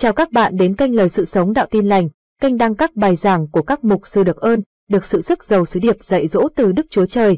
Chào các bạn đến kênh Lời Sự Sống Đạo Tin Lành, kênh đăng các bài giảng của các mục sư được ơn, được sự sức giàu sứ điệp dạy dỗ từ Đức Chúa Trời.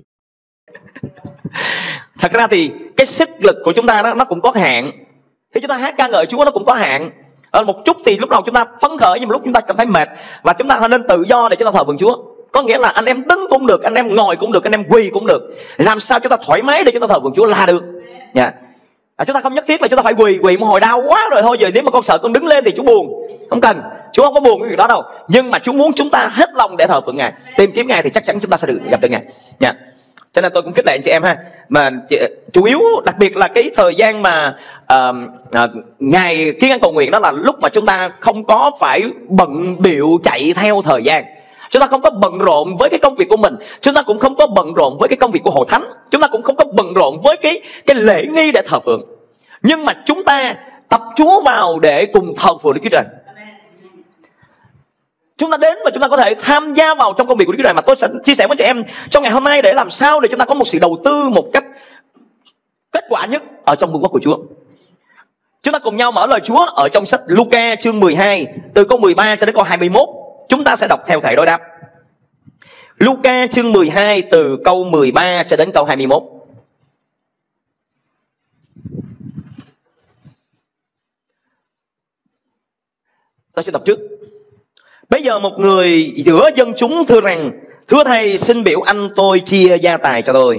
Thật ra thì cái sức lực của chúng ta đó, nó cũng có hạn. Khi chúng ta hát ca ngợi Chúa nó cũng có hạn. Một chút thì lúc đầu chúng ta phấn khởi, nhưng mà lúc chúng ta cảm thấy mệt, và chúng ta nên tự do để chúng ta thờ phượng Chúa. Có nghĩa là anh em đứng cũng được, anh em ngồi cũng được, anh em quỳ cũng được. Làm sao chúng ta thoải mái để chúng ta thờ phượng Chúa là được. Chúng ta không nhất thiết là chúng ta phải quỳ một hồi đau quá rồi thôi, giờ nếu mà con sợ con đứng lên thì Chúa buồn. Không cần, Chúa không có buồn cái việc đó đâu. Nhưng mà Chúa muốn chúng ta hết lòng để thờ phượng Ngài, tìm kiếm Ngài, thì chắc chắn chúng ta sẽ được gặp được Ngài. Cho nên tôi cũng khích lệ anh chị em ha, mà chủ yếu đặc biệt là cái thời gian mà ngày kiến ăn cầu nguyện, đó là lúc mà chúng ta không có phải bận bịu chạy theo thời gian. Chúng ta không có bận rộn với cái công việc của mình, chúng ta cũng không có bận rộn với cái công việc của hội thánh, chúng ta cũng không có bận rộn với cái lễ nghi để thờ phượng. Nhưng mà chúng ta tập Chúa vào để cùng thờ phượng Đức Chúa Trời. Chúng ta đến và chúng ta có thể tham gia vào trong công việc của Đức Chúa Trời. Mà tôi sẽ chia sẻ với chị em trong ngày hôm nay để làm sao để chúng ta có một sự đầu tư một cách kết quả nhất ở trong vương quốc của Chúa. Chúng ta cùng nhau mở lời Chúa ở trong sách Luca chương 12 từ câu 13 cho đến câu 21. Chúng ta sẽ đọc theo thể đối đáp. Luca chương 12 từ câu 13 cho đến câu 21. Tôi sẽ đọc trước. Bây giờ một người giữa dân chúng thưa rằng: Thưa thầy, xin biểu anh tôi chia gia tài cho tôi.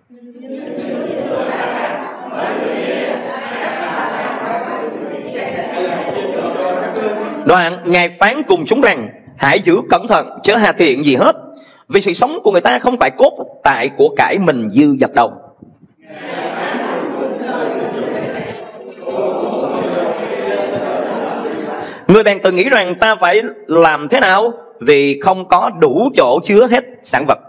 Đoạn Ngài phán cùng chúng rằng: Hãy giữ cẩn thận, chớ hà tiện gì hết, vì sự sống của người ta không phải cốt tại của cải mình dư dật đâu. Người bèn tự nghĩ rằng ta phải làm thế nào, vì không có đủ chỗ chứa hết sản vật.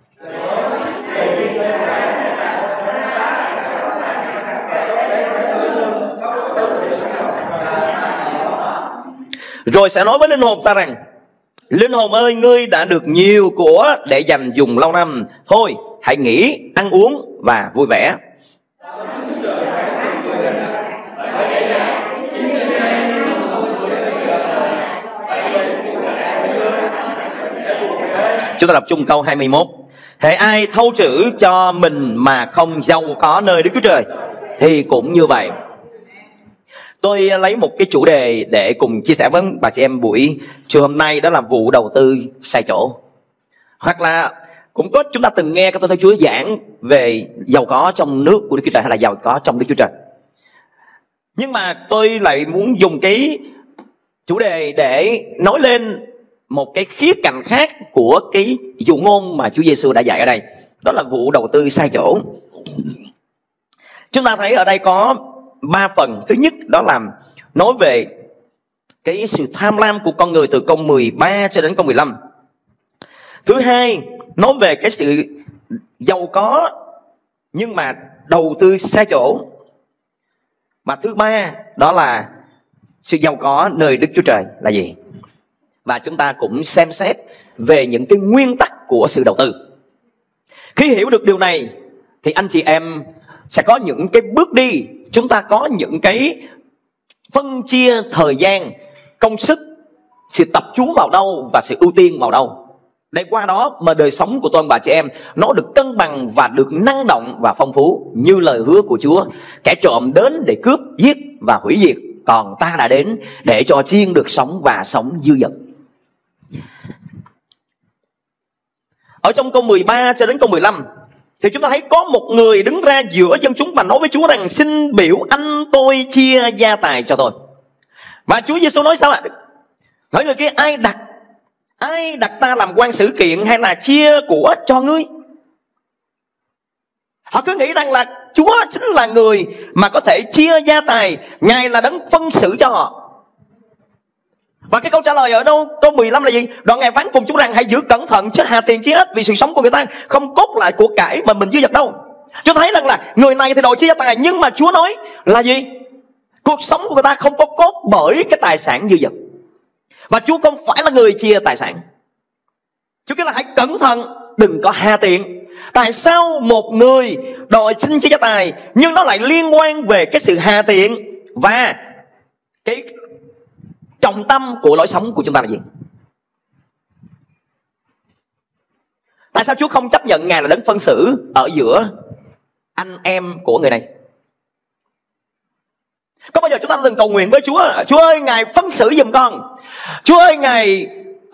Rồi sẽ nói với linh hồn ta rằng: Linh hồn ơi, ngươi đã được nhiều của để dành dùng lâu năm, thôi hãy nghỉ, ăn uống và vui vẻ. Chúng ta đọc chung câu 21. Hễ ai thâu trữ cho mình mà không giàu có nơi Đức Chúa Trời thì cũng như vậy. Tôi lấy một cái chủ đề để cùng chia sẻ với bà chị em buổi trưa hôm nay, đó là vụ đầu tư sai chỗ. Hoặc là cũng có chúng ta từng nghe các tôi thấy Chúa giảng về giàu có trong nước của Đức Chúa Trời hay là giàu có trong Đức Chúa Trời. Nhưng mà tôi lại muốn dùng cái chủ đề để nói lên một cái khía cạnh khác của cái dụ ngôn mà Chúa Giêsu đã dạy ở đây, đó là vụ đầu tư sai chỗ. Chúng ta thấy ở đây có 3 phần. Thứ nhất đó là nói về cái sự tham lam của con người từ câu 13 cho đến câu 15. Thứ hai nói về cái sự giàu có nhưng mà đầu tư sai chỗ. Và thứ ba đó là sự giàu có nơi Đức Chúa Trời là gì. Và chúng ta cũng xem xét về những cái nguyên tắc của sự đầu tư. Khi hiểu được điều này thì anh chị em sẽ có những cái bước đi, chúng ta có những cái phân chia thời gian, công sức, sự tập trung vào đâu và sự ưu tiên vào đâu, để qua đó mà đời sống của tôi ông bà chị em nó được cân bằng và được năng động và phong phú, như lời hứa của Chúa: Kẻ trộm đến để cướp, giết và hủy diệt, còn ta đã đến để cho chiên được sống và sống dư dật. Ở trong câu 13 cho đến câu 15 thì chúng ta thấy có một người đứng ra giữa dân chúng và nói với Chúa rằng: Xin biểu anh tôi chia gia tài cho tôi. Và Chúa Giêsu nói sao ạ? Hỏi người kia: Ai đặt ta làm quan xử kiện hay là chia của cho ngươi? Họ cứ nghĩ rằng là Chúa chính là người mà có thể chia gia tài, Ngài là đấng phân xử cho họ. Và cái câu trả lời ở đâu? Câu 15 là gì? Đoạn Ngài phán cùng chúng rằng: Hãy giữ cẩn thận, chứ hà tiền chia hết, vì sự sống của người ta không cốt lại của cải mà mình dư dật đâu. Chúng thấy rằng là người này thì đòi chia gia tài, nhưng mà Chúa nói là gì? Cuộc sống của người ta không có cốt bởi cái tài sản dư dật. Và Chúa không phải là người chia tài sản. Chúa kêu là hãy cẩn thận, đừng có hà tiện. Tại sao một người đòi xin chia gia tài nhưng nó lại liên quan về cái sự hà tiện và cái trọng tâm của lối sống của chúng ta là gì? Tại sao Chúa không chấp nhận Ngài là đấng phân xử ở giữa anh em của người này? Có bao giờ chúng ta từng cầu nguyện với Chúa: Chúa ơi, Ngài phân xử giùm con, Chúa ơi, Ngài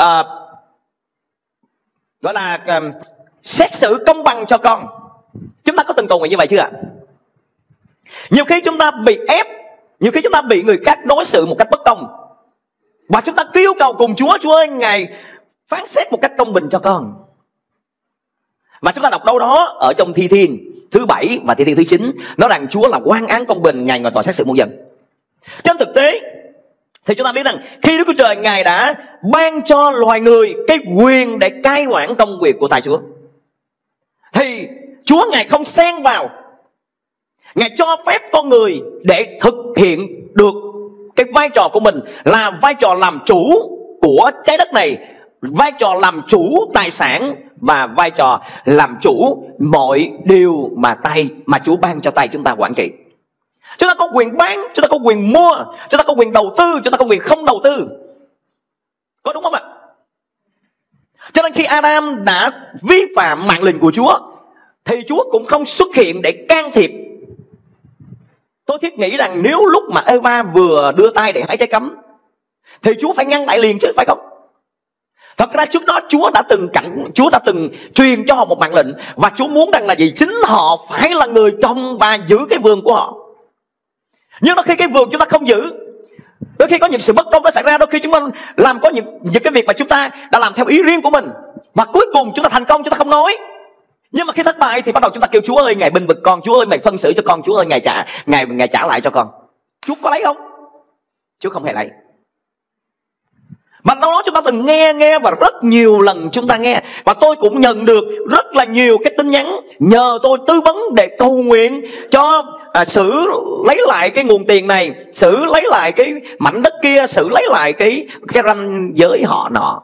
gọi là xét xử công bằng cho con? Chúng ta có từng cầu nguyện như vậy chưa ạ? Nhiều khi chúng ta bị ép, nhiều khi chúng ta bị người khác đối xử một cách bất công, và chúng ta kêu cầu cùng Chúa: Chúa ơi, Ngài phán xét một cách công bình cho con. Và chúng ta đọc đâu đó ở trong Thi Thiên thứ 7 và Thi Thiên thứ 9 nói rằng Chúa là quan án công bình, Ngài ngồi tòa xét xử muôn dân. Trên thực tế thì chúng ta biết rằng khi Đức Chúa Trời Ngài đã ban cho loài người cái quyền để cai quản công việc của tay Chúa, thì Chúa Ngài không xen vào. Ngài cho phép con người để thực hiện được cái vai trò của mình, là vai trò làm chủ của trái đất này, vai trò làm chủ tài sản, và vai trò làm chủ mọi điều mà Chúa ban cho tay chúng ta quản trị. Chúng ta có quyền bán, chúng ta có quyền mua, chúng ta có quyền đầu tư, chúng ta có quyền không đầu tư. Có đúng không ạ? Cho nên khi Adam đã vi phạm mạng lệnh của Chúa thì Chúa cũng không xuất hiện để can thiệp. Tôi thiết nghĩ rằng nếu lúc mà Eva vừa đưa tay để hái trái cấm thì Chúa phải ngăn lại liền chứ, phải không? Thật ra trước đó Chúa đã từng truyền cho họ một mạng lệnh, và Chúa muốn rằng là gì? Chính họ phải là người trồng và giữ cái vườn của họ. Nhưng đôi khi cái vườn chúng ta không giữ, đôi khi có những sự bất công nó xảy ra, đôi khi chúng ta làm có những cái việc mà chúng ta đã làm theo ý riêng của mình, và cuối cùng chúng ta thành công, chúng ta không nói. Nhưng mà khi thất bại thì bắt đầu chúng ta kêu: Chúa ơi, Ngài bênh vực con, Chúa ơi, Ngài phân xử cho con, Chúa ơi, Ngài trả lại cho con. Chúa có lấy không? Chúa không hề lấy. Mà đâu đó chúng ta từng nghe và rất nhiều lần chúng ta nghe, và tôi cũng nhận được rất là nhiều cái tin nhắn nhờ tôi tư vấn để cầu nguyện cho xử lấy lại cái nguồn tiền này, xử lấy lại cái mảnh đất kia, xử lấy lại cái ranh giới họ nọ.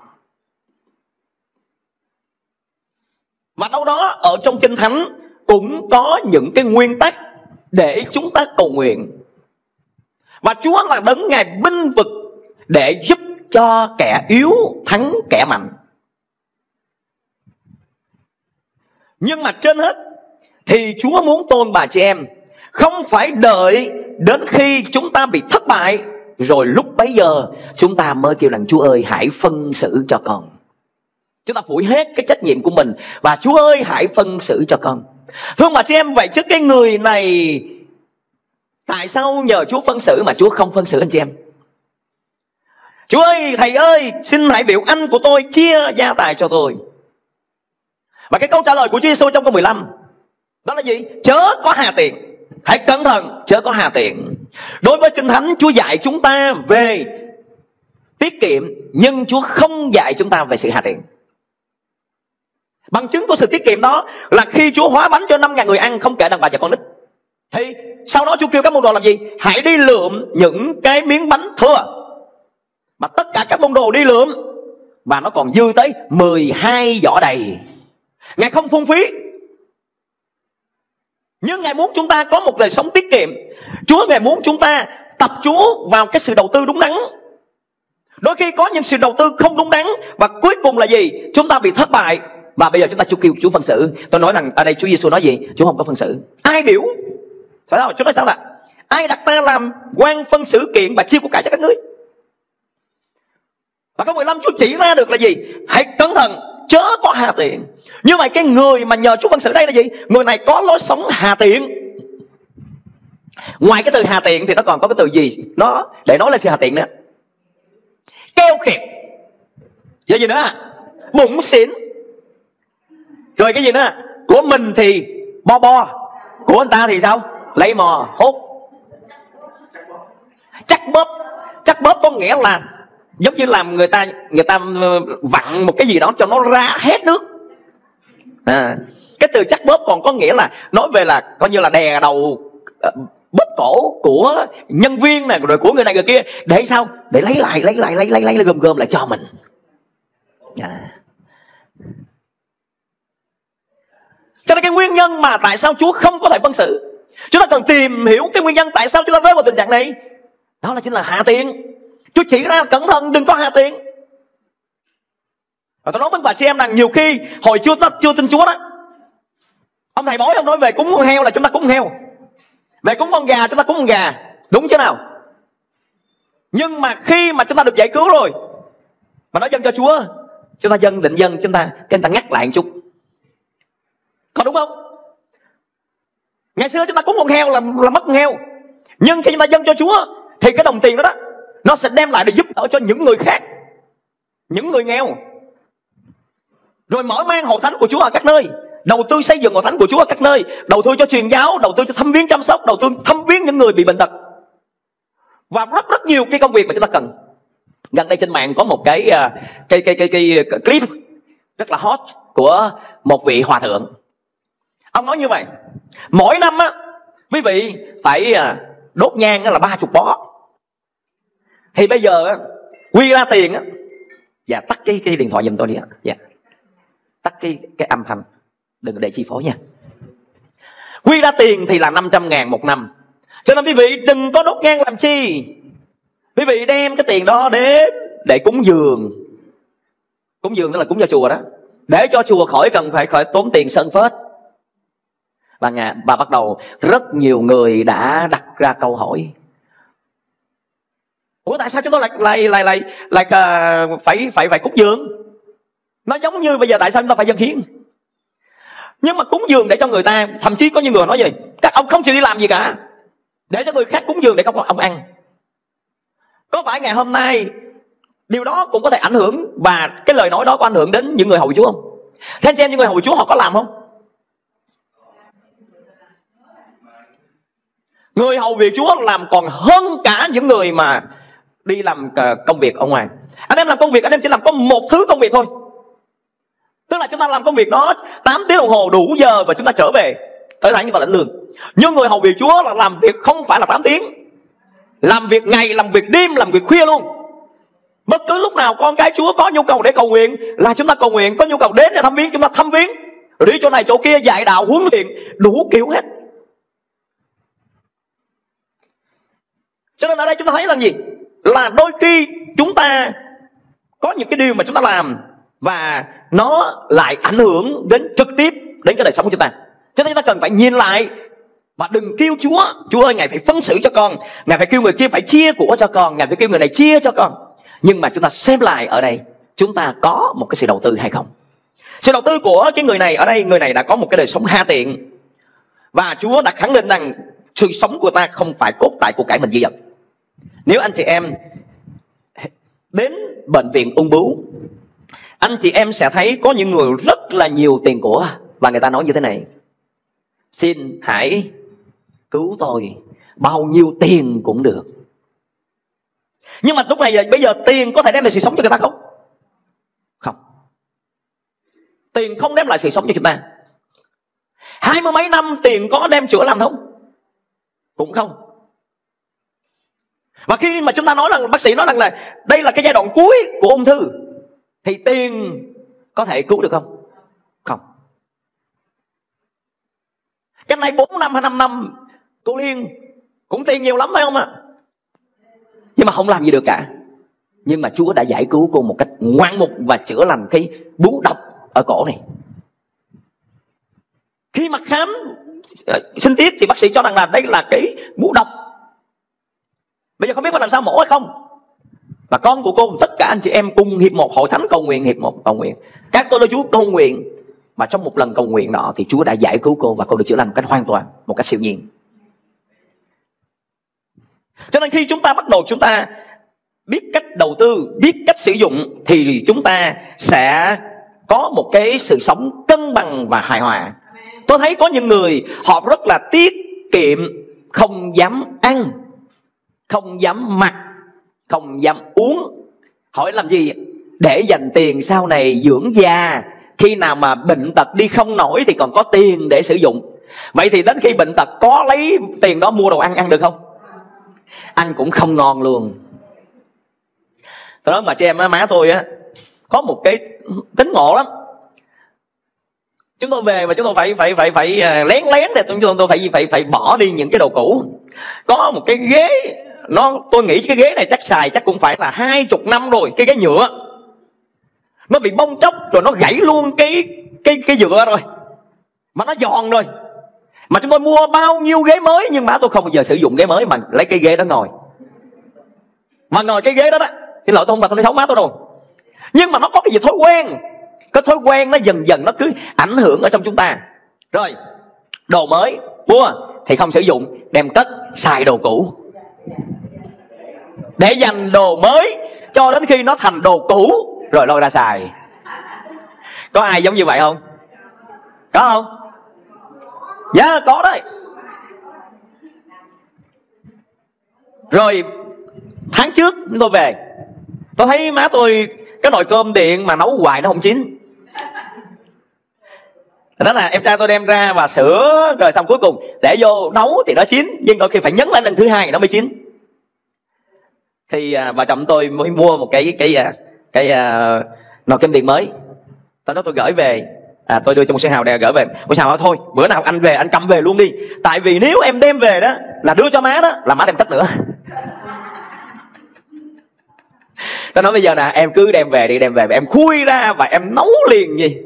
Mà đâu đó ở trong Kinh Thánh cũng có những cái nguyên tắc để chúng ta cầu nguyện. Và Chúa là đấng Ngài bênh vực để giúp cho kẻ yếu thắng kẻ mạnh. Nhưng mà trên hết thì Chúa muốn tôi bà chị em không phải đợi đến khi chúng ta bị thất bại rồi lúc bấy giờ chúng ta mới kêu rằng: Chúa ơi, hãy phân xử cho con. Chúng ta phủi hết cái trách nhiệm của mình và: Chúa ơi, hãy phân xử cho con. Thưa bà chị em, vậy chứ cái người này tại sao nhờ Chúa phân xử mà Chúa không phân xử anh chị em? Chúa ơi, thầy ơi, xin hãy biểu anh của tôi chia gia tài cho tôi. Và cái câu trả lời của Chúa Giêsu trong câu 15 đó là gì? Chớ có hà tiện. Hãy cẩn thận, chớ có hà tiện. Đối với Kinh Thánh, Chúa dạy chúng ta về tiết kiệm, nhưng Chúa không dạy chúng ta về sự hà tiện. Bằng chứng của sự tiết kiệm đó là khi Chúa hóa bánh cho 5.000 người ăn, không kể đàn bà và con nít, thì sau đó Chúa kêu các môn đồ làm gì? Hãy đi lượm những cái miếng bánh thừa. Mà tất cả các môn đồ đi lượm, và nó còn dư tới 12 giỏ đầy. Ngài không phung phí, nhưng Ngài muốn chúng ta có một đời sống tiết kiệm. Chúa Ngài muốn chúng ta tập Chúa vào cái sự đầu tư đúng đắn. Đôi khi có những sự đầu tư không đúng đắn, và cuối cùng là gì? Chúng ta bị thất bại. Và bây giờ chúng ta kêu Chúa phân xử. Tôi nói rằng ở đây Chúa Giêsu nói gì? Chúa không có phân xử. Ai biểu? Phải không? Chúa nói sao ạ? Ai đặt ta làm quan phân xử kiện và chia của cải cho các ngươi? Và câu 15 Chúa chỉ ra được là gì? Hãy cẩn thận, chớ có hà tiện. Như vậy cái người mà nhờ Chúa phân xử đây là gì? Người này có lối sống hà tiện. Ngoài cái từ hà tiện thì nó còn có cái từ gì nó để nói lên sự hà tiện nữa? Keo kiệt. Rồi gì nữa? Bụng xỉn. Rồi cái gì nữa? Của mình thì bo, của anh ta thì sao? Lấy mò, hốt. Chắc bóp có nghĩa là giống như làm người ta vặn một cái gì đó cho nó ra hết nước. Cái từ chắc bóp còn có nghĩa là nói về là coi như là đè đầu, bóp cổ của nhân viên này, rồi của người này người kia, để sao? Để lấy lại gom lại cho mình. Cho nên cái nguyên nhân mà tại sao Chúa không có thể phân xử, chúng ta cần tìm hiểu cái nguyên nhân tại sao chúng ta rơi vào tình trạng này. Đó là chính là hạ tiện. Chúa chỉ ra cẩn thận đừng có hà tiện. Và tôi nói với bà chị em rằng nhiều khi hồi chưa tin Chúa đó, ông thầy bói ông nói về cúng con heo là chúng ta cúng con heo, về cúng con gà chúng ta cúng con gà, đúng chứ nào? Nhưng mà khi mà chúng ta được giải cứu rồi mà nói dâng cho Chúa, chúng ta định dân chúng ta ngắt lại một chút, có đúng không? Ngày xưa chúng ta cúng con heo là mất con heo, nhưng khi chúng ta dâng cho Chúa thì cái đồng tiền đó nó sẽ đem lại để giúp đỡ cho những người khác, những người nghèo. Rồi mở mang hội thánh của Chúa ở các nơi, đầu tư xây dựng hội thánh của Chúa ở các nơi, đầu tư cho truyền giáo, đầu tư cho thăm viếng chăm sóc, đầu tư thăm viếng những người bị bệnh tật, và rất nhiều cái công việc mà chúng ta cần. Gần đây trên mạng có một cái clip rất là hot của một vị hòa thượng. Ông nói như vậy: mỗi năm á, quý vị phải đốt nhang là 30 bó. Thì bây giờ á, quy ra tiền á, dạ tắt cái điện thoại giùm tôi đi ạ. Dạ. Tắt cái âm thanh, đừng để chi phối nha. Quy ra tiền thì là 500.000 một năm. Cho nên quý vị đừng có đốt nhang làm chi. Quý vị đem cái tiền đó đến để cúng dường. Cúng dường tức là cúng cho chùa đó, để cho chùa khỏi cần phải tốn tiền sơn phết. Và bắt đầu rất nhiều người đã đặt ra câu hỏi: ủa tại sao chúng tôi lại phải cúng dường? Nó giống như bây giờ tại sao chúng ta phải dâng hiến? Nhưng mà cúng dường để cho người ta, thậm chí có những người nói gì: các ông không chịu đi làm gì cả, để cho người khác cúng dường để không ông ăn. Có phải ngày hôm nay điều đó cũng có thể ảnh hưởng, và cái lời nói đó có ảnh hưởng đến những người hầu Chúa không? Thế anh chị em, những người hầu Chúa họ có làm không? Người hầu việc Chúa làm còn hơn cả những người mà đi làm công việc ở ngoài. Anh em làm công việc, anh em chỉ làm có một thứ công việc thôi. Tức là chúng ta làm công việc đó 8 tiếng đồng hồ đủ giờ và chúng ta trở về tới thánh và lãnh lương. Nhưng người hầu việc Chúa là làm việc không phải là 8 tiếng, làm việc ngày, làm việc đêm, làm việc khuya luôn. Bất cứ lúc nào con cái Chúa có nhu cầu để cầu nguyện là chúng ta cầu nguyện, có nhu cầu đến để thăm viếng chúng ta thăm viếng, rồi đi chỗ này chỗ kia dạy đạo huấn luyện đủ kiểu hết. Cho nên ở đây chúng ta thấy là gì? Là đôi khi chúng ta có những cái điều mà chúng ta làm và nó lại ảnh hưởng đến trực tiếp đến cái đời sống của chúng ta. Cho nên chúng ta cần phải nhìn lại và đừng kêu Chúa: Chúa ơi, Ngài phải phân xử cho con, Ngài phải kêu người kia phải chia của cho con, Ngài phải kêu người này chia cho con. Nhưng mà chúng ta xem lại ở đây, chúng ta có một cái sự đầu tư hay không? Sự đầu tư của cái người này ở đây, người này đã có một cái đời sống ha tiện, và Chúa đã khẳng định rằng sự sống của ta không phải cốt tại của cải mình dư dật. Nếu anh chị em đến bệnh viện ung bướu, anh chị em sẽ thấy có những người rất là nhiều tiền của, và người ta nói như thế này: xin hãy cứu tôi, bao nhiêu tiền cũng được. Nhưng mà lúc này bây giờ tiền có thể đem lại sự sống cho người ta không? Không. Tiền không đem lại sự sống cho chúng ta. 20 mấy năm tiền có đem chữa lành không? Cũng không. Và khi mà chúng ta nói rằng, bác sĩ nói rằng là đây là cái giai đoạn cuối của ung thư, thì tiền có thể cứu được không? Không. Cái này 4 năm hay 5 năm cô Liên cũng tiền nhiều lắm phải không ạ? Nhưng mà không làm gì được cả. Nhưng mà Chúa đã giải cứu cô một cách ngoạn mục và chữa lành cái bú độc ở cổ này. Khi mà khám sinh tiết thì bác sĩ cho rằng là đây là cái bú độc. Bây giờ không biết phải làm sao mổ hay không. Và con của cô, tất cả anh chị em cùng hiệp một hội thánh cầu nguyện, hiệp một cầu nguyện. Các tôi nói Chúa cầu nguyện. Mà trong một lần cầu nguyện đó thì Chúa đã giải cứu cô và cô được chữa lành một cách hoàn toàn, một cách siêu nhiên. Cho nên khi chúng ta bắt đầu chúng ta biết cách đầu tư, biết cách sử dụng, thì chúng ta sẽ có một cái sự sống cân bằng và hài hòa. Tôi thấy có những người họ rất là tiết kiệm, không dám ăn, không dám mặc, không dám uống. Hỏi làm gì? Để dành tiền sau này dưỡng già, khi nào mà bệnh tật đi không nổi thì còn có tiền để sử dụng. Vậy thì đến khi bệnh tật có lấy tiền đó mua đồ ăn được không? Ăn cũng không ngon luôn. Tôi nói mà chị em má tôi á có một cái tính ngộ lắm. Chúng tôi về mà chúng tôi phải lén để chúng tôi phải bỏ đi những cái đồ cũ. Có một cái ghế tôi nghĩ cái ghế này chắc xài chắc cũng phải là 20 năm rồi. Cái ghế nhựa nó bị bong tróc rồi, nó gãy luôn cái nhựa rồi, mà nó giòn rồi. Mà chúng tôi mua bao nhiêu ghế mới, nhưng má tôi không bao giờ sử dụng ghế mới mà lấy cái ghế đó ngồi. Mà ngồi cái ghế đó đó, cái lỗi tôi không mà tôi nói xấu má tôi đâu, nhưng mà nó có cái gì thói quen. Cái thói quen nó dần dần nó cứ ảnh hưởng ở trong chúng ta. Rồi đồ mới mua thì không sử dụng, đem cất xài đồ cũ, để dành đồ mới cho đến khi nó thành đồ cũ rồi lôi ra xài. Có ai giống như vậy không? Có không? Dạ có đấy. Rồi tháng trước tôi về, tôi thấy má tôi cái nồi cơm điện mà nấu hoài nó không chín. Đó là em trai tôi đem ra và sửa, rồi xong cuối cùng để vô nấu thì nó chín, nhưng đôi khi phải nhấn lên lần thứ hai nó mới chín. Thì vợ chồng tôi mới mua một cái nồi cơm điện mới. Tôi nói tôi gửi về, tôi đưa cho một xe hào đè gửi về. Một xe hào nói thôi bữa nào anh về anh cầm về luôn đi, tại vì nếu em đem về đó là đưa cho má đó là má đem cất nữa. Tôi nói bây giờ nè, em cứ đem về đi, đem về em khui ra và em nấu liền gì.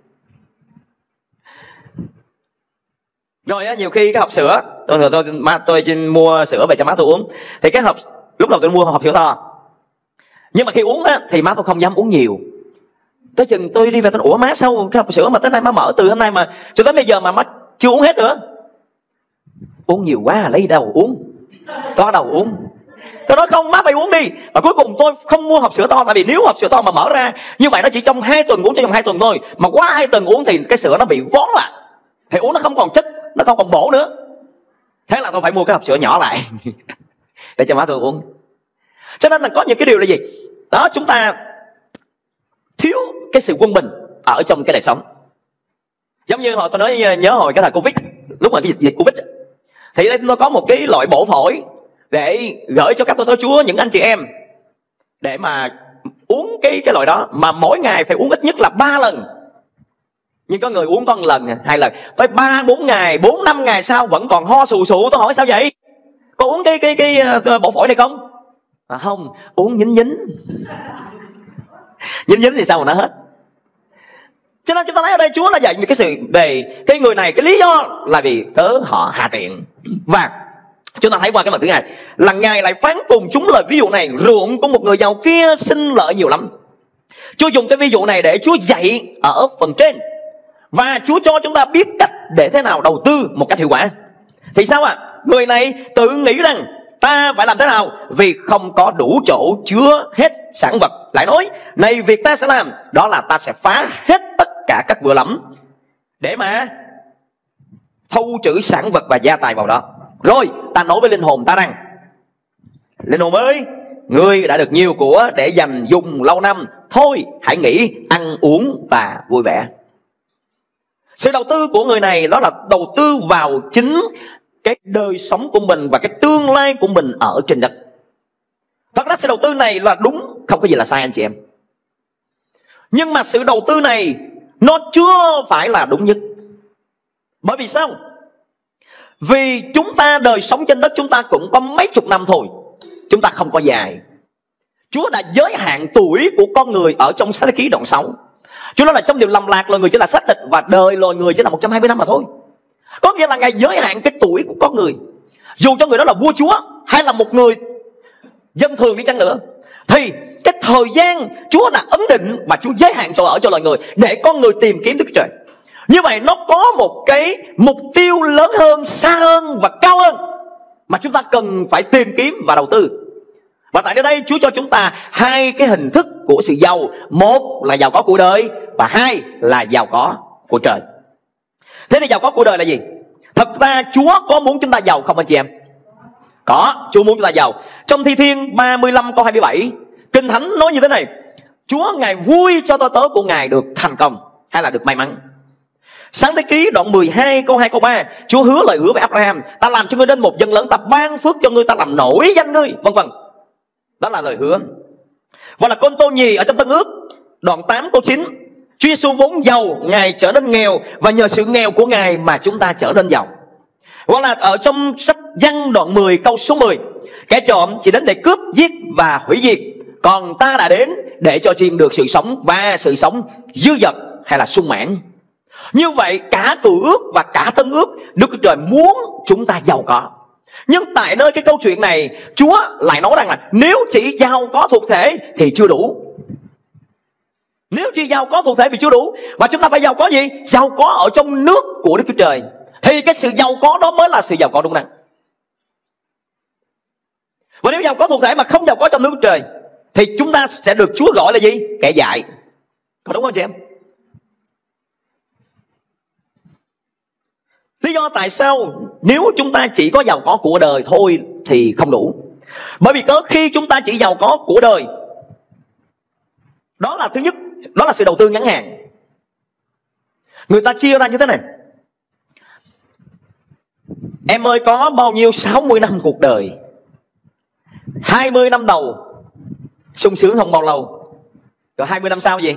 Rồi á, nhiều khi cái hộp sữa tôi mua sữa về cho má tôi uống, thì cái hộp lúc đầu tôi mua hộp sữa to, nhưng mà khi uống á thì má tôi không dám uống nhiều. Tới chừng tôi đi về tôi ủa má sao cái hộp sữa mà tới nay má mở từ hôm nay mà cho tới bây giờ mà má chưa uống hết nữa. Uống nhiều quá lấy đâu uống, có đâu uống. Tôi nói không má mày uống đi. Và cuối cùng tôi không mua hộp sữa to, tại vì nếu hộp sữa to mà mở ra như vậy nó chỉ trong 2 tuần uống, trong 2 tuần thôi, mà quá 2 tuần uống thì cái sữa nó bị vón lại, thì uống nó không còn chất, nó không còn bổ nữa. Thế là tôi phải mua cái hộp sữa nhỏ lại để cho má tôi uống. Cho nên là có những cái điều là gì đó, chúng ta thiếu cái sự quân bình ở trong cái đời sống. Giống như hồi tôi nói nhớ hồi cái thời Covid, lúc mà cái dịch Covid thì nó có một cái loại bổ phổi để gửi cho các tôi Chúa, những anh chị em, để mà uống cái loại đó, mà mỗi ngày phải uống ít nhất là 3 lần. Nhưng có người uống có 1 lần 2 lần, tới 3-4 ngày 4-5 ngày sau vẫn còn ho sù sụ. Tôi hỏi sao vậy, có uống cái bổ phổi này không? Không, uống nhín nhín thì sao mà nó hết. Cho nên chúng ta thấy ở đây Chúa là dạy về cái sự về cái người này, cái lý do là vì cớ họ hạ tiện. Và chúng ta thấy qua cái phần thứ hai là Ngài lại phán cùng chúng lời ví dụ này: ruộng của một người giàu kia sinh lợi nhiều lắm. Chúa dùng cái ví dụ này để Chúa dạy ở phần trên, và Chúa cho chúng ta biết cách để thế nào đầu tư một cách hiệu quả. Thì sao ạ? Người này tự nghĩ rằng ta phải làm thế nào vì không có đủ chỗ chứa hết sản vật. Lại nói, này việc ta sẽ làm đó là ta sẽ phá hết tất cả các vựa lẫm để mà thu trữ sản vật và gia tài vào đó. Rồi ta nói với linh hồn ta rằng: linh hồn ơi, ngươi đã được nhiều của để dành dùng lâu năm, thôi hãy nghỉ ăn uống và vui vẻ. Sự đầu tư của người này đó là đầu tư vào chính cái đời sống của mình và cái tương lai của mình ở trên đất. Thật ra sự đầu tư này là đúng, không có gì là sai anh chị em. Nhưng mà sự đầu tư này nó chưa phải là đúng nhất. Bởi vì sao? Vì chúng ta đời sống trên đất chúng ta cũng có mấy chục năm thôi, chúng ta không có dài. Chúa đã giới hạn tuổi của con người ở trong sách Ký đoạn 6. Chúa nói là trong điều lầm lạc loài người chỉ là xác thịt, và đời loài người chỉ là 120 năm mà thôi. Có nghĩa là Ngài giới hạn cái tuổi của con người. Dù cho người đó là vua chúa hay là một người dân thường đi chăng nữa, thì cái thời gian Chúa đã ấn định và Chúa giới hạn chỗ ở cho loài người để con người tìm kiếm Đức Chúa Trời. Như vậy nó có một cái mục tiêu lớn hơn, xa hơn và cao hơn mà chúng ta cần phải tìm kiếm và đầu tư. Và tại đây Chúa cho chúng ta 2 cái hình thức của sự giàu. Một là giàu có của đời, và 2 là giàu có của trời. Thế thì giàu có của đời là gì? Thật ra Chúa có muốn chúng ta giàu không anh chị em? Có, Chúa muốn chúng ta giàu. Trong Thi Thiên 35 câu 27, Kinh Thánh nói như thế này: Chúa Ngài vui cho tôi tớ của Ngài được thành công hay là được may mắn. Sáng Thế Ký đoạn 12 câu 2 câu 3, Chúa hứa lời hứa với Abraham: ta làm cho ngươi nên một dân lớn, ta ban phước cho ngươi, ta làm nổi danh ngươi, vân vân. Đó là lời hứa. Và là Côn Tô Nhì ở trong Tân Ước đoạn 8 câu 9, Chúa Giêsu vốn giàu, Ngài trở nên nghèo, và nhờ sự nghèo của Ngài mà chúng ta trở nên giàu. Hoặc là ở trong sách Giăng đoạn 10 câu số 10, Kẻ trộm chỉ đến để cướp, giết và hủy diệt, còn ta đã đến để cho chiên được sự sống, và sự sống dư dật hay là sung mãn. Như vậy cả Cựu Ước và cả Tân Ước, Đức Chúa Trời muốn chúng ta giàu có. Nhưng tại nơi cái câu chuyện này, Chúa lại nói rằng là nếu chỉ giàu có thuộc thể thì chưa đủ. Nếu chỉ giàu có thuộc thể thì chưa đủ, mà chúng ta phải giàu có gì? Giàu có ở trong nước của Đức Chúa Trời. Thì cái sự giàu có đó mới là sự giàu có đúng đắn. Và nếu giàu có thuộc thể mà không giàu có trong nước Chúa Trời thì chúng ta sẽ được Chúa gọi là gì? Kẻ dại. Có đúng không chị em? Lý do tại sao nếu chúng ta chỉ có giàu có của đời thôi thì không đủ? Bởi vì khi chúng ta chỉ giàu có của đời, đó là thứ nhất, đó là sự đầu tư ngắn hạn. Người ta chia ra như thế này: em ơi, có bao nhiêu 60 năm cuộc đời, 20 năm đầu sung sướng không bao lâu, rồi 20 năm sau gì?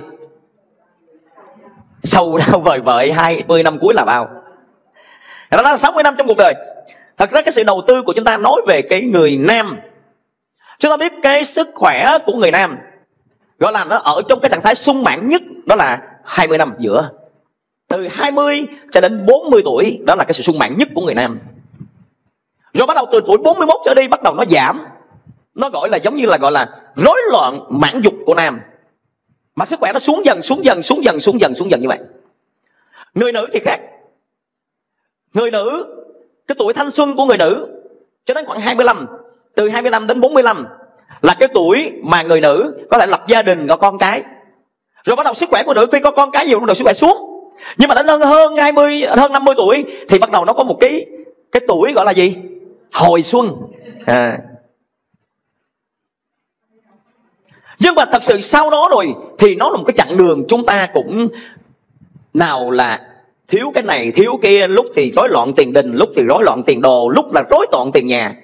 Sầu đau vời vợi. 20 năm cuối là bao? Đó là 60 năm trong cuộc đời. Thật ra cái sự đầu tư của chúng ta nói về cái người nam. Chúng ta biết cái sức khỏe của người nam gọi là nó ở trong cái trạng thái sung mãn nhất, đó là 20 năm giữa. Từ 20 cho đến 40 tuổi, đó là cái sự sung mãn nhất của người nam. Rồi bắt đầu từ tuổi 41 trở đi bắt đầu nó giảm. Nó gọi là giống như là gọi là rối loạn mãn dục của nam. Mà sức khỏe nó xuống dần như vậy. Người nữ thì khác. Người nữ, cái tuổi thanh xuân của người nữ cho đến khoảng 25, từ 25 đến 45 là cái tuổi mà người nữ có thể lập gia đình, có con cái. Rồi bắt đầu sức khỏe của nữ khi có con cái nhiều, bắt đầu sức khỏe xuống. Nhưng mà đến hơn 50 tuổi thì bắt đầu nó có một cái tuổi gọi là gì? Hồi xuân. Nhưng mà thật sự sau đó rồi thì nó là một cái chặng đường chúng ta cũng nào là thiếu cái này, thiếu kia, lúc thì rối loạn tiền đình, lúc thì rối loạn tiền đồ, lúc là rối loạn tiền nhà.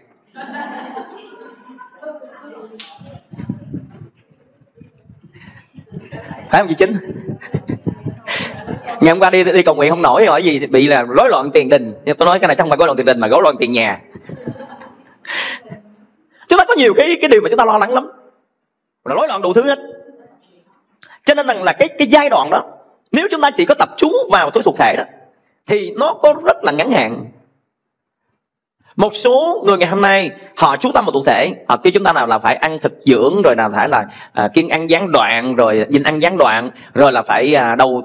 Phải không chị Chính? Ngày hôm qua đi cầu nguyện không nổi, hỏi gì bị là rối loạn tiền đình. Nhưng tôi nói cái này không phải rối loạn tiền đình mà rối loạn tiền nhà. Chúng ta có nhiều cái điều mà chúng ta lo lắng lắm, rối loạn đủ thứ hết. Cho nên rằng là cái giai đoạn đó, nếu chúng ta chỉ có tập trung vào tuổi thuộc thể đó thì nó có rất là ngắn hạn. Một số người ngày hôm nay họ chú tâm vào thuộc thể, họ kêu chúng ta nào là phải ăn thực dưỡng, rồi nào phải là kiêng ăn gián đoạn, rồi nhịn ăn gián đoạn, rồi là phải đầu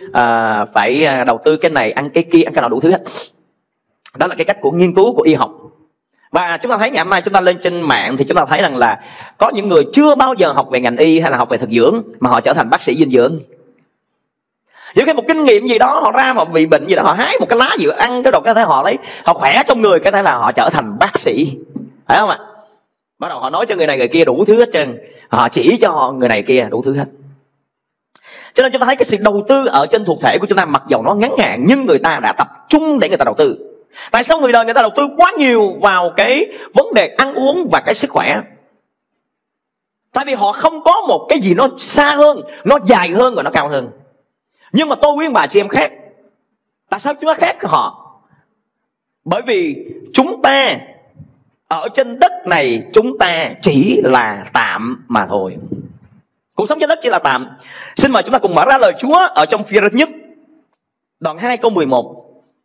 tư cái này, ăn cái kia, ăn cái nào đủ thứ hết. Đó là cái cách của nghiên cứu của y học. Và chúng ta thấy ngày hôm nay chúng ta lên trên mạng thì chúng ta thấy rằng là có những người chưa bao giờ học về ngành y hay là học về thực dưỡng mà họ trở thành bác sĩ dinh dưỡng. Những cái một kinh nghiệm gì đó họ ra mà bị bệnh gì đó, họ hái một cái lá gì ăn cái đồ cái thể họ thấy họ khỏe trong người, cái thể là họ trở thành bác sĩ, phải không ạ? Bắt đầu họ nói cho người này người kia đủ thứ hết trơn, họ chỉ cho họ người này kia đủ thứ hết. Cho nên chúng ta thấy cái sự đầu tư ở trên thuộc thể của chúng ta mặc dầu nó ngắn hạn nhưng người ta đã tập trung để người ta đầu tư. Tại sao người đời người ta đầu tư quá nhiều vào cái vấn đề ăn uống và cái sức khỏe? Tại vì họ không có một cái gì nó xa hơn, nó dài hơn và nó cao hơn. Nhưng mà tôi khuyên bà chị em khác. Tại sao chúng ta khác họ? Bởi vì chúng ta ở trên đất này chúng ta chỉ là tạm mà thôi. Cuộc sống trên đất chỉ là tạm. Xin mời chúng ta cùng mở ra lời Chúa ở trong Phi-e-rơ nhất đoạn 2 câu 11.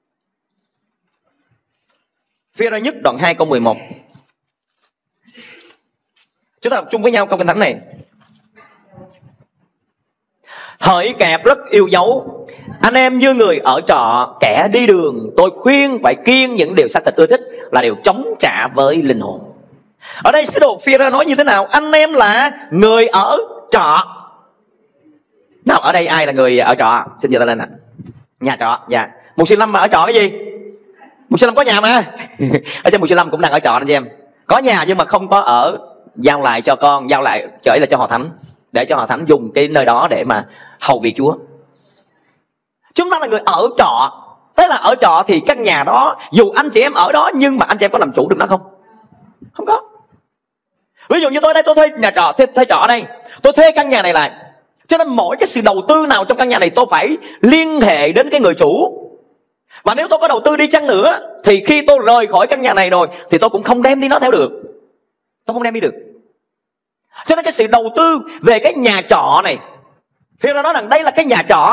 Phi-e-rơ nhất đoạn 2 câu 11. Chúng ta đọc chung với nhau câu kinh thánh này. Hỡi kẻ rất yêu dấu, anh em như người ở trọ, kẻ đi đường, tôi khuyên phải kiêng những điều xác thịt ưa thích, là điều chống trả với linh hồn. Ở đây sứ đồ Phi-e-rơ nói như thế nào? Anh em là người ở trọ. Nào ở đây ai là người ở trọ? Xin giơ tay lên ạ. Nhà trọ, dạ. Mục sư Lâm mà ở trọ cái gì? Mục sư Lâm có nhà mà. Ở trên mục sư Lâm cũng đang ở trọ anh chị em. Có nhà nhưng mà không có ở, giao lại cho con, giao lại chở là cho họ thánh, để cho họ thánh dùng cái nơi đó để mà hầu việc Chúa. Chúng ta là người ở trọ. Thế là ở trọ thì căn nhà đó, dù anh chị em ở đó nhưng mà anh chị em có làm chủ được nó không? Không có. Ví dụ như tôi đây, tôi thuê nhà trọ, thuê trọ ở đây, tôi thuê căn nhà này lại. Cho nên mỗi cái sự đầu tư nào trong căn nhà này tôi phải liên hệ đến cái người chủ. Và nếu tôi có đầu tư đi chăng nữa thì khi tôi rời khỏi căn nhà này rồi thì tôi cũng không đem đi nó theo được. tôi không đem đi được. Cho nên cái sự đầu tư về cái nhà trọ này, Phêrô nói rằng đây là cái nhà trọ.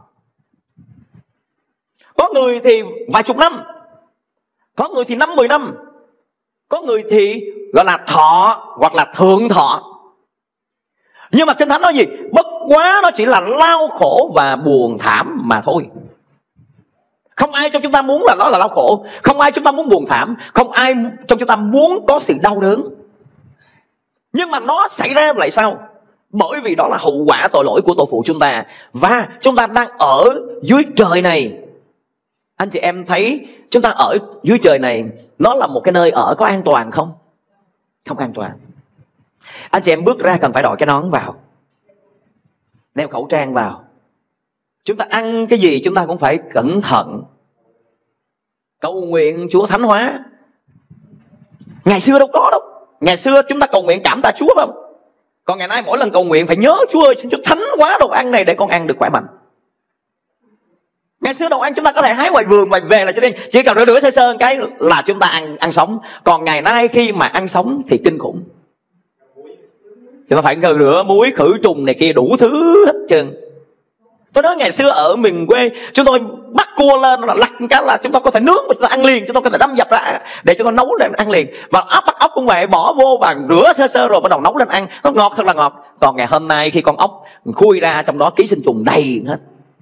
Có người thì vài chục năm, có người thì 5-10 năm, có người thì gọi là thọ hoặc là thượng thọ. Nhưng mà Kinh Thánh nói gì? Bất quá nó chỉ là lao khổ và buồn thảm mà thôi. Không ai trong chúng ta muốn là nó là đau khổ, không ai chúng ta muốn buồn thảm, không ai trong chúng ta muốn có sự đau đớn. Nhưng mà nó xảy ra lại sao? Bởi vì đó là hậu quả tội lỗi của tội phụ chúng ta. Và chúng ta đang ở dưới trời này. Anh chị em thấy chúng ta ở dưới trời này, nó là một cái nơi ở có an toàn không? Không an toàn. Anh chị em bước ra cần phải đội cái nón vào, đeo khẩu trang vào. Chúng ta ăn cái gì chúng ta cũng phải cẩn thận, cầu nguyện Chúa thánh hóa. Ngày xưa đâu có đâu. Ngày xưa chúng ta cầu nguyện cảm tạ Chúa không? Còn ngày nay mỗi lần cầu nguyện phải nhớ Chúa ơi, xin Chúa thánh hóa đồ ăn này để con ăn được khỏe mạnh. Ngày xưa đồ ăn chúng ta có thể hái ngoài vườn và về là cho nên chỉ cần rửa sơ sơ cái là chúng ta ăn sống. Còn ngày nay khi mà ăn sống thì kinh khủng. Chúng ta phải rửa muối, khử trùng này kia đủ thứ hết trơn. Tôi nói ngày xưa ở miền quê chúng tôi bắt cua lên là lặt cái là chúng ta có thể nướng và chúng ta ăn liền, chúng ta có thể đâm dập ra để cho nó nấu lên ăn liền. Và bắt ốc cũng vậy, bỏ vô và rửa sơ sơ rồi bắt đầu nấu lên ăn, nó ngọt thật là ngọt. Còn ngày hôm nay khi con ốc khui ra trong đó ký sinh trùng đầy hết.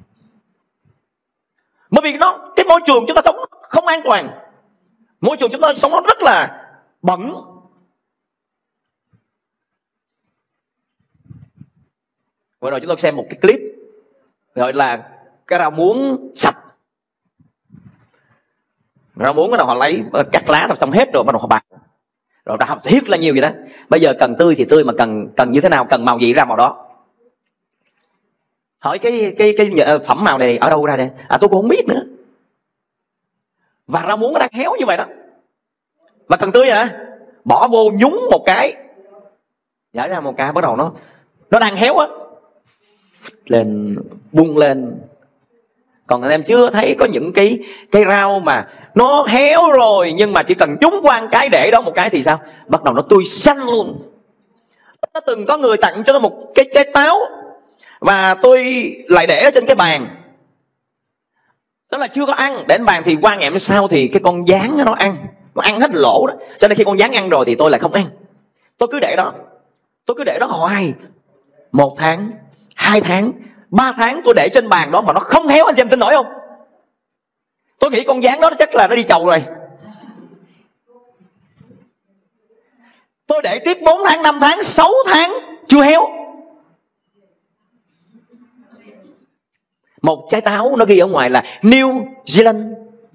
Bởi vì cái môi trường chúng ta sống không an toàn, môi trường chúng ta sống nó rất là bẩn. Vừa rồi chúng tôi xem một cái clip gọi là cái rau muống sạch. Rau muống bắt đầu họ lấy cắt lá rồi xong hết rồi bắt đầu họ bạc, rồi họ thiết là nhiều vậy đó. Bây giờ cần tươi thì tươi, mà cần như thế nào, cần màu gì ra màu đó. Hỏi cái phẩm màu này ở đâu ra đây? Tôi cũng không biết nữa. Và rau muống nó đang héo như vậy đó. Và cần tươi hả? Bỏ vô nhúng một cái, giải ra một cái, bắt đầu nó đang héo á, lên bung lên. Còn anh em chưa thấy có những cái rau mà nó héo rồi nhưng mà chỉ cần nhúng qua một cái để đó một cái thì sao? Bắt đầu nó tươi xanh luôn. Nó từng có người tặng cho nó một cái trái táo và tôi lại để ở trên cái bàn. Đó là chưa có ăn, để lên bàn thì qua ngày hôm sau thì cái con gián nó ăn hết lỗ đó. Cho nên khi con gián ăn rồi thì tôi lại không ăn. Tôi cứ để đó hoài. 1 tháng, 2 tháng, 3 tháng tôi để trên bàn đó mà nó không héo, anh chị em tin nổi không? Tôi nghĩ con gián đó chắc là nó đi chầu rồi. Tôi để tiếp 4 tháng, 5 tháng, 6 tháng chưa héo. Một trái táo nó ghi ở ngoài là New Zealand.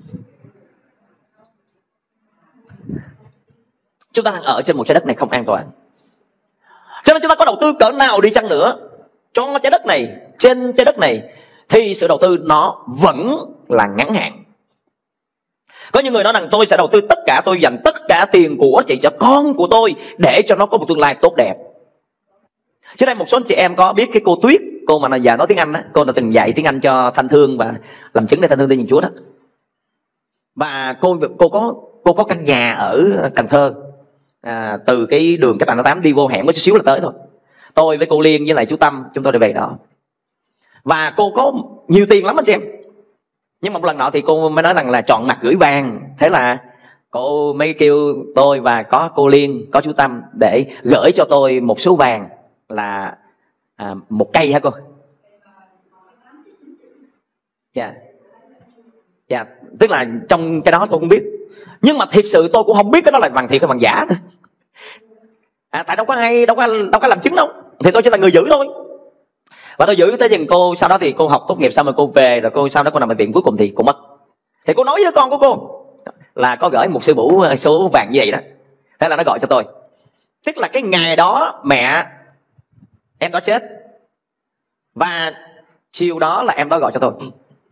Chúng ta đang ở trên một trái đất này không an toàn. Cho nên chúng ta có đầu tư cỡ nào đi chăng nữa cho trái đất này, trên trái đất này, thì sự đầu tư nó vẫn là ngắn hạn. Có những người nói rằng tôi sẽ đầu tư tất cả, tôi dành tất cả tiền của chị cho con của tôi để cho nó có một tương lai tốt đẹp. Trước đây một số anh chị em có biết cái cô Tuyết, cô mà già nói tiếng Anh đó, cô đã từng dạy tiếng Anh cho Thanh Thương và làm chứng để Thanh Thương tin nhìn Chúa đó. Và cô có căn nhà ở Cần Thơ, từ cái đường Cách Mạng Tháng 8 đi vô hẻm có chút xíu là tới thôi. Tôi với cô Liên với lại chú Tâm chúng tôi đi về đó. Và cô có nhiều tiền lắm anh chị em. Nhưng một lần nọ thì cô mới nói rằng là chọn mặt gửi vàng. Thế là cô mới kêu tôi và có cô Liên, có chú Tâm để gửi cho tôi một số vàng là 1 cây hả cô? Dạ. Dạ, tức là trong cái đó tôi không biết. Nhưng mà thiệt sự tôi cũng không biết cái đó là vàng thiệt hay vàng giả nữa. Tại đâu có làm chứng đâu. Thì tôi chỉ là người giữ thôi. Và tôi giữ tới chừng cô, sau đó thì cô học tốt nghiệp xong rồi cô về, rồi cô sau đó cô nằm bệnh viện, cuối cùng thì cô mất. Thì cô nói với con của cô là có gửi một sư bủ số vàng như vậy đó. Thế là nó gọi cho tôi. Tức là cái ngày đó mẹ em đó chết, và chiều đó là em đó gọi cho tôi.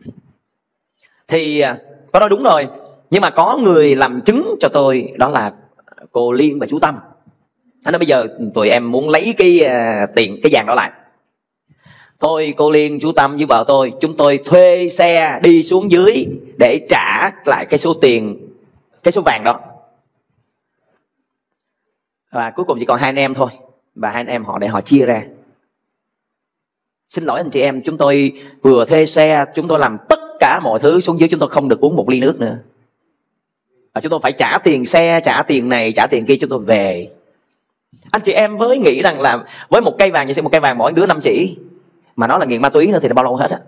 Thì có nói đúng rồi, nhưng mà có người làm chứng cho tôi, đó là cô Liên và chú Tâm. Anh nói bây giờ tụi em muốn lấy cái tiền, cái vàng đó lại. Tôi, cô Liên, chú Tâm với vợ tôi, chúng tôi thuê xe đi xuống dưới để trả lại cái số tiền, cái số vàng đó. Và cuối cùng chỉ còn hai anh em thôi. Và hai anh em để họ chia ra. Xin lỗi anh chị em, chúng tôi vừa thuê xe, chúng tôi làm tất cả mọi thứ xuống dưới, chúng tôi không được uống một ly nước nữa. Và chúng tôi phải trả tiền xe, trả tiền này, trả tiền kia, chúng tôi về. Anh chị em mới nghĩ rằng là với một cây vàng như một cây vàng mỗi đứa 5 chỉ, mà nó là nghiện ma túy nữa thì là bao lâu hết á.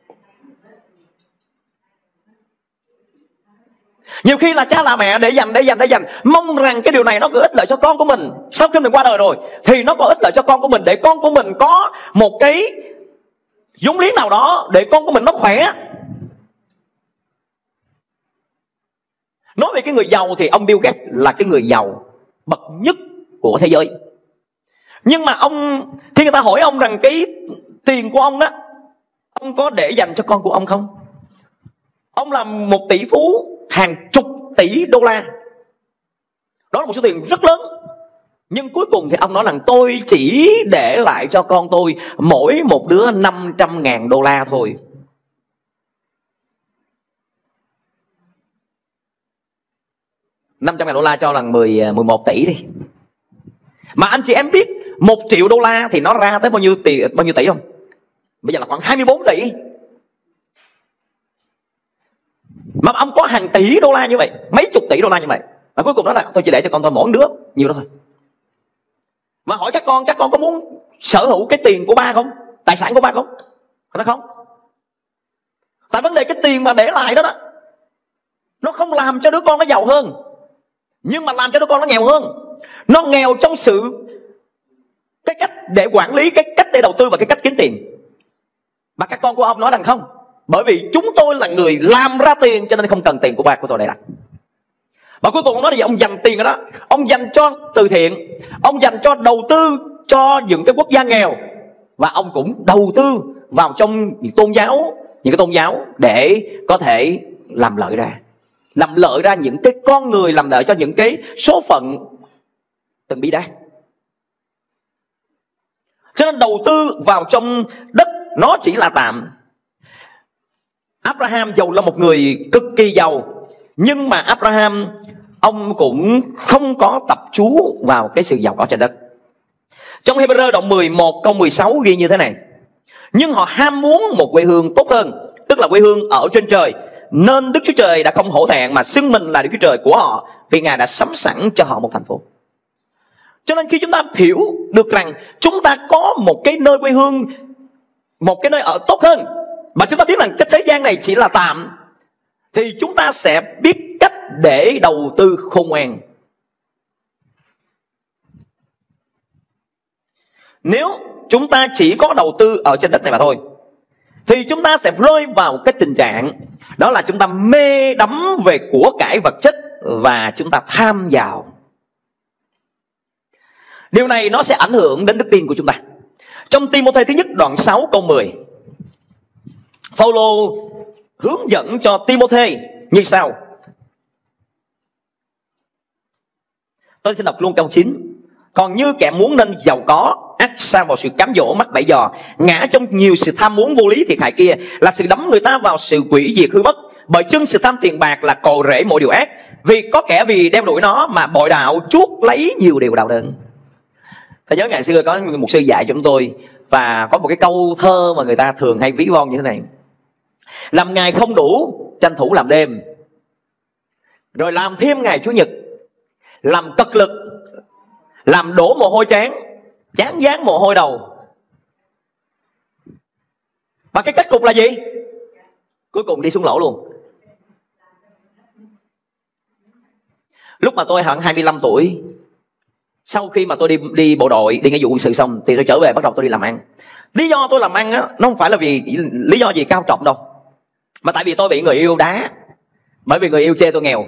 Nhiều khi là cha là mẹ để dành, mong rằng cái điều này nó có ích lợi cho con của mình. Sau khi mình qua đời rồi thì nó có ích lợi cho con của mình, để con của mình có một cái vốn liếng nào đó, để con của mình nó khỏe. Nói về cái người giàu thì ông Bill Gates là cái người giàu bậc nhất của thế giới. Nhưng mà ông, khi người ta hỏi ông rằng cái tiền của ông đó, ông có để dành cho con của ông không? Ông là một tỷ phú hàng chục tỷ đô la. Đó là một số tiền rất lớn. Nhưng cuối cùng thì ông nói rằng tôi chỉ để lại cho con tôi mỗi một đứa 500.000 đô la thôi. $500.000 cho lần 11 tỷ đi. Mà anh chị em biết 1 triệu đô la thì nó ra tới bao nhiêu tỷ không? Bây giờ là khoảng 24 tỷ. Mà ông có hàng tỷ đô la như vậy, mấy chục tỷ đô la như vậy, mà cuối cùng đó là tôi chỉ để cho con tôi mỗi đứa nhiều đó thôi. Mà hỏi các con có muốn sở hữu cái tiền của ba không? Tài sản của ba không? Nó không. Tại vấn đề cái tiền mà để lại đó đó, nó không làm cho đứa con nó giàu hơn, nhưng mà làm cho đứa con nó nghèo hơn. Nó nghèo trong cái cách để quản lý, cái cách để đầu tư và cái cách kiếm tiền. Mà các con của ông nói rằng không, bởi vì chúng tôi là người làm ra tiền cho nên không cần tiền của ba của tôi để lại. Và cuối cùng ông nói là gì? Ông dành tiền đó, ông dành cho từ thiện, ông dành cho đầu tư cho những cái quốc gia nghèo, và ông cũng đầu tư vào trong những cái tôn giáo để có thể làm lợi ra những cái con người, làm lợi cho những cái số phận từng bi đát. Cho nên đầu tư vào trong đất nó chỉ là tạm. Abraham giàu là một người cực kỳ giàu, nhưng mà Abraham ông cũng không có tập chú vào cái sự giàu có trên đất. Trong Hebrew đoạn 11 câu 16 ghi như thế này: nhưng họ ham muốn một quê hương tốt hơn, tức là quê hương ở trên trời, nên Đức Chúa Trời đã không hổ thẹn mà xưng mình là Đức Chúa Trời của họ, vì Ngài đã sắm sẵn cho họ một thành phố. Cho nên khi chúng ta hiểu được rằng chúng ta có một cái nơi quê hương, một cái nơi ở tốt hơn, mà chúng ta biết rằng cái thế gian này chỉ là tạm, thì chúng ta sẽ biết cách để đầu tư khôn ngoan. Nếu chúng ta chỉ có đầu tư ở trên đất này mà thôi, thì chúng ta sẽ rơi vào cái tình trạng đó là chúng ta mê đắm về của cải vật chất và chúng ta tham giàu. Điều này nó sẽ ảnh hưởng đến đức tin của chúng ta. Trong Ti-mô-thê thứ nhất đoạn 6 câu 10, Phao-lô hướng dẫn cho Ti-mô-thê như sau. Tôi xin đọc luôn câu 9. Còn như kẻ muốn nên giàu có, ắt sa vào sự cám dỗ mắc bẫy dò, ngã trong nhiều sự tham muốn vô lý thiệt hại kia, là sự đắm người ta vào sự hủy diệt hư bất. Bởi chân sự tham tiền bạc là cội rễ mọi điều ác, vì có kẻ vì đeo đuổi nó mà bội đạo chuốc lấy nhiều điều đau đớn. Tôi nhớ ngày xưa có một sư dạy chúng tôi, và có một cái câu thơ mà người ta thường hay ví von như thế này: làm ngày không đủ, tranh thủ làm đêm, rồi làm thêm ngày Chủ nhật, làm cật lực, làm đổ mồ hôi trán, chán dán mồ hôi đầu. Và cái kết cục là gì? Cuối cùng đi xuống lỗ luôn. Lúc mà tôi hẳn 25 tuổi, sau khi mà tôi đi bộ đội, đi nghĩa vụ quân sự xong, thì tôi trở về bắt đầu tôi đi làm ăn. Lý do tôi làm ăn á, nó không phải là vì lý do gì cao trọng đâu, mà tại vì tôi bị người yêu đá. Bởi vì người yêu chê tôi nghèo.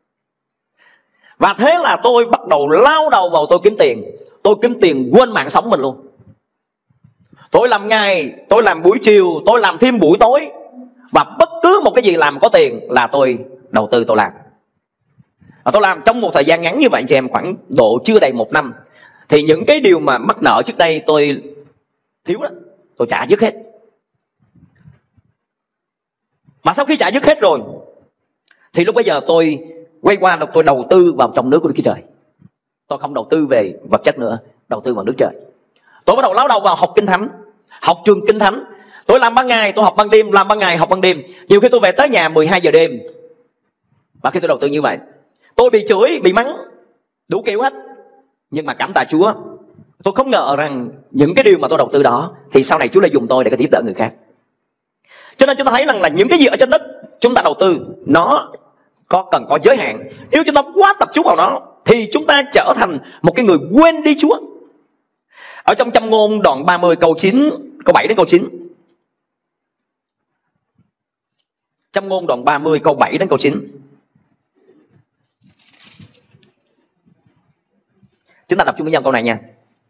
Và thế là tôi bắt đầu lao đầu vào tôi kiếm tiền. Tôi kiếm tiền quên mạng sống mình luôn. Tôi làm ngày, tôi làm buổi chiều, tôi làm thêm buổi tối, và bất cứ một cái gì làm có tiền là tôi đầu tư tôi làm. Và tôi làm trong một thời gian ngắn như vậy, anh chị em, khoảng độ chưa đầy 1 năm, thì những cái điều mà mắc nợ trước đây tôi thiếu đó, tôi trả dứt hết. Mà sau khi trả dứt hết rồi, thì lúc bây giờ tôi quay qua tôi đầu tư vào trong nước của Đức Chúa Trời. Tôi không đầu tư về vật chất nữa, đầu tư vào nước trời. Tôi bắt đầu lao đầu vào học Kinh Thánh, học trường Kinh Thánh. Tôi làm ban ngày, tôi học ban đêm, làm ban ngày, học ban đêm. Nhiều khi tôi về tới nhà 12 giờ đêm. Và khi tôi đầu tư như vậy, tôi bị chửi, bị mắng, đủ kiểu hết. Nhưng mà cảm tạ Chúa, tôi không ngờ rằng những cái điều mà tôi đầu tư đó thì sau này Chúa lại dùng tôi để có thể giúp đỡ người khác. Cho nên chúng ta thấy rằng là những cái gì ở trên đất chúng ta đầu tư, nó cần có giới hạn. Nếu chúng ta quá tập trung vào nó thì chúng ta trở thành một cái người quên đi Chúa. Ở trong Châm Ngôn đoạn 30 câu 9, câu 7 đến câu 9. Châm Ngôn đoạn 30 câu 7 đến câu 9. Chúng ta đọc chung với nhau câu này nha.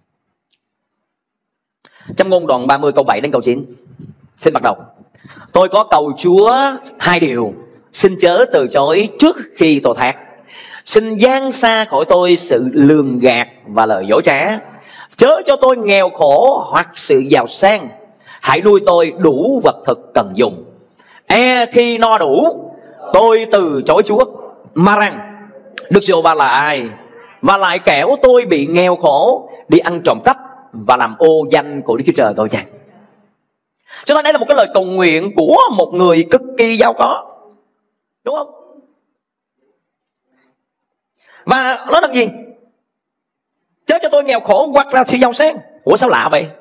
Châm Ngôn đoạn 30 câu 7 đến câu 9. Xin bắt đầu. Tôi có cầu Chúa hai điều, xin chớ từ chối trước khi tôi thác. Xin giang xa khỏi tôi sự lường gạt và lời dối trá. Chớ cho tôi nghèo khổ hoặc sự giàu sang. Hãy nuôi tôi đủ vật thực cần dùng. Khi no đủ, tôi từ chối Chúa, mà rằng Đức Giê-hô-va là ai, và lại kẻo tôi bị nghèo khổ, đi ăn trộm cắp và làm ô danh của Đức Chúa Trời tôi chăng? Cho nên đây là một cái lời cầu nguyện của một người cực kỳ giàu có, đúng không? Và nó là gì? Chớ cho tôi nghèo khổ hoặc là sự giàu sang. Ủa sao lạ vậy?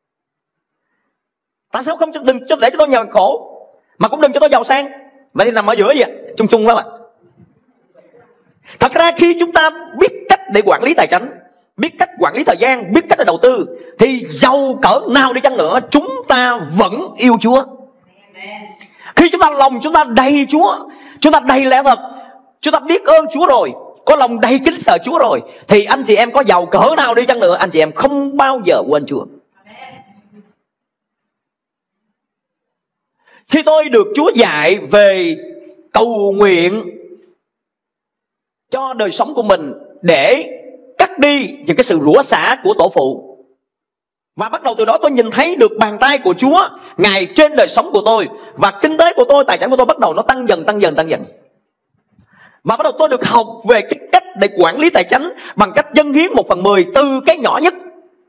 Tại sao không đừng cho để cho tôi nghèo khổ mà cũng đừng cho tôi giàu sang? Vậy thì nằm ở giữa gì ạ? Chung chung đó ạ. Thật ra khi chúng ta biết cách để quản lý tài chính, biết cách quản lý thời gian, biết cách để đầu tư, thì giàu cỡ nào đi chăng nữa chúng ta vẫn yêu Chúa. Khi chúng ta lòng chúng ta đầy Chúa, chúng ta đầy lẽ thật, chúng ta biết ơn Chúa rồi, có lòng đầy kính sợ Chúa rồi, thì anh chị em có giàu cỡ nào đi chăng nữa, anh chị em không bao giờ quên Chúa. Khi tôi được Chúa dạy về cầu nguyện cho đời sống của mình để cắt đi những cái sự rủa xả của tổ phụ, và bắt đầu từ đó tôi nhìn thấy được bàn tay của Chúa Ngài trên đời sống của tôi, và kinh tế của tôi, tài chính của tôi bắt đầu nó tăng dần. Và bắt đầu tôi được học về cái cách để quản lý tài chính bằng cách dâng hiến 1/10 từ cái nhỏ nhất.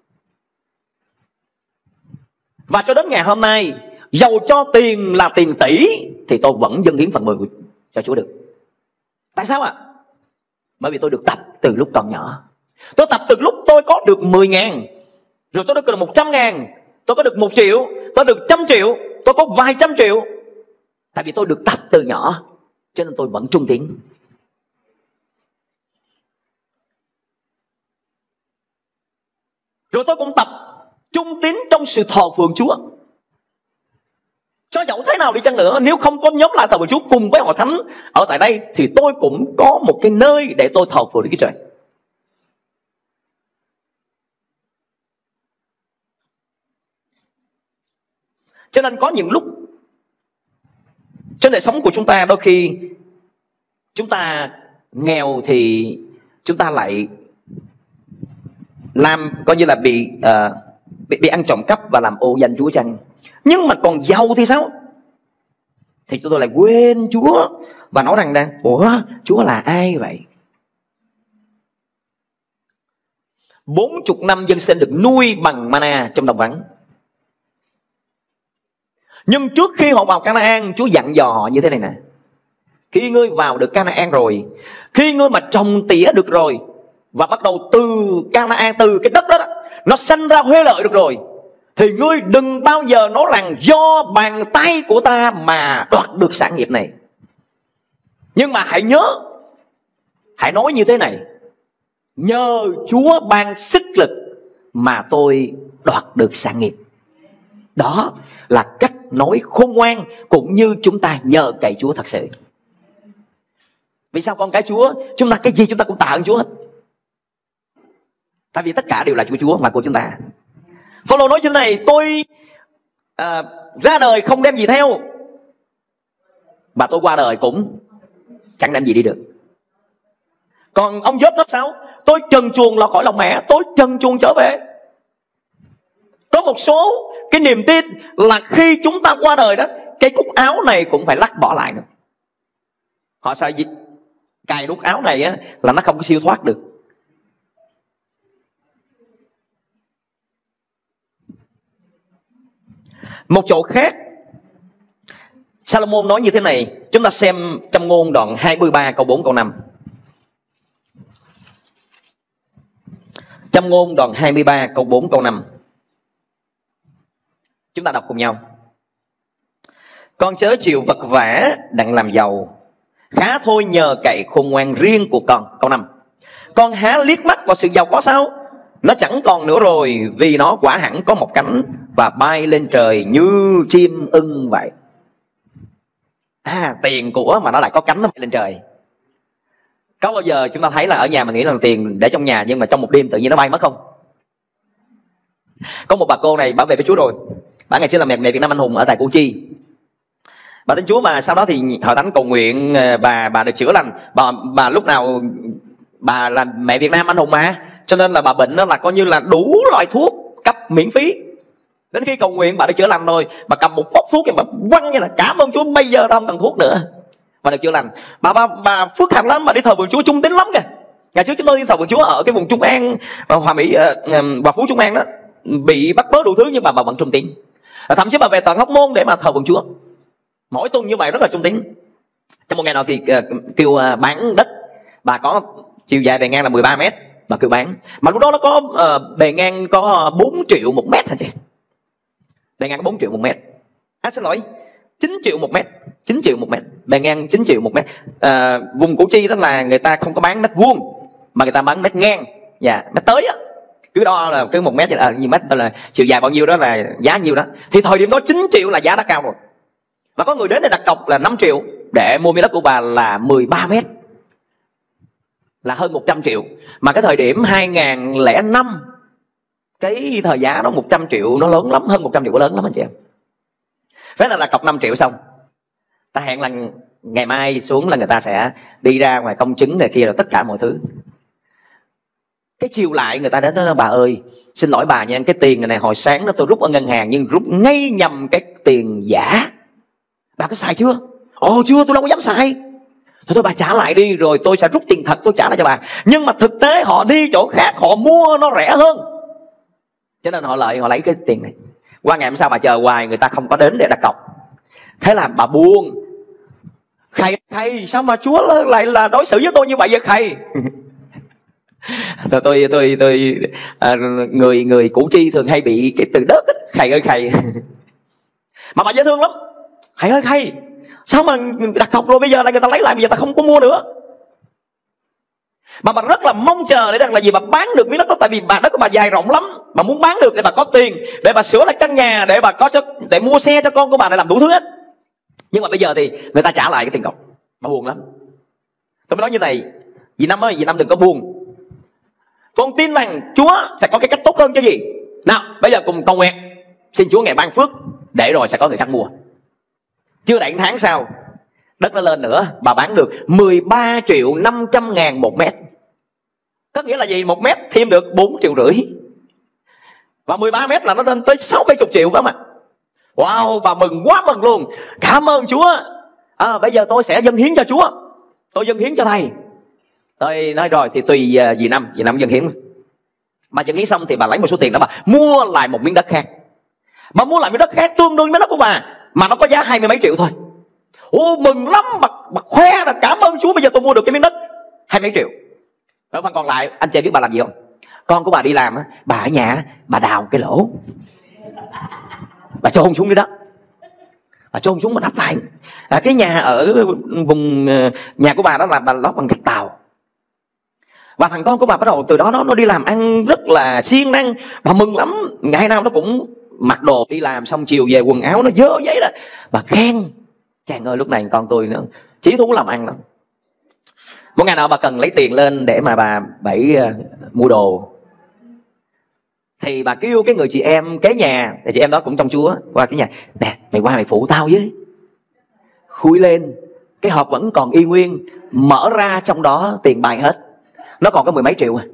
Và cho đến ngày hôm nay, dầu cho tiền là tiền tỷ thì tôi vẫn dâng hiến 1/10 cho Chúa được. Tại sao ạ? Bởi vì tôi được tập từ lúc còn nhỏ. Tôi tập từ lúc tôi có được 10.000, rồi tôi được 100.000, tôi có được 1 triệu, tôi được 100 triệu, tôi có vài trăm triệu. Tại vì tôi được tập từ nhỏ, cho nên tôi vẫn trung tín. Rồi tôi cũng tập trung tín trong sự thờ phượng Chúa. Cho dẫu thế nào đi chăng nữa, nếu không có nhóm lại thờ phượng Chúa cùng với hội thánh ở tại đây, thì tôi cũng có một cái nơi để tôi thờ phượng Đức Chúa Trời. Cho nên có những lúc trên đời sống của chúng ta, đôi khi chúng ta nghèo thì chúng ta lại làm coi như là bị ăn trộm cắp và làm ô danh Chúa chăng. Nhưng mà còn giàu thì sao? Thì chúng tôi lại quên Chúa và nói rằng là ủa, Chúa là ai vậy? 40 năm dân sinh được nuôi bằng mana trong đồng vắng. Nhưng trước khi họ vào Canaan, Chúa dặn dò họ như thế này nè: khi ngươi vào được Canaan rồi, khi ngươi mà trồng tỉa được rồi, và bắt đầu từ Canaan, từ cái đất đó, nó sanh ra huê lợi được rồi, thì ngươi đừng bao giờ nói rằng do bàn tay của ta mà đoạt được sản nghiệp này. Nhưng mà hãy nhớ, hãy nói như thế này: nhờ Chúa ban sức lực mà tôi đoạt được sản nghiệp. Đó là cách nói khôn ngoan, cũng như chúng ta nhờ cậy Chúa thật sự. Vì sao con cái Chúa, chúng ta cái gì chúng ta cũng tạ ơn Chúa hết? Tại vì tất cả đều là của Chúa và của chúng ta. Phaolô nói như thế này: tôi ra đời không đem gì theo, và tôi qua đời cũng chẳng đem gì đi được. Còn ông Gióp nói sao? Tôi trần truồng lọt khỏi lòng mẹ, tôi trần truồng trở về. Có một số cái niềm tin là khi chúng ta qua đời đó, cái cúc áo này cũng phải lắc bỏ lại nữa. Họ sợ gì? Cài nút áo này á, là nó không có siêu thoát được. Một chỗ khác Salomon nói như thế này. Chúng ta xem Châm Ngôn đoạn 23 câu 4 câu 5. Châm Ngôn đoạn 23 câu 4 câu 5. Chúng ta đọc cùng nhau. Con chớ chịu vật vã đặng làm giàu, khá thôi nhờ cậy khôn ngoan riêng của con. Câu 5. Con há liếc mắt vào sự giàu có sao? Nó chẳng còn nữa rồi, vì nó quả hẳn có một cánh và bay lên trời như chim ưng vậy. Tiền của mà nó lại có cánh, nó bay lên trời. Có bao giờ chúng ta thấy là ở nhà mình nghĩ là tiền để trong nhà, nhưng mà trong một đêm tự nhiên nó bay mất không? Có một bà cô này, bà về với Chúa rồi. Bà ngày xưa là mẹ Việt Nam Anh Hùng ở tại Củ Chi. Bà tin Chúa mà sau đó thì hội thánh cầu nguyện, bà được chữa lành. Bà lúc nào bà là mẹ Việt Nam Anh Hùng mà, cho nên là bà bệnh đó là coi như là đủ loại thuốc cấp miễn phí. Đến khi cầu nguyện bà được chữa lành rồi, bà cầm một hộp thuốc và quăng như là cảm ơn Chúa, bây giờ tao không cần thuốc nữa. Bà được chữa lành. Bà phước hạnh lắm, bà đi thờ vườn Chúa trung tín lắm kìa. Ngày trước chúng tôi đi thờ vườn Chúa ở cái vùng Trung An, Hòa Mỹ, Hòa Phú Trung An đó, bị bắt bớ đủ thứ nhưng bà vẫn trung tín. Thậm chí bà về Toàn Hóc Môn để mà thờ vườn Chúa. Mỗi tuần như vậy rất là trung tín. Trong một ngày nào thì kêu bán đất. Bà có chiều dài bề ngang là 13 mét, bà kêu bán. Mà lúc đó nó có bề ngang có 4 triệu một mét hả chị? Bề ngang có 4 triệu một mét. Xin lỗi, 9 triệu một mét. 9 triệu một mét, bề ngang 9 triệu một mét. Vùng Củ Chi đó là người ta không có bán mét vuông, mà người ta bán mét ngang. Dạ, mét tới á. Cứ đo là cứ 1 mét như mét, là chiều dài bao nhiêu đó là giá nhiêu đó. Thì thời điểm đó 9 triệu là giá đã cao rồi. Và có người đến để đặt cọc là 5 triệu để mua miếng đất của bà là 13 mét, là hơn 100 triệu. Mà cái thời điểm 2005, cái thời giá đó 100 triệu nó lớn lắm, hơn 100 triệu có lớn lắm anh chị em. Thế là đặt cọc 5 triệu xong, ta hẹn là ngày mai xuống là người ta sẽ đi ra ngoài công chứng này kia rồi tất cả mọi thứ. Cái chiều lại người ta đến nói bà ơi, xin lỗi bà nha, cái tiền này hồi sáng đó tôi rút ở ngân hàng nhưng rút ngay nhầm cái tiền giả. Bà có xài chưa? Ồ chưa, tôi đâu có dám xài. Thôi bà trả lại đi rồi tôi sẽ rút tiền thật tôi trả lại cho bà. Nhưng mà thực tế họ đi chỗ khác họ mua nó rẻ hơn, cho nên họ lấy cái tiền này. Qua ngày hôm sau bà chờ hoài người ta không có đến để đặt cọc. Thế là bà buồn. Thầy sao mà Chúa lại là đối xử với tôi như vậy vậy thầy? Người Củ Chi thường hay bị cái từ đất thầy ơi thầy. Mà bà dễ thương lắm. Thầy ơi thầy, sao mà đặt cọc rồi bây giờ là người ta lấy lại, bây giờ ta không có mua nữa. Bà rất là mong chờ để rằng là gì bà bán được miếng đất đó, tại vì đất của bà dài rộng lắm, bà muốn bán được để bà có tiền, để bà sửa lại căn nhà, để bà có để mua xe cho con của bà, để làm đủ thứ hết. Nhưng mà bây giờ thì người ta trả lại cái tiền cọc, bà buồn lắm. Tôi mới nói như này, dì Năm ơi, dì Năm đừng có buồn. Con tin rằng Chúa sẽ có cái cách tốt hơn cho gì. Nào, bây giờ cùng cầu nguyện, xin Chúa ngài ban phước, để rồi sẽ có người khác mua. Chưa đầy tháng sau, đất nó lên nữa, bà bán được 13 triệu 500 ngàn một mét. Có nghĩa là gì? 1 mét thêm được 4 triệu rưỡi. Và 13 mét là nó lên tới 60 triệu đó mà. Wow, bà mừng quá mừng luôn. Cảm ơn Chúa. Bây giờ tôi sẽ dâng hiến cho Chúa, tôi dâng hiến cho thầy. Tôi nói rồi thì tùy dì Năm dâng hiến. Bà dâng hiến xong thì bà lấy một số tiền đó bà mua lại một miếng đất khác. Bà mua lại miếng đất khác tương đương với đất của bà, mà nó có giá 20 mấy triệu thôi. Ô mừng lắm, bà khoe là cảm ơn Chúa, bây giờ tôi mua được cái miếng đất 20 mấy triệu. Rồi phần còn lại, anh chị biết bà làm gì không? Con của bà đi làm, bà ở nhà, bà đào cái lỗ, bà chôn xuống dưới đất, bà chôn xuống, bà đắp lại. Cái nhà ở vùng nhà của bà đó là bà lót bằng gạch tàu. Và thằng con của bà bắt đầu từ đó nó đi làm ăn rất là siêng năng. Bà mừng lắm, ngày nào nó cũng mặc đồ đi làm xong chiều về quần áo nó dơ giấy đó. Bà khen, chàng ơi lúc này con tôi nó chí thú làm ăn lắm. Một ngày nào bà cần lấy tiền lên để mà bà bẫy mua đồ, thì bà kêu cái người chị em kế nhà, thì chị em đó cũng trong Chúa, qua cái nhà, nè mày qua mày phụ tao với. Khui lên, cái hộp vẫn còn y nguyên, mở ra trong đó tiền bài hết, nó còn có 10 mấy triệu à.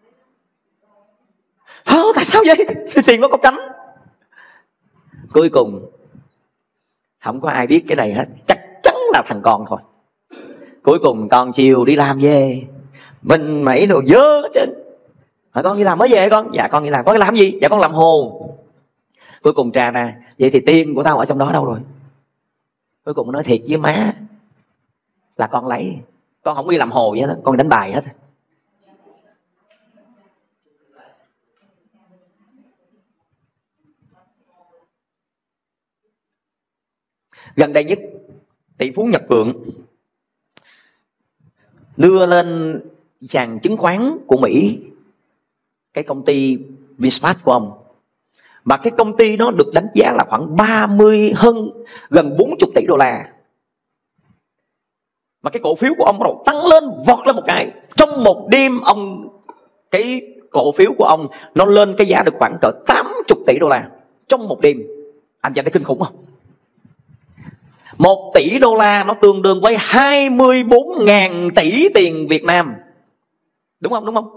Tại sao vậy? Thì tiền nó có cánh. Cuối cùng không có ai biết cái này hết, chắc chắn là thằng con thôi. Cuối cùng con chiều đi làm về, mình mẩy đồ dơ hết trơn. Con đi làm mới về con? Dạ con đi làm. Con đi làm gì? Dạ con làm hồ. Cuối cùng tra ra, vậy thì tiền của tao ở trong đó đâu rồi? Cuối cùng nói thiệt với má là con lấy, con không đi làm hồ vậy đó, con đánh bài hết. Gần đây nhất, tỷ phú Nhật Vượng đưa lên sàn chứng khoán của Mỹ cái công ty VinFast của ông, mà cái công ty nó được đánh giá là khoảng gần 40 tỷ đô la. Mà cái cổ phiếu của ông bắt đầu tăng lên, vọt lên một cái. Trong một đêm cái cổ phiếu của ông nó lên cái giá được khoảng cỡ 80 tỷ đô la trong một đêm. Anh thấy kinh khủng không? 1 tỷ đô la nó tương đương với 24.000 tỷ tiền Việt Nam. Đúng không? Đúng không?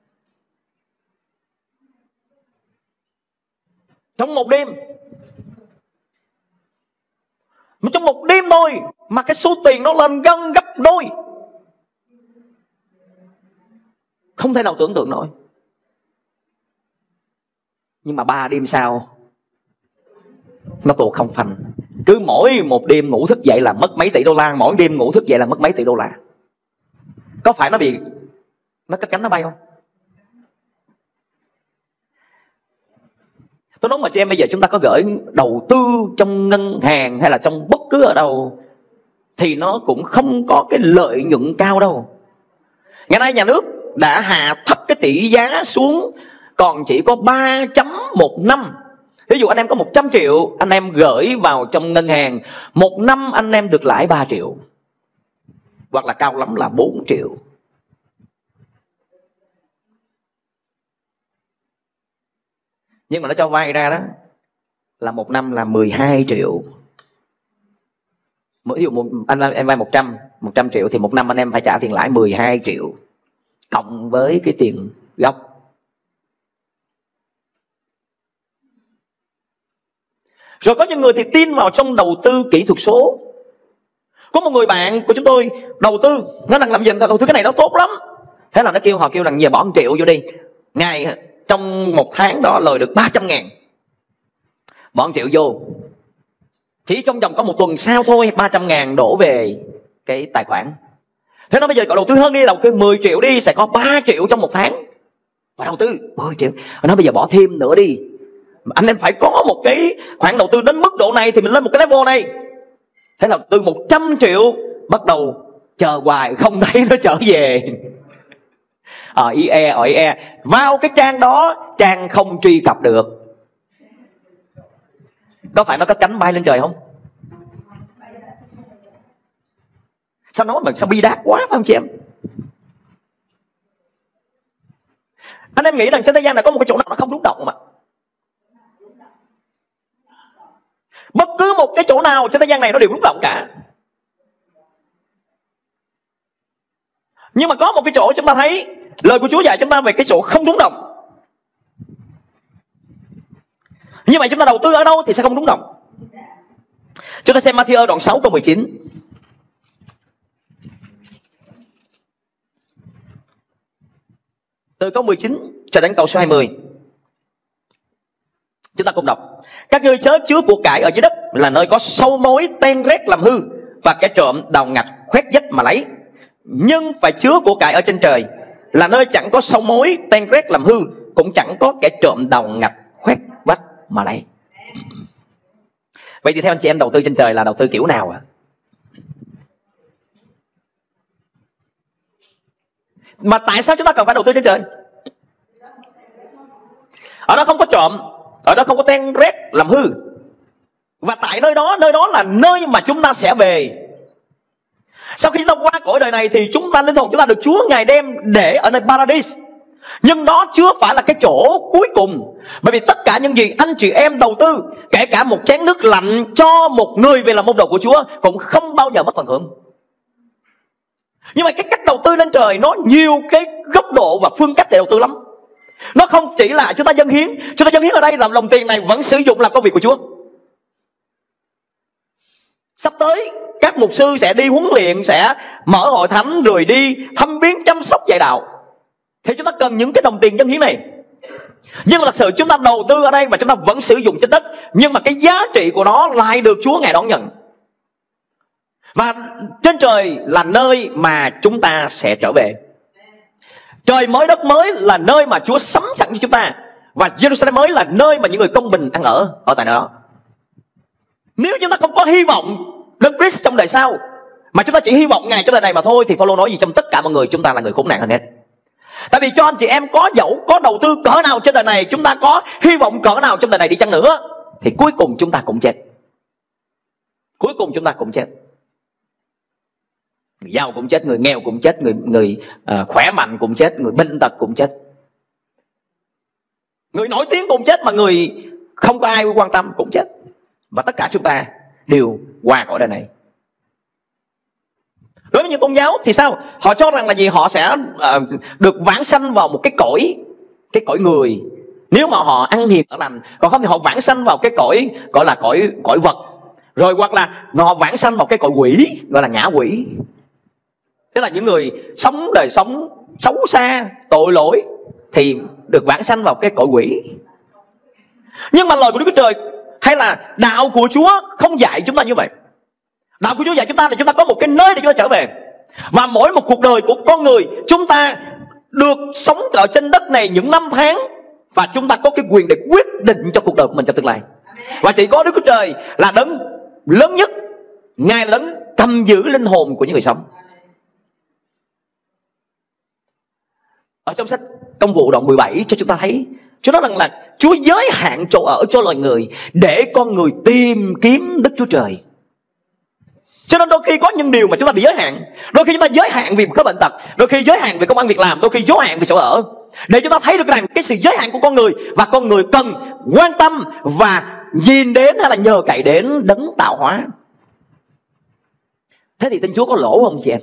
Trong một đêm. Mà trong một đêm thôi mà cái số tiền nó lên gần gấp đôi. Không thể nào tưởng tượng nổi. Nhưng mà 3 đêm sau nó tụt không phanh. Cứ mỗi một đêm ngủ thức dậy là mất mấy tỷ đô la. Mỗi đêm ngủ thức dậy là mất mấy tỷ đô la. Có phải nó cất cánh nó bay không? Tôi nói mà chị em, bây giờ chúng ta có gửi đầu tư trong ngân hàng hay là trong bất cứ ở đâu thì nó cũng không có cái lợi nhuận cao đâu. Ngày nay nhà nước đã hạ thấp cái tỷ giá xuống còn chỉ có 3 chấm một năm. Ví dụ anh em có 100 triệu, anh em gửi vào trong ngân hàng, một năm anh em được lãi 3 triệu. Hoặc là cao lắm là 4 triệu. Nhưng mà nó cho vay ra đó là một năm là 12 triệu. Ví dụ em vay 100 triệu thì một năm anh em phải trả tiền lãi 12 triệu. Cộng với cái tiền gốc. Rồi có những người thì tin vào trong đầu tư kỹ thuật số. Có một người bạn của chúng tôi đầu tư, nó đang làm gì? Đầu tư cái này nó tốt lắm. Thế là họ kêu rằng giờ bỏ 1 triệu vô đi. Trong một tháng đó lời được 300.000. Bỏ 1 triệu vô. Chỉ trong vòng có một tuần sau thôi 300.000 đổ về cái tài khoản. Thế nó bây giờ cậu đầu tư hơn đi, đầu tư 10 triệu đi, sẽ có 3 triệu trong một tháng. Và đầu tư 10 triệu. Nó bây giờ bỏ thêm nữa đi. Anh em phải có một cái khoản đầu tư đến mức độ này thì mình lên một cái level này. Thế là từ 100 triệu bắt đầu chờ hoài không thấy nó trở về. IE vào cái trang đó, trang không truy cập được. Có phải nó có cánh bay lên trời không? Sao nói mà sao bi đát quá phải không chị em? Anh em nghĩ rằng trên thế gian này có một cái chỗ nào nó không rung động mà. Bất cứ một cái chỗ nào trên thế gian này nó đều rung động cả. Nhưng mà có một cái chỗ chúng ta thấy lời của Chúa dạy chúng ta về cái chỗ không rung động. Như vậy chúng ta đầu tư ở đâu thì sẽ không rung động. Chúng ta xem Matthew đoạn 6 câu 19. Từ câu 19 cho đến câu số 20. Chúng ta cùng đọc. Các ngươi chớ chứa của cải ở dưới đất, là nơi có sâu mối ten rét làm hư, và kẻ trộm đào ngạch khoét vách mà lấy. Nhưng phải chứa của cải ở trên trời, là nơi chẳng có sâu mối ten rét làm hư, cũng chẳng có kẻ trộm đào ngạch khoét vách mà lấy. Vậy thì theo anh chị em, đầu tư trên trời là đầu tư kiểu nào ạ? Mà tại sao chúng ta cần phải đầu tư trên trời? Ở đó không có trộm, ở đó không có ten rét làm hư. Và tại nơi đó là nơi mà chúng ta sẽ về. Sau khi chúng ta qua cõi đời này thì chúng ta, linh hồn chúng ta được Chúa Ngài đem để ở nơi Paradise. Nhưng đó chưa phải là cái chỗ cuối cùng. Bởi vì tất cả những gì anh chị em đầu tư, kể cả một chén nước lạnh cho một người về làm môn đồ của Chúa, cũng không bao giờ mất phần hưởng. Nhưng mà cái cách đầu tư lên trời nó nhiều cái góc độ và phương cách để đầu tư lắm. Nó không chỉ là chúng ta dâng hiến. Chúng ta dâng hiến ở đây làm đồng tiền này vẫn sử dụng làm công việc của Chúa. Sắp tới các mục sư sẽ đi huấn luyện, sẽ mở hội thánh, rồi đi thăm viếng chăm sóc dạy đạo. Thì chúng ta cần những cái đồng tiền dâng hiến này. Nhưng mà thật sự chúng ta đầu tư ở đây và chúng ta vẫn sử dụng trái đất, nhưng mà cái giá trị của nó lại được Chúa Ngài đón nhận. Và trên trời là nơi mà chúng ta sẽ trở về. Trời mới đất mới là nơi mà Chúa sắm sẵn cho chúng ta. Và Jerusalem mới là nơi mà những người công bình ăn ở tại đó. Nếu chúng ta không có hy vọng Đấng Christ trong đời sau, mà chúng ta chỉ hy vọng Ngài trong đời này mà thôi, thì Phaolô nói gì trong tất cả mọi người chúng ta là người khốn nạn hơn hết. Tại vì cho anh chị em có dẫu có đầu tư cỡ nào trên đời này, chúng ta có hy vọng cỡ nào trong đời này đi chăng nữa, thì cuối cùng chúng ta cũng chết. Cuối cùng chúng ta cũng chết. Người giàu cũng chết, người nghèo cũng chết, người khỏe mạnh cũng chết, người bệnh tật cũng chết, người nổi tiếng cũng chết, mà người không có ai quan tâm cũng chết. Và tất cả chúng ta đều qua cõi đời này. Đối với những tôn giáo thì sao? Họ cho rằng là gì? Họ sẽ được vãng sanh vào một cái cõi người, nếu mà họ ăn hiền ở lành. Còn không thì họ vãng sanh vào cái cõi gọi là cõi vật. Rồi hoặc là họ vãng sanh vào cái cõi quỷ, gọi là ngã quỷ. Tức là những người sống đời sống xấu xa, tội lỗi thì được vãng sanh vào cái cõi quỷ. Nhưng mà lời của Đức Chúa Trời hay là đạo của Chúa không dạy chúng ta như vậy. Đạo của Chúa dạy chúng ta là chúng ta có một cái nơi để chúng ta trở về. Và mỗi một cuộc đời của con người, chúng ta được sống ở trên đất này những năm tháng, và chúng ta có cái quyền để quyết định cho cuộc đời của mình trong tương lai. Và chỉ có Đức Chúa Trời là đấng lớn nhất, Ngài là đấng cầm giữ linh hồn của những người sống. Ở trong sách Công vụ đoạn 17 cho chúng ta thấy, Chúa nói rằng là Chúa giới hạn chỗ ở cho loài người để con người tìm kiếm Đức Chúa Trời. Cho nên đôi khi có những điều mà chúng ta bị giới hạn. Đôi khi chúng ta giới hạn vì có bệnh tật, đôi khi giới hạn về công ăn việc làm, đôi khi giới hạn về chỗ ở. Để chúng ta thấy được rằng cái sự giới hạn của con người, và con người cần quan tâm và nhìn đến hay là nhờ cậy đến đấng tạo hóa. Thế thì tin Chúa có lỗ không chị em?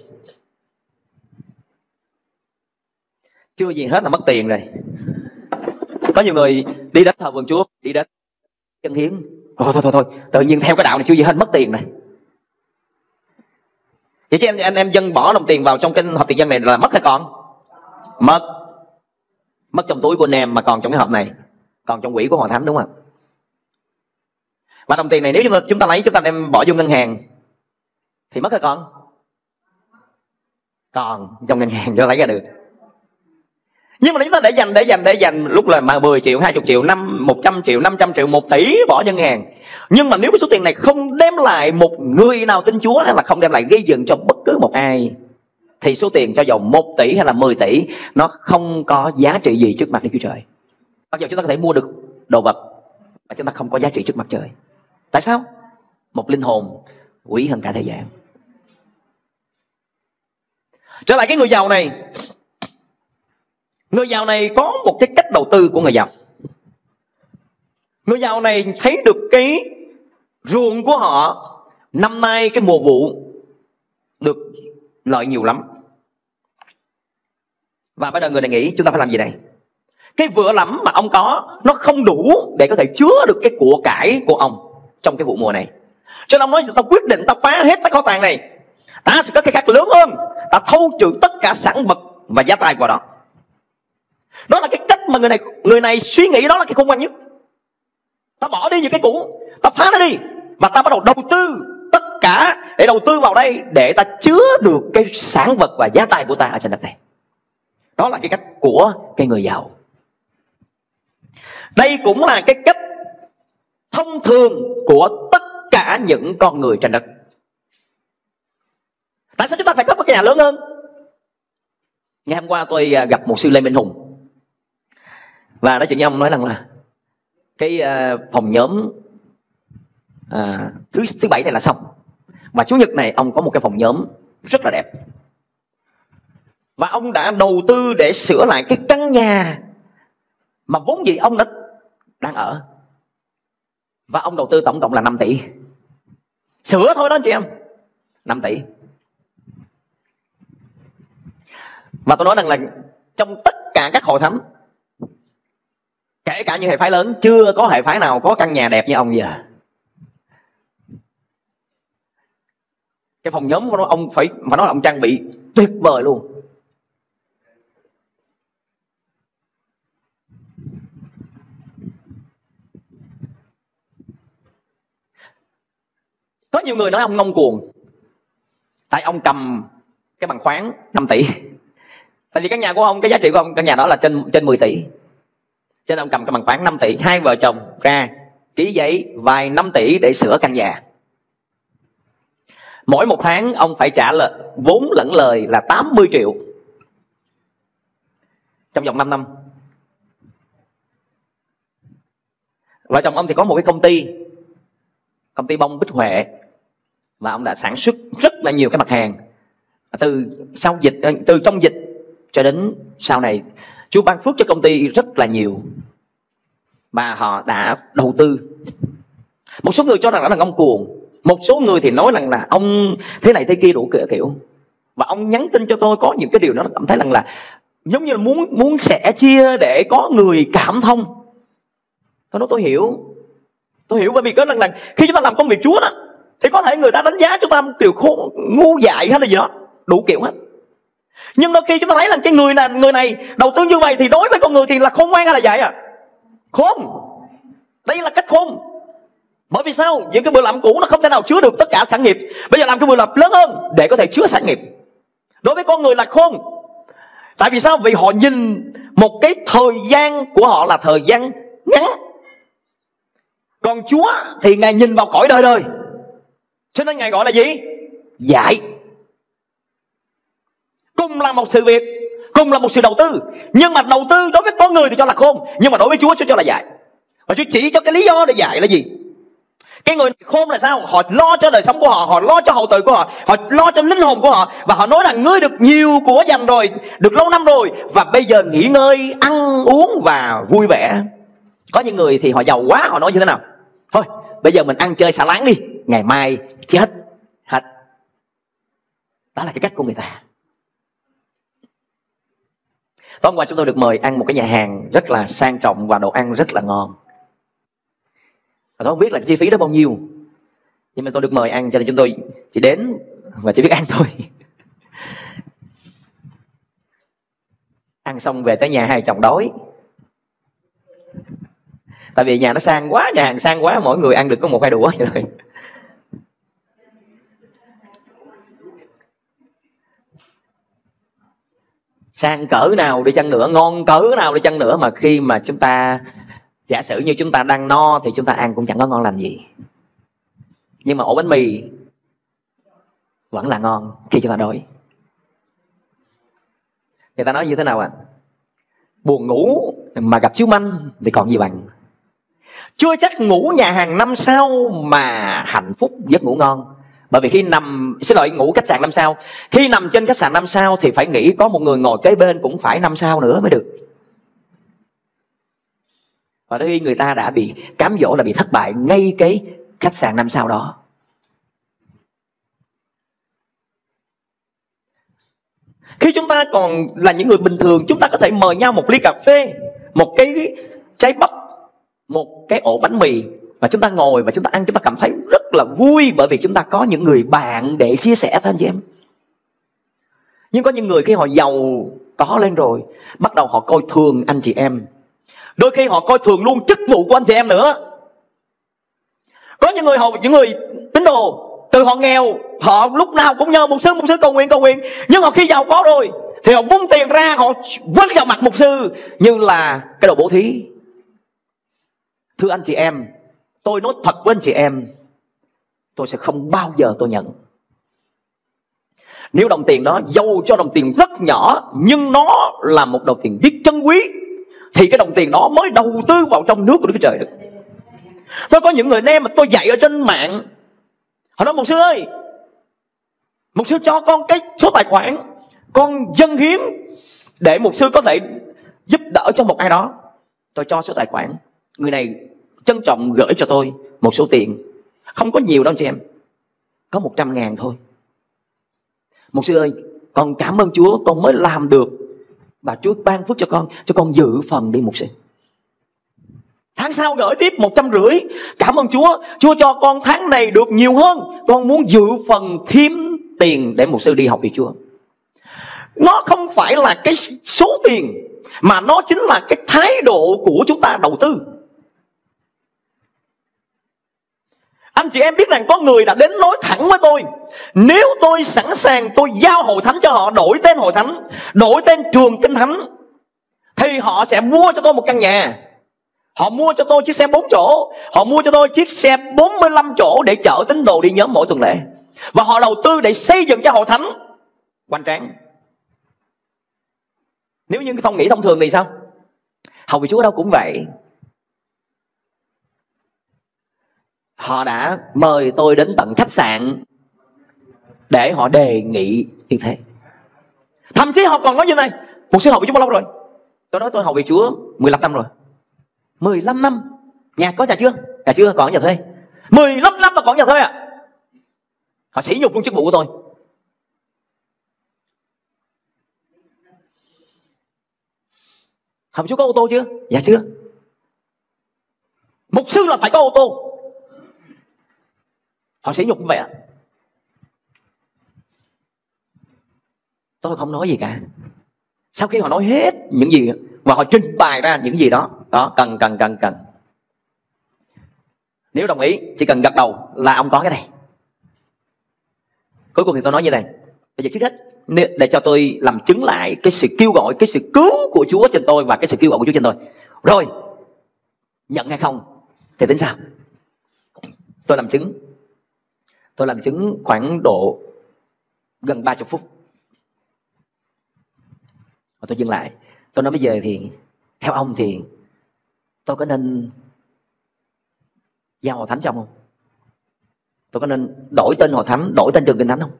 Chưa gì hết là mất tiền rồi. Có nhiều người đi đến thờ vườn Chúa, đi đến dân hiến, thôi tự nhiên theo cái đạo này chưa gì hết mất tiền này. Vậy chứ anh em dân bỏ đồng tiền vào trong cái hộp tiền dân này là mất hay còn? Mất trong túi của anh em mà còn trong cái hộp này, còn trong quỹ của Hội Thánh, đúng không? Và đồng tiền này nếu chúng ta lấy, chúng ta đem bỏ vô ngân hàng thì mất hay còn? Còn trong ngân hàng cho lấy ra được. Nhưng mà chúng ta để dành lúc là 10 triệu, 20 triệu, 100 triệu, 500 triệu, 1 tỷ bỏ ngân hàng. Nhưng mà nếu cái số tiền này không đem lại một người nào tin Chúa, hay là không đem lại gây dựng cho bất cứ một ai, thì số tiền cho dầu 1 tỷ hay là 10 tỷ nó không có giá trị gì trước mặt Đức Chúa Trời. Mặc dù chúng ta có thể mua được đồ vật mà chúng ta không có giá trị trước mặt Trời. Tại sao? Một linh hồn quý hơn cả thế gian. Trở lại cái người giàu này. Người giàu này có một cái cách đầu tư của người giàu. Người giàu này thấy được cái ruộng của họ năm nay cái mùa vụ được lợi nhiều lắm. Và bây giờ người này nghĩ chúng ta phải làm gì đây? Cái vựa lẫm mà ông có nó không đủ để có thể chứa được cái của cải của ông trong cái vụ mùa này. Cho nên ông nói tao quyết định tao phá hết cái kho tàng này, ta sẽ có cái khác lớn hơn, ta thâu trừ tất cả sản vật và giá tài vào đó. Đó là cái cách mà người này suy nghĩ, đó là cái khôn ngoan nhất. Ta bỏ đi những cái cũ, ta phá nó đi, và ta bắt đầu đầu tư tất cả để đầu tư vào đây, để ta chứa được cái sản vật và giá tài của ta ở trên đất này. Đó là cái cách của cái người giàu. Đây cũng là cái cách thông thường của tất cả những con người trên đất. Tại sao chúng ta phải có một cái nhà lớn hơn? Ngày hôm qua tôi gặp một sư Lê Minh Hùng, và nói chuyện với ông, nói rằng là cái phòng nhóm thứ bảy này là xong, mà Chủ nhật này ông có một cái phòng nhóm rất là đẹp. Và ông đã đầu tư để sửa lại cái căn nhà mà vốn dĩ ông đang ở. Và ông đầu tư tổng cộng là 5 tỷ. Sửa thôi đó anh chị em, 5 tỷ. Và tôi nói rằng là trong tất cả các hội thánh, kể cả những hệ phái lớn, chưa có hệ phái nào có căn nhà đẹp như ông giờ. Cái phòng nhóm của ông phải nói là ông trang bị tuyệt vời luôn. nhiều người nói ông ngông cuồng, tại ông cầm cái bằng khoáng 5 tỷ. Tại vì căn nhà của ông, cái giá trị của ông căn nhà đó là trên 10 tỷ. Cho nên ông cầm cái bằng khoáng 5 tỷ, hai vợ chồng ra ký giấy vay 5 tỷ để sửa căn nhà. Mỗi một tháng ông phải trả vốn lẫn lời là 80 triệu trong vòng 5 năm. Vợ chồng ông thì có một cái công ty bông Bích Huệ, và ông đã sản xuất rất là nhiều cái mặt hàng từ trong dịch cho đến sau này. Chúa ban phước cho công ty rất là nhiều, mà họ đã đầu tư. Một số người cho rằng là ông cuồng, một số người thì nói rằng là ông thế này thế kia đủ kiểu. Và ông nhắn tin cho tôi có những cái điều đó cảm thấy rằng là giống như là muốn sẻ chia để có người cảm thông. Tôi nói tôi hiểu bởi vì có lần khi chúng ta làm công việc Chúa đó, thì có thể người ta đánh giá chúng ta kiểu ngu dại hay là gì đó, đủ kiểu hết. Nhưng đôi khi chúng ta thấy là cái người này đầu tư như vậy thì đối với con người thì là khôn ngoan hay là dại à? Khôn. Đây là cách khôn. Bởi vì sao? Những cái bữa làm cũ nó không thể nào chứa được tất cả sản nghiệp. Bây giờ làm cái bữa làm lớn hơn để có thể chứa sản nghiệp. Đối với con người là khôn. Tại vì sao? Vì họ nhìn một cái thời gian của họ là thời gian ngắn. Còn Chúa thì Ngài nhìn vào cõi đời đời. Cho nên Ngài gọi là gì? Dạy. Cùng là một sự việc, cùng là một sự đầu tư. Nhưng mà đầu tư đối với con người thì cho là khôn, nhưng mà đối với Chúa cho là dạy. Và Chúa chỉ cho cái lý do để dạy là gì? Cái người khôn là sao? Họ lo cho đời sống của họ, họ lo cho hậu tự của họ, họ lo cho linh hồn của họ. Và họ nói rằng ngươi được nhiều của dành rồi, được lâu năm rồi, và bây giờ nghỉ ngơi, ăn uống và vui vẻ. Có những người thì họ giàu quá, họ nói như thế nào? Thôi bây giờ mình ăn chơi xả láng đi, ngày mai chết hết. Đó là cái cách của người ta. Tối hôm qua chúng tôi được mời ăn một cái nhà hàng rất là sang trọng và đồ ăn rất là ngon. Và tôi không biết là cái chi phí đó bao nhiêu, nhưng mà tôi được mời ăn cho nên chúng tôi chỉ đến và chỉ biết ăn thôi. Ăn xong về tới nhà hai chồng đói. Tại vì nhà nó sang quá, nhà hàng sang quá, mỗi người ăn được có 1-2 đũa vậy thôi. Sang cỡ nào đi chăng nữa, ngon cỡ nào đi chăng nữa, mà khi mà chúng ta giả sử như chúng ta đang no thì chúng ta ăn cũng chẳng có ngon lành gì. Nhưng mà ổ bánh mì vẫn là ngon khi chúng ta đói. Người ta nói như thế nào ạ? Buồn ngủ mà gặp chiếu manh thì còn gì bằng. Chưa chắc ngủ nhà hàng 5 sao mà hạnh phúc giấc ngủ ngon. Bởi vì khi ngủ khách sạn 5 sao, khi nằm trên khách sạn 5 sao thì phải nghĩ có một người ngồi kế bên cũng phải 5 sao nữa mới được. Và đôi khi người ta đã bị cám dỗ là bị thất bại ngay cái khách sạn 5 sao đó. Khi chúng ta còn là những người bình thường, chúng ta có thể mời nhau một ly cà phê, một cái trái bắp, một cái ổ bánh mì, và chúng ta ngồi và chúng ta ăn, chúng ta cảm thấy rất là vui, bởi vì chúng ta có những người bạn để chia sẻ với anh chị em. Nhưng có những người khi họ giàu có lên rồi, bắt đầu họ coi thường anh chị em. Đôi khi họ coi thường luôn chức vụ của anh chị em nữa. Có những người tín đồ, từ họ nghèo, họ lúc nào cũng nhờ mục sư cầu nguyện. Nhưng họ khi giàu có rồi thì họ vung tiền ra, họ quất vào mặt mục sư như là cái đồ bố thí. Thưa anh chị em, tôi nói thật với anh chị em, tôi sẽ không bao giờ tôi nhận. Nếu đồng tiền đó, dầu cho đồng tiền rất nhỏ, nhưng nó là một đồng tiền biết trân quý, thì cái đồng tiền đó mới đầu tư vào trong nước của Đức Chúa Trời được. Tôi có những người anh em mà tôi dạy ở trên mạng, họ nói: mục sư ơi, mục sư cho con cái số tài khoản, con dâng hiến để mục sư có thể giúp đỡ cho một ai đó. Tôi cho số tài khoản, người này trân trọng gửi cho tôi một số tiền, không có nhiều đâu anh chị em, có 100.000 thôi. Mục sư ơi, con cảm ơn Chúa, con mới làm được, và Chúa ban phước cho con dự phần đi mục sư. Tháng sau gửi tiếp 150. Cảm ơn Chúa, Chúa cho con tháng này được nhiều hơn, con muốn dự phần thêm tiền để mục sư đi học vì Chúa. Nó không phải là cái số tiền, mà nó chính là cái thái độ của chúng ta đầu tư. Anh chị em biết rằng có người đã đến nói thẳng với tôi, nếu tôi sẵn sàng tôi giao hội thánh cho họ, đổi tên hội thánh, đổi tên trường Kinh Thánh, thì họ sẽ mua cho tôi một căn nhà, họ mua cho tôi chiếc xe 4 chỗ, họ mua cho tôi chiếc xe 45 chỗ để chở tín đồ đi nhóm mỗi tuần lễ, và họ đầu tư để xây dựng cho hội thánh hoành tráng. Nếu như không nghĩ thông thường thì sao? Hầu vị Chúa ở đâu cũng vậy. Họ đã mời tôi đến tận khách sạn để họ đề nghị như thế. Thậm chí họ còn nói như này: một sư hầu vị Chúa bao lâu rồi? Tôi nói tôi hầu vị Chúa 15 năm rồi. 15 năm? Nhà có nhà chưa? Nhà chưa, còn nhà thuê. 15 năm mà còn nhà thuê à? Họ sỉ nhục luôn chức vụ của tôi. Hầu vị Chúa có ô tô chưa? Dạ chưa. Mục sư là phải có ô tô. Họ sỉ nhục như vậy ạ. Tôi không nói gì cả. Sau khi họ nói hết những gì và họ trình bày ra những gì đó, cần. Nếu đồng ý, chỉ cần gật đầu là ông có cái này. Cuối cùng thì tôi nói như này: bây giờ trước hết để cho tôi làm chứng lại cái sự kêu gọi, cái sự cứu của Chúa trên tôi và cái sự kêu gọi của Chúa trên tôi. Rồi, nhận hay không thì tính sao? Tôi làm chứng khoảng độ gần 30 phút. Và tôi dừng lại. Tôi nói bây giờ thì theo ông thì tôi có nên giao hội thánh cho ông không? Tôi có nên đổi tên hội thánh, đổi tên trường Kinh Thánh không?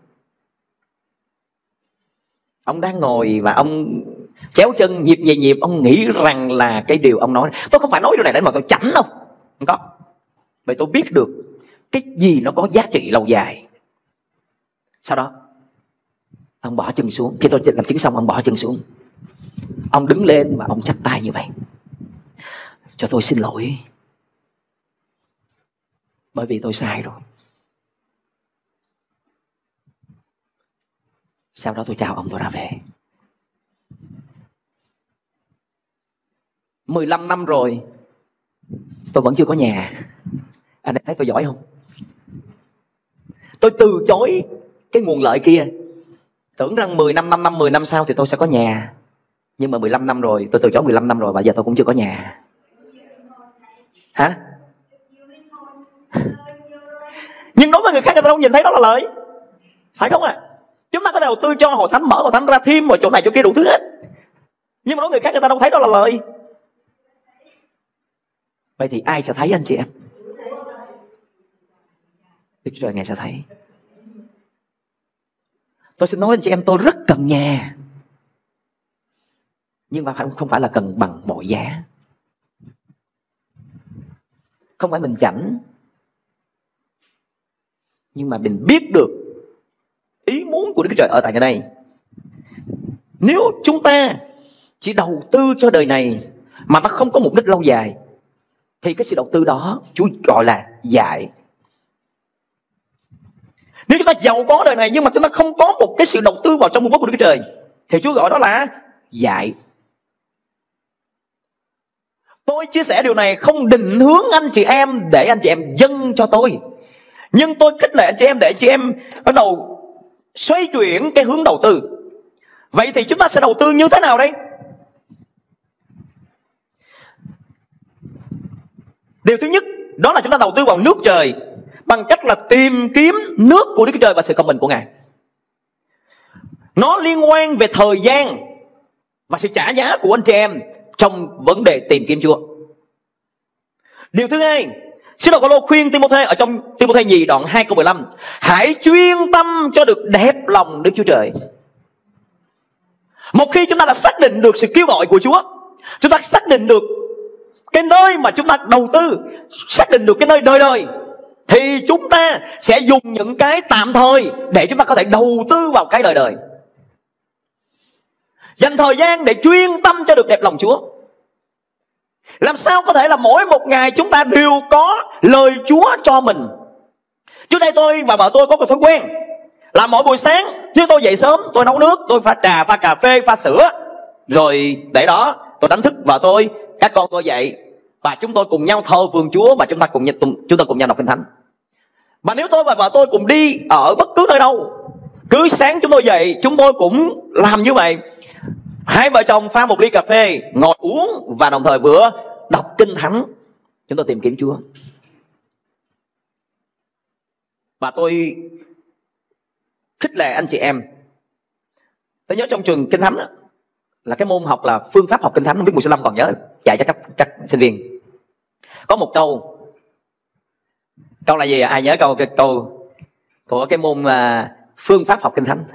Ông đang ngồi và ông chéo chân nhịp, ông nghĩ rằng là cái điều ông nói. Tôi không phải nói điều này để mà tôi chảnh đâu, không có. Bởi tôi biết được cái gì nó có giá trị lâu dài. Sau đó ông bỏ chân xuống. Khi tôi làm chứng xong, ông bỏ chân xuống. Ông đứng lên và ông chắp tay như vậy: cho tôi xin lỗi, bởi vì tôi sai rồi. Sau đó tôi chào ông, tôi ra về. 15 năm rồi tôi vẫn chưa có nhà. Anh thấy tôi giỏi không? Tôi từ chối cái nguồn lợi kia, tưởng rằng 10 năm sau thì tôi sẽ có nhà. Nhưng mà 15 năm rồi, tôi từ chối 15 năm rồi và giờ tôi cũng chưa có nhà. Hả? Nhưng đối với người khác, người ta không nhìn thấy đó là lợi, phải không ạ? Chúng ta có thể đầu tư cho hội thánh, mở hội thánh ra thêm vào chỗ này chỗ kia đủ thứ hết, nhưng mà đối với người khác, người ta đâu thấy đó là lợi. Vậy thì ai sẽ thấy anh chị em? Đức Chúa Trời Ngài sẽ thấy. Tôi xin nói anh chị em, tôi rất cần nhà, nhưng mà không phải là cần bằng mọi giá. Không phải mình chảnh, nhưng mà mình biết được ý muốn của Đức Chúa Trời ở tại cái đây. Nếu chúng ta chỉ đầu tư cho đời này mà nó không có mục đích lâu dài, thì cái sự đầu tư đó Chúa gọi là dại. Nếu chúng ta giàu có đời này nhưng mà chúng ta không có một cái sự đầu tư vào trong vương quốc của Đức Chúa Trời, thì Chúa gọi đó là dại. Tôi chia sẻ điều này không định hướng anh chị em để anh chị em dâng cho tôi, nhưng tôi khích lệ anh chị em để anh chị em bắt đầu xoay chuyển cái hướng đầu tư. Vậy thì chúng ta sẽ đầu tư như thế nào đây? Điều thứ nhất, đó là chúng ta đầu tư vào nước trời bằng cách là tìm kiếm nước của Đức Chúa Trời và sự công bình của Ngài. Nó liên quan về thời gian và sự trả giá của anh chị em trong vấn đề tìm kiếm Chúa. Điều thứ hai, sứ đồ Phaolô khuyên Timôthê ở trong Timôthê nhì đoạn 2 câu 15: hãy chuyên tâm cho được đẹp lòng Đức Chúa Trời. Một khi chúng ta đã xác định được sự kêu gọi của Chúa, chúng ta xác định được cái nơi mà chúng ta đầu tư, xác định được cái nơi đời đời, thì chúng ta sẽ dùng những cái tạm thời để chúng ta có thể đầu tư vào cái đời đời. Dành thời gian để chuyên tâm cho được đẹp lòng Chúa. Làm sao có thể là mỗi một ngày chúng ta đều có lời Chúa cho mình. Trước đây tôi và vợ tôi có một thói quen là mỗi buổi sáng khi tôi dậy sớm, tôi nấu nước, tôi pha trà, pha cà phê, pha sữa, rồi để đó tôi đánh thức vợ tôi, các con tôi dậy, và chúng tôi cùng nhau thờ phượng Chúa, và chúng ta cùng nhau đọc Kinh Thánh. Mà nếu tôi và vợ tôi cùng đi ở bất cứ nơi đâu, cứ sáng chúng tôi dậy chúng tôi cũng làm như vậy. Hai vợ chồng pha một ly cà phê, ngồi uống và đồng thời vừa đọc kinh thánh. Chúng tôi tìm kiếm Chúa. Và tôi khích lệ anh chị em. Tôi nhớ trong trường kinh thánh là cái môn học là phương pháp học kinh thánh, không biết Mùa Sư Lâm còn nhớ, dạy cho các sinh viên. Có một câu là gì? Ai nhớ câu của cái môn phương pháp học kinh thánh?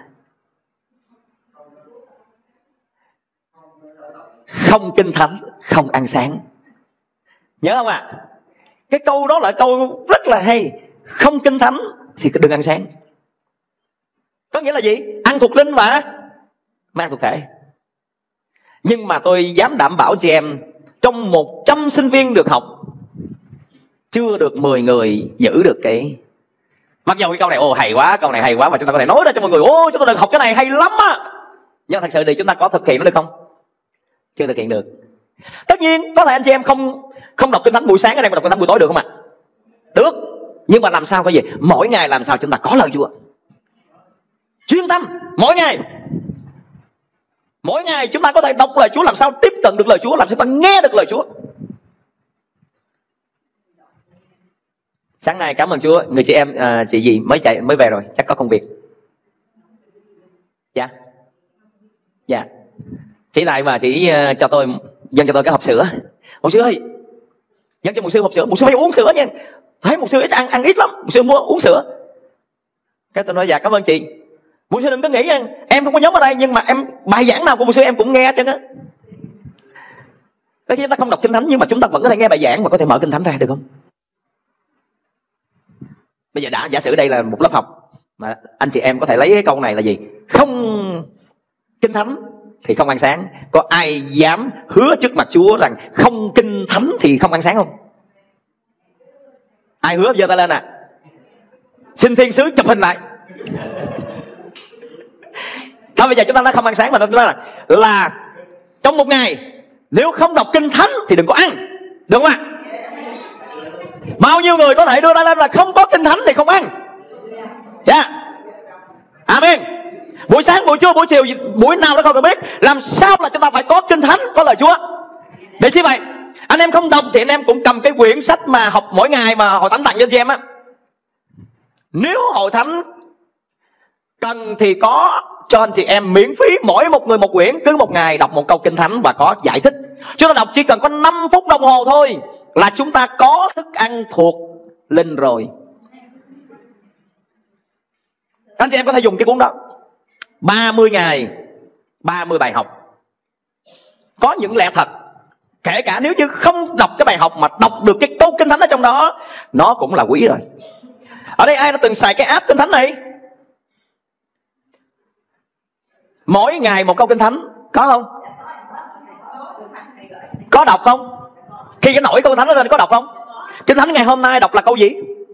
Không kinh thánh không ăn sáng. Nhớ không ạ? Cái câu đó là câu rất là hay. Không kinh thánh thì đừng ăn sáng. Có nghĩa là gì? Ăn thuộc linh và mang thuộc thể. Nhưng mà tôi dám đảm bảo chị em, trong 100 sinh viên được học, chưa được 10 người giữ được cái. Mặc dù cái câu này hay quá, câu này hay quá, mà chúng ta có thể nói ra cho mọi người, chúng ta được học cái này hay lắm á. Nhưng thật sự thì chúng ta có thực hiện nó được không? Chưa thực hiện được. Tất nhiên có thể anh chị em không đọc kinh thánh buổi sáng ở đây mà đọc kinh thánh buổi tối được không ạ? Được. Nhưng mà làm sao cái gì? Mỗi ngày làm sao chúng ta có lời Chúa. Chuyên tâm mỗi ngày. Mỗi ngày chúng ta có thể đọc lời Chúa, làm sao tiếp cận được lời Chúa, làm sao chúng ta nghe được lời Chúa. Sáng nay cảm ơn Chúa, người chị em chị gì mới về rồi, chắc có công việc. Dạ. Chị này mà chị cho tôi dâng cho tôi cái hộp sữa. Mục sư ơi, dâng cho mục sư hộp sữa. Mục sư phải uống sữa nha. Thấy mục sư ăn ít lắm, mục sư mua uống sữa. Cái tôi nói dạ cảm ơn chị. Mục sư đừng có nghĩ em không có nhóm ở đây, nhưng mà bài giảng nào của mục sư em cũng nghe hết trơn á. Khi chúng ta không đọc kinh thánh nhưng mà chúng ta vẫn có thể nghe bài giảng và có thể mở kinh thánh ra được không? Bây giờ giả sử đây là một lớp học mà anh chị em có thể lấy cái câu này là gì? Không kinh thánh thì không ăn sáng. Có ai dám hứa trước mặt Chúa rằng không kinh thánh thì không ăn sáng không? Ai hứa giơ tay lên à? Xin thiên sứ chụp hình lại. Thôi bây giờ chúng ta nói không ăn sáng, mà nó nói là trong một ngày nếu không đọc kinh thánh thì đừng có ăn, được không ạ? Bao nhiêu người có thể đưa ra lên là không có kinh thánh thì không ăn? Amen. Buổi sáng, buổi trưa, buổi chiều, buổi nào đó không cần biết, làm sao là chúng ta phải có kinh thánh, có lời Chúa. Để chi vậy? Anh em không đọc thì anh em cũng cầm cái quyển sách mà học mỗi ngày mà Hội Thánh tặng cho anh chị em á. Nếu Hội Thánh cần thì có cho anh chị em miễn phí, mỗi một người một quyển, cứ một ngày đọc một câu kinh thánh và có giải thích. Chúng ta đọc chỉ cần có 5 phút đồng hồ thôi là chúng ta có thức ăn thuộc linh rồi. Anh chị em có thể dùng cái cuốn đó 30 ngày 30 bài học. Có những lẽ thật, kể cả nếu như không đọc cái bài học mà đọc được cái câu kinh thánh ở trong đó, nó cũng là quý rồi. Ở đây ai đã từng xài cái app kinh thánh này? Mỗi ngày một câu kinh thánh, có không? Có đọc không? Khi cái nổi câu kinh thánh lên có đọc không? Kinh thánh ngày hôm nay đọc là câu gì?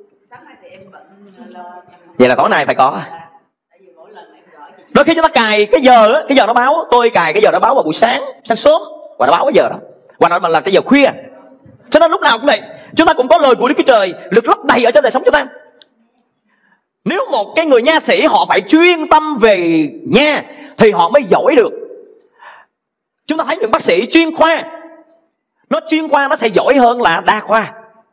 Vậy là tối nay phải có. Đôi khi chúng ta cài cái giờ nó báo, tôi cài cái giờ nó báo vào buổi sáng sớm, và nó báo cái giờ đó, và nó là cái giờ khuya. Cho nên lúc nào cũng vậy, chúng ta cũng có lời của Đức Chúa Trời được lấp đầy ở trong đời sống chúng ta. Nếu một cái người nha sĩ họ phải chuyên tâm về nha thì họ mới giỏi được. Chúng ta thấy những bác sĩ chuyên khoa, nó sẽ giỏi hơn là đa khoa.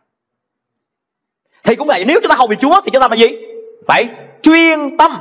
Thì cũng vậy, nếu chúng ta hầu việc Chúa thì chúng ta phải gì? Phải chuyên tâm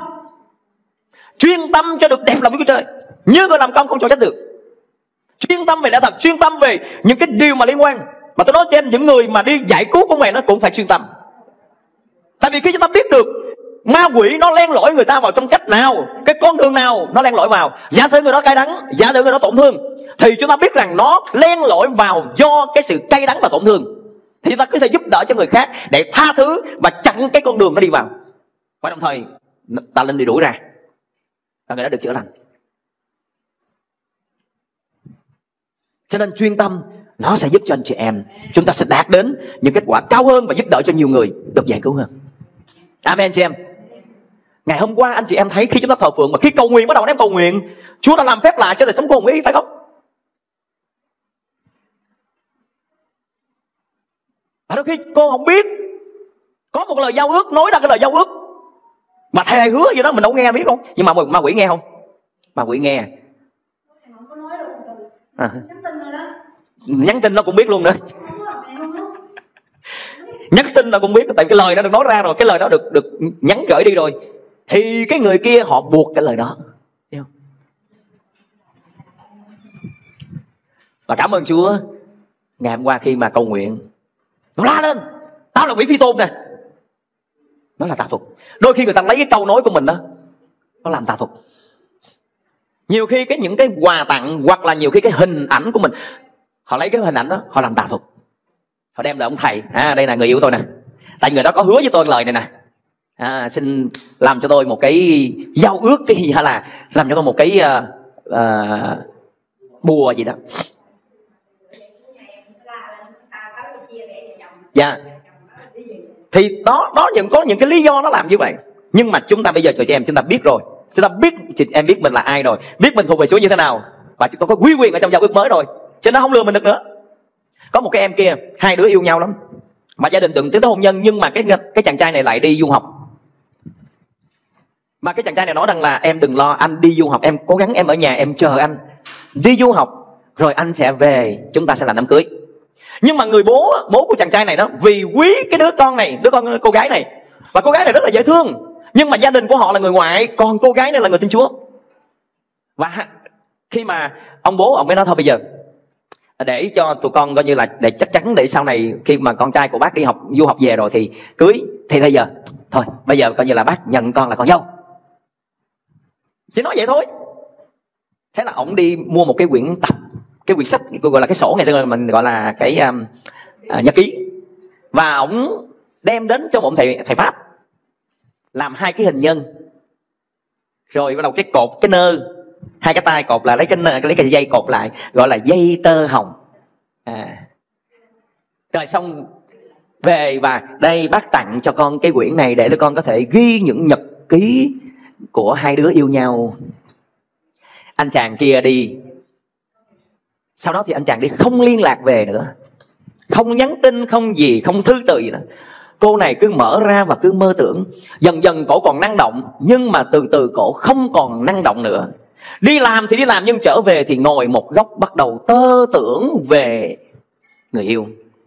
cho được đẹp lòng Đức Chúa Trời, như người làm công không cho trách được. Chuyên tâm về lẽ thật, chuyên tâm về những cái điều mà liên quan. Mà tôi nói cho em, những người mà đi giải cứu con mẹ nó cũng phải chuyên tâm. Tại vì khi chúng ta biết được ma quỷ nó len lỏi người ta vào trong cách nào, cái con đường nào nó len lỏi vào, giả sử người đó cay đắng, giả sử người đó tổn thương, thì chúng ta biết rằng nó len lỏi vào do cái sự cay đắng và tổn thương, thì chúng ta có thể giúp đỡ cho người khác để tha thứ và chặn cái con đường nó đi vào, và đồng thời ta lên đi đuổi ra và người đó được chữa lành. Cho nên chuyên tâm nó sẽ giúp cho anh chị em chúng ta sẽ đạt đến những kết quả cao hơn và giúp đỡ cho nhiều người được giải cứu hơn. Amen chị em. Ngày hôm qua anh chị em thấy khi chúng ta thờ phượng, mà khi cầu nguyện, bắt đầu anh em cầu nguyện, Chúa đã làm phép lạ cho đời sống của hồn ý, phải không? Và đôi khi cô không biết, có một lời giao ước, nói ra cái lời giao ước mà thề hứa gì đó mình đâu nghe biết đâu. Nhưng mà ma quỷ nghe không? Ma quỷ nghe. Nhắn tin nó cũng biết luôn nữa. Nhắn tin nó cũng biết, tại cái lời đó được nói ra rồi, cái lời đó được nhắn gửi đi rồi, thì cái người kia họ buộc cái lời đó. Thấy không? Và cảm ơn Chúa, ngày hôm qua khi mà cầu nguyện, nó la lên, tao là quỷ phi tôn nè. Nó là tà thuật. Đôi khi người ta lấy cái câu nói của mình đó, nó làm tà thuật. Nhiều khi những cái quà tặng hoặc là nhiều khi cái hình ảnh của mình, họ lấy cái hình ảnh đó, họ làm tà thuật. Họ đem lại ông thầy, đây là người yêu tôi nè, tại người đó có hứa với tôi lời này nè, xin làm cho tôi một cái giao ước, cái gì hay là làm cho tôi một cái bùa gì đó. Dạ. Thì đó có những cái lý do nó làm như vậy. Nhưng mà chúng ta bây giờ chị em chúng ta biết rồi, chúng ta biết, chị em biết mình là ai rồi, biết mình thuộc về Chúa như thế nào, và chúng ta có quy quyền ở trong giao ước mới rồi, cho nên không lừa mình được nữa. Có một cái em kia, hai đứa yêu nhau lắm, mà gia đình từng tiến tới hôn nhân, nhưng mà cái chàng trai này lại đi du học. Mà cái chàng trai này nói rằng là em đừng lo, anh đi du học, em cố gắng em ở nhà em chờ anh đi du học rồi anh sẽ về, chúng ta sẽ làm đám cưới. Nhưng mà người bố của chàng trai này đó, vì quý cái đứa con cô gái này, và cô gái này rất là dễ thương, nhưng mà gia đình của họ là người ngoại, còn cô gái này là người tin Chúa. Và khi mà ông bố ông mới nói thôi bây giờ để cho tụi con coi như là để chắc chắn, để sau này khi mà con trai của bác đi du học về rồi thì cưới, thì bây giờ thôi, bây giờ coi như là bác nhận con là con dâu. Chỉ nói vậy thôi. Thế là ông đi mua một cái quyển tập, cái quyển sách gọi là cái sổ, ngày xưa mình gọi là cái nhật ký, và ông đem đến cho một thầy Pháp làm hai cái hình nhân, rồi bắt đầu cái cột cái nơ, hai cái tay cột lại, lấy cái dây cột lại, gọi là dây tơ hồng. Rồi xong về, và đây bác tặng cho con cái quyển này để con có thể ghi những nhật ký của hai đứa yêu nhau. Anh chàng kia đi, sau đó thì anh chàng đi không liên lạc về nữa, không nhắn tin, không gì, không thư từ gì nữa. Cô này cứ mở ra và cứ mơ tưởng. Dần dần cổ còn năng động, nhưng mà từ từ cổ không còn năng động nữa. Đi làm thì đi làm, nhưng trở về thì ngồi một góc bắt đầu tơ tưởng về người yêu.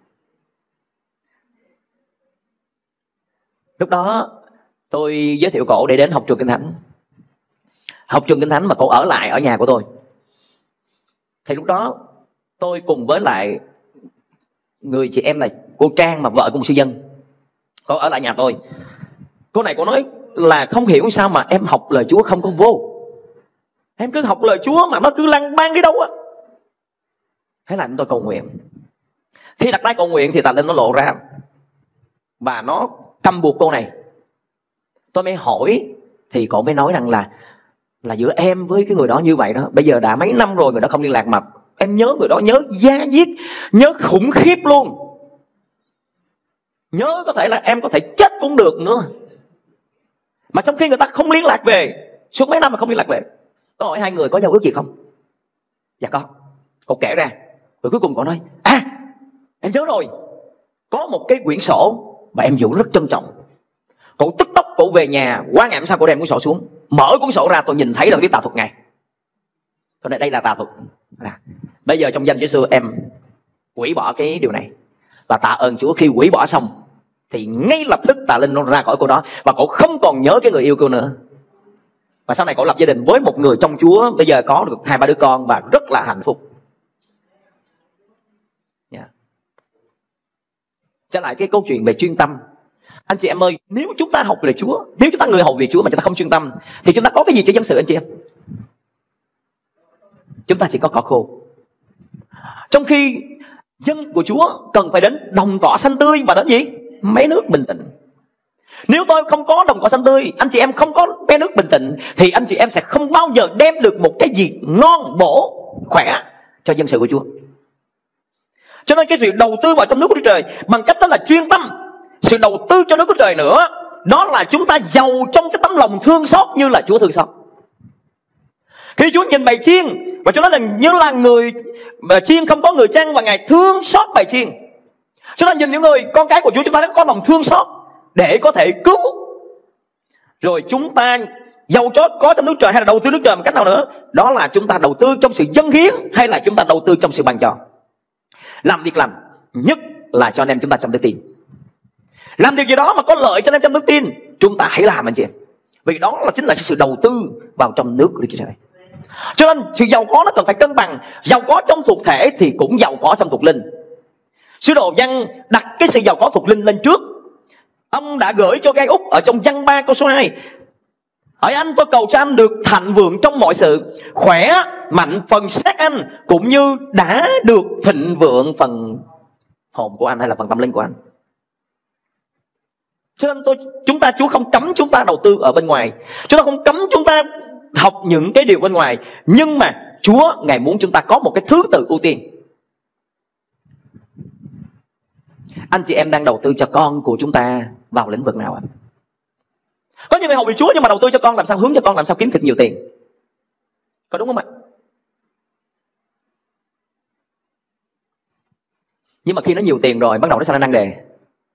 Lúc đó tôi giới thiệu cổ để đến học trường Kinh Thánh. Học trường Kinh Thánh mà cổ ở lại ở nhà của tôi. Thì lúc đó tôi cùng với lại người chị em là cô Trang, mà vợ của một sư dân, cô ở lại nhà tôi. Cô này cô nói là không hiểu sao mà em học lời Chúa không có vô. Em cứ học lời Chúa mà nó cứ lăn ban đi đâu á. Thế là tôi cầu nguyện. Khi đặt tay cầu nguyện thì tà linh nó lộ ra, và nó căm buộc cô này. Tôi mới hỏi, thì cô mới nói rằng là giữa em với cái người đó như vậy đó, bây giờ đã mấy năm rồi người đó không liên lạc, mà em nhớ người đó, nhớ da diết, nhớ khủng khiếp luôn. Nhớ có thể là em có thể chết cũng được nữa. Mà trong khi người ta không liên lạc về, suốt mấy năm mà không liên lạc về. Tôi hỏi hai người có giao ước gì không? Dạ có. Cô kể ra. Rồi cuối cùng cô nói, em nhớ rồi, có một cái quyển sổ mà em giữ rất trân trọng. Cô tức tốc cô về nhà, qua ngày hôm sau cô đem cuốn sổ xuống, mở cuốn sổ ra, tôi nhìn thấy là biết tà thuật ngay. Tôi nói đây là tà thuật. Bây giờ trong danh Chúa Giêsu em hủy bỏ cái điều này. Và tạ ơn Chúa, khi hủy bỏ xong thì ngay lập tức tà linh nó ra khỏi cô đó, và cô không còn nhớ cái người yêu cô nữa. Và sau này cô lập gia đình với một người trong Chúa, bây giờ có được 2-3 đứa con và rất là hạnh phúc. Trở lại cái câu chuyện về chuyên tâm. Anh chị em ơi, nếu chúng ta học về Chúa, nếu chúng ta người học về Chúa mà chúng ta không chuyên tâm, thì chúng ta có cái gì cho dân sự anh chị em? Chúng ta chỉ có cỏ khô. Trong khi dân của Chúa cần phải đến đồng cỏ xanh tươi và đến gì? Mé nước bình tĩnh. Nếu tôi không có đồng cỏ xanh tươi, anh chị em không có mé nước bình tĩnh, thì anh chị em sẽ không bao giờ đem được một cái gì ngon, bổ, khỏe cho dân sự của Chúa. Cho nên cái sự đầu tư vào trong nước của Chúa Trời bằng cách đó là chuyên tâm. Sự đầu tư cho nước của Trời nữa, đó là chúng ta giàu trong cái tấm lòng thương xót như là Chúa thương xót. Khi Chúa nhìn bầy chiên, và Chúa nói là như là người chiên không có người chăn, và Ngài thương xót bầy chiên. Chúng ta nhìn những người con cái của Chúa, chúng ta có lòng thương xót. để có thể cứu. Rồi chúng ta giàu có trong nước trời hay là đầu tư nước trời một cách nào nữa, đó là chúng ta đầu tư trong sự dâng hiến hay là chúng ta đầu tư trong sự ban cho. Làm việc làm nhất là cho anh em chúng ta trong đức tin. Làm điều gì đó mà có lợi cho anh em trong đức tin, chúng ta hãy làm anh chị em. Vì đó là chính là cái sự đầu tư vào trong nước của Đức Chúa Trời. Cho nên sự giàu có nó cần phải cân bằng. Giàu có trong thuộc thể thì cũng giàu có trong thuộc linh. Sứ đồ Giăng đặt cái sự giàu có thuộc linh lên trước. Ông đã gửi cho Gai Úc ở trong Giăng 3 câu số 2: hỡi anh, tôi cầu cho anh được thịnh vượng trong mọi sự, khỏe mạnh phần xác anh, cũng như đã được thịnh vượng phần hồn của anh hay là phần tâm linh của anh. Cho nên Chúa không cấm chúng ta đầu tư ở bên ngoài, Chúa không cấm chúng ta học những cái điều bên ngoài, nhưng mà Chúa Ngài muốn chúng ta có một cái thứ tự ưu tiên. Anh chị em đang đầu tư cho con của chúng ta vào lĩnh vực nào ạ? Có những người hầu việc Chúa nhưng mà đầu tư cho con làm sao, hướng cho con làm sao kiếm thật nhiều tiền, có đúng không ạ? Nhưng mà khi nó nhiều tiền rồi, bắt đầu nó sang năng đề.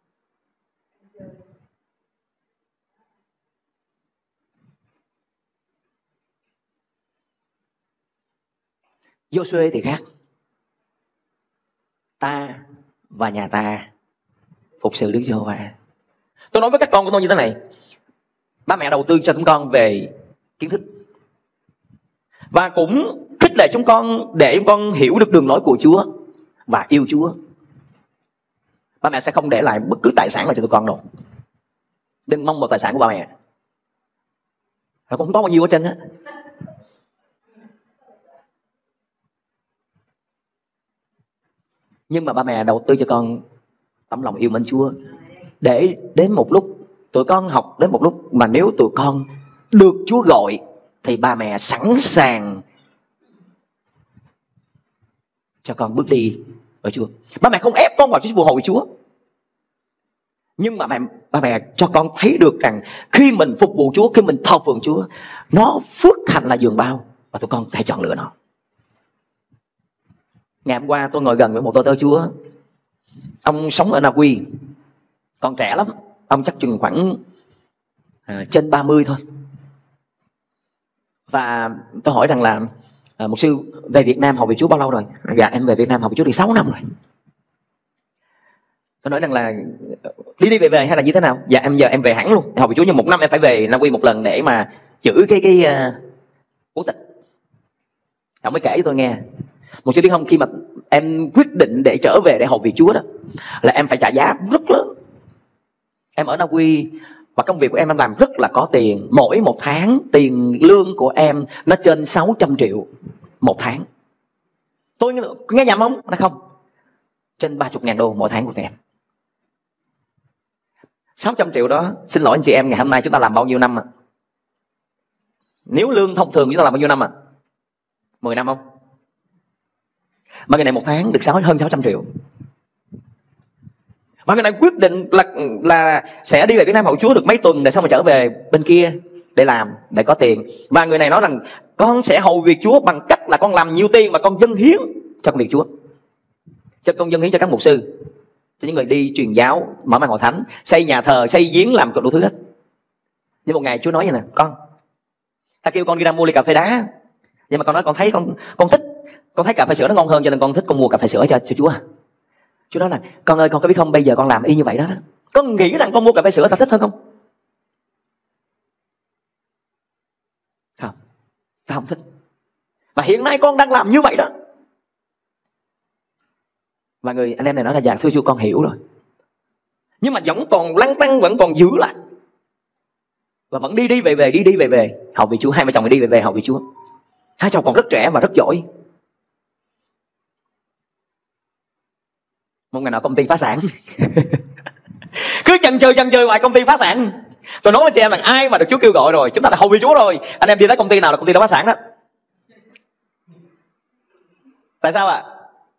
Giô-suê thì khác. Ta và nhà ta phục sự Đức Giê-hô-va. Tôi nói với các con của tôi như thế này: ba mẹ đầu tư cho chúng con về kiến thức, và cũng khích lệ chúng con để chúng con hiểu được đường lối của Chúa và yêu Chúa. Ba mẹ sẽ không để lại bất cứ tài sản nào cho tụi con đâu. Đừng mong vào tài sản của ba mẹ, nó cũng không có bao nhiêu ở trên á. Nhưng mà ba mẹ đầu tư cho con tấm lòng yêu mến Chúa, để đến một lúc tụi con học đến một lúc mà nếu tụi con được Chúa gọi thì ba mẹ sẵn sàng cho con bước đi với Chúa. Ba mẹ không ép con vào phù hộ với Chúa, nhưng mà ba mẹ cho con thấy được rằng khi mình phục vụ Chúa, khi mình thờ phượng Chúa, nó phước hạnh là giường bao, và tụi con hãy chọn lựa nó. Ngày hôm qua tôi ngồi gần với một tôi tớ Chúa. Ông sống ở Na Uy, còn trẻ lắm, ông chắc chừng khoảng trên 30 thôi. Và tôi hỏi rằng là mục sư về Việt Nam hầu việc Chúa bao lâu rồi? Dạ em về Việt Nam hầu việc Chúa được 6 năm rồi. Tôi nói rằng là đi về hay là như thế nào? Dạ giờ em về hẳn luôn, hầu việc Chúa, nhưng 1 năm em phải về Na Uy một lần để mà giữ cái quốc tịch. Ông mới kể cho tôi nghe: một sư biết không, khi mà em quyết định để trở về để hầu việc Chúa đó, là em phải trả giá rất lớn. Em ở Na Uy và công việc của em làm rất là có tiền. Mỗi một tháng tiền lương của em nó trên 600 triệu một tháng. Tôi nghe nhầm không? Nó không, trên 30.000 đô mỗi tháng của em. 600 triệu đó, xin lỗi anh chị em, ngày hôm nay chúng ta làm bao nhiêu năm ạ? Nếu lương thông thường chúng ta làm bao nhiêu năm ạ? 10 năm không? Mà người này một tháng được hơn 600 triệu. Và người này quyết định là sẽ đi về Việt Nam hầu Chúa được mấy tuần, để xong rồi trở về bên kia để làm, để có tiền. Và người này nói rằng con sẽ hầu việc Chúa bằng cách là con làm nhiều tiền mà con dâng hiến cho công việc Chúa. Cho con dâng hiến cho các mục sư, cho những người đi truyền giáo, mở mang hội thánh, xây nhà thờ, xây giếng, làm đủ thứ hết. Nhưng một ngày Chúa nói vậy nè: con, ta kêu con đi ra mua ly cà phê đá, nhưng mà con nói con thấy con thích, con thấy cà phê sữa nó ngon hơn, cho nên con thích con mua cà phê sữa cho Chúa. Chúa nói là: con ơi, con có biết không, bây giờ con làm y như vậy đó. Con nghĩ rằng con mua cà phê sữa ta thích hơn không? Không, ta không thích. Và hiện nay con đang làm như vậy đó. Và người anh em này nói là: dạ thưa Chúa, con hiểu rồi. Nhưng mà vẫn còn lăn tăn, vẫn còn giữ lại, và vẫn đi về hầu việc Chúa. Hai vợ chồng đi về hầu việc Chúa. Hai chồng còn rất trẻ và rất giỏi. Một ngày nào công ty phá sản. Cứ chần chừ ngoài công ty phá sản. Tôi nói với chị em rằng ai mà được Chúa kêu gọi rồi, chúng ta đã hầu việc Chúa rồi, anh em đi tới công ty nào là công ty đó phá sản đó. Tại sao ạ?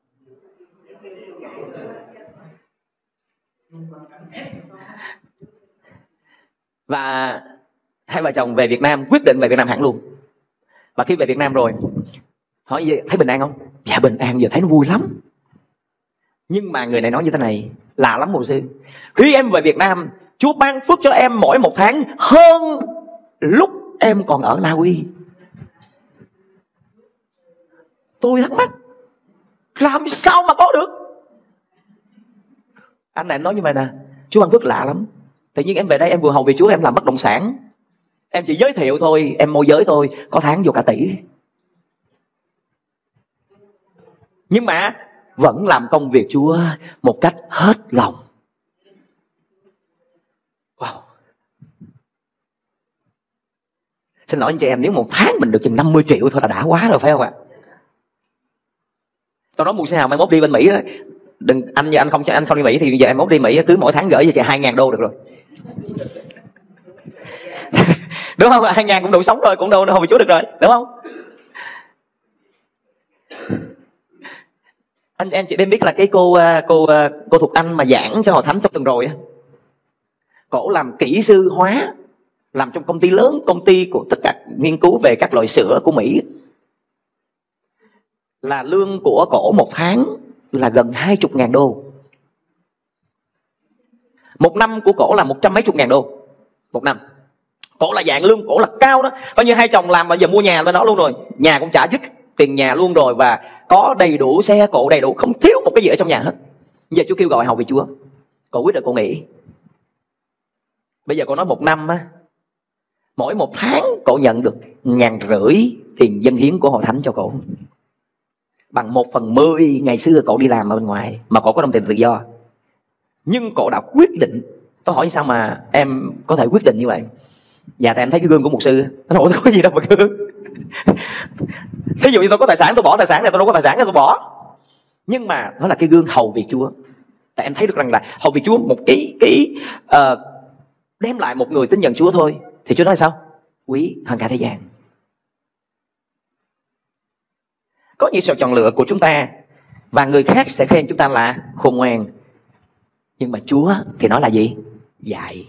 Và hai vợ chồng về Việt Nam, quyết định về Việt Nam hẳn luôn. Và khi về Việt Nam rồi, hỏi gì, thấy bình an không? Dạ bình an, giờ thấy nó vui lắm. Nhưng mà người này nói như thế này, lạ lắm mục sư: khi em về Việt Nam Chúa ban phước cho em mỗi một tháng hơn lúc em còn ở Na Uy. Tôi thắc mắc, làm sao mà có được? Anh này nói như vậy nè, Chúa ban phước lạ lắm. Tự nhiên em về đây em vừa hầu việc Chúa, em làm bất động sản, em chỉ giới thiệu thôi, em môi giới thôi, có tháng vô cả tỷ. Nhưng mà vẫn làm công việc Chúa một cách hết lòng. Wow. Xin lỗi anh chị em, nếu một tháng mình được chừng 50 triệu thôi là đã quá rồi, phải không ạ? Tôi nói mùa xe nào mai mốt đi bên Mỹ đó, đừng anh không đi Mỹ thì giờ em mốt đi Mỹ cứ mỗi tháng gửi cho chị 2.000 đô được rồi. Đúng không? 2.000 cũng đủ sống rồi, cũng đâu hầu Chúa được rồi, đúng không? Em chị đem biết là cái cô Thục Anh mà giảng cho Hội Thánh trong tuần rồi á, cổ làm kỹ sư hóa, làm trong công ty lớn, công ty của tất cả nghiên cứu về các loại sữa của Mỹ, là lương của cổ một tháng là gần 20.000 đô. Một năm của cổ là 100 mấy chục ngàn đô một năm. Cổ là dạng lương cổ là cao đó, coi như hai chồng làm mà giờ mua nhà bên đó luôn rồi, nhà cũng trả dứt tiền nhà luôn rồi, và có đầy đủ xe cộ, đầy đủ, không thiếu một cái gì ở trong nhà hết. Giờ Chúa kêu gọi hầu việc Chúa, cổ quyết định cổ nghỉ. Bây giờ cổ nói một năm á, mỗi một tháng cổ nhận được 1.500 tiền dâng hiến của Hội Thánh cho cổ, bằng 1/10 ngày xưa cổ đi làm ở bên ngoài, mà cổ có đồng tiền tự do. Nhưng cổ đã quyết định. Tôi hỏi sao mà em có thể quyết định như vậy? Dạ tại em thấy cái gương của mục sư. Nó nói có gì đâu mà gương. Thí dụ như tôi có tài sản tôi bỏ tài sản này, tôi đâu có tài sản này tôi bỏ. Nhưng mà nó là cái gương hầu việc Chúa. Tại em thấy được rằng là hầu việc Chúa một cái đem lại một người tin nhận Chúa thôi, thì Chúa nói sao? Quý hơn cả thế gian. Có những sự chọn lựa của chúng ta, và người khác sẽ khen chúng ta là khôn ngoan. Nhưng mà Chúa thì nói là gì? Dạy.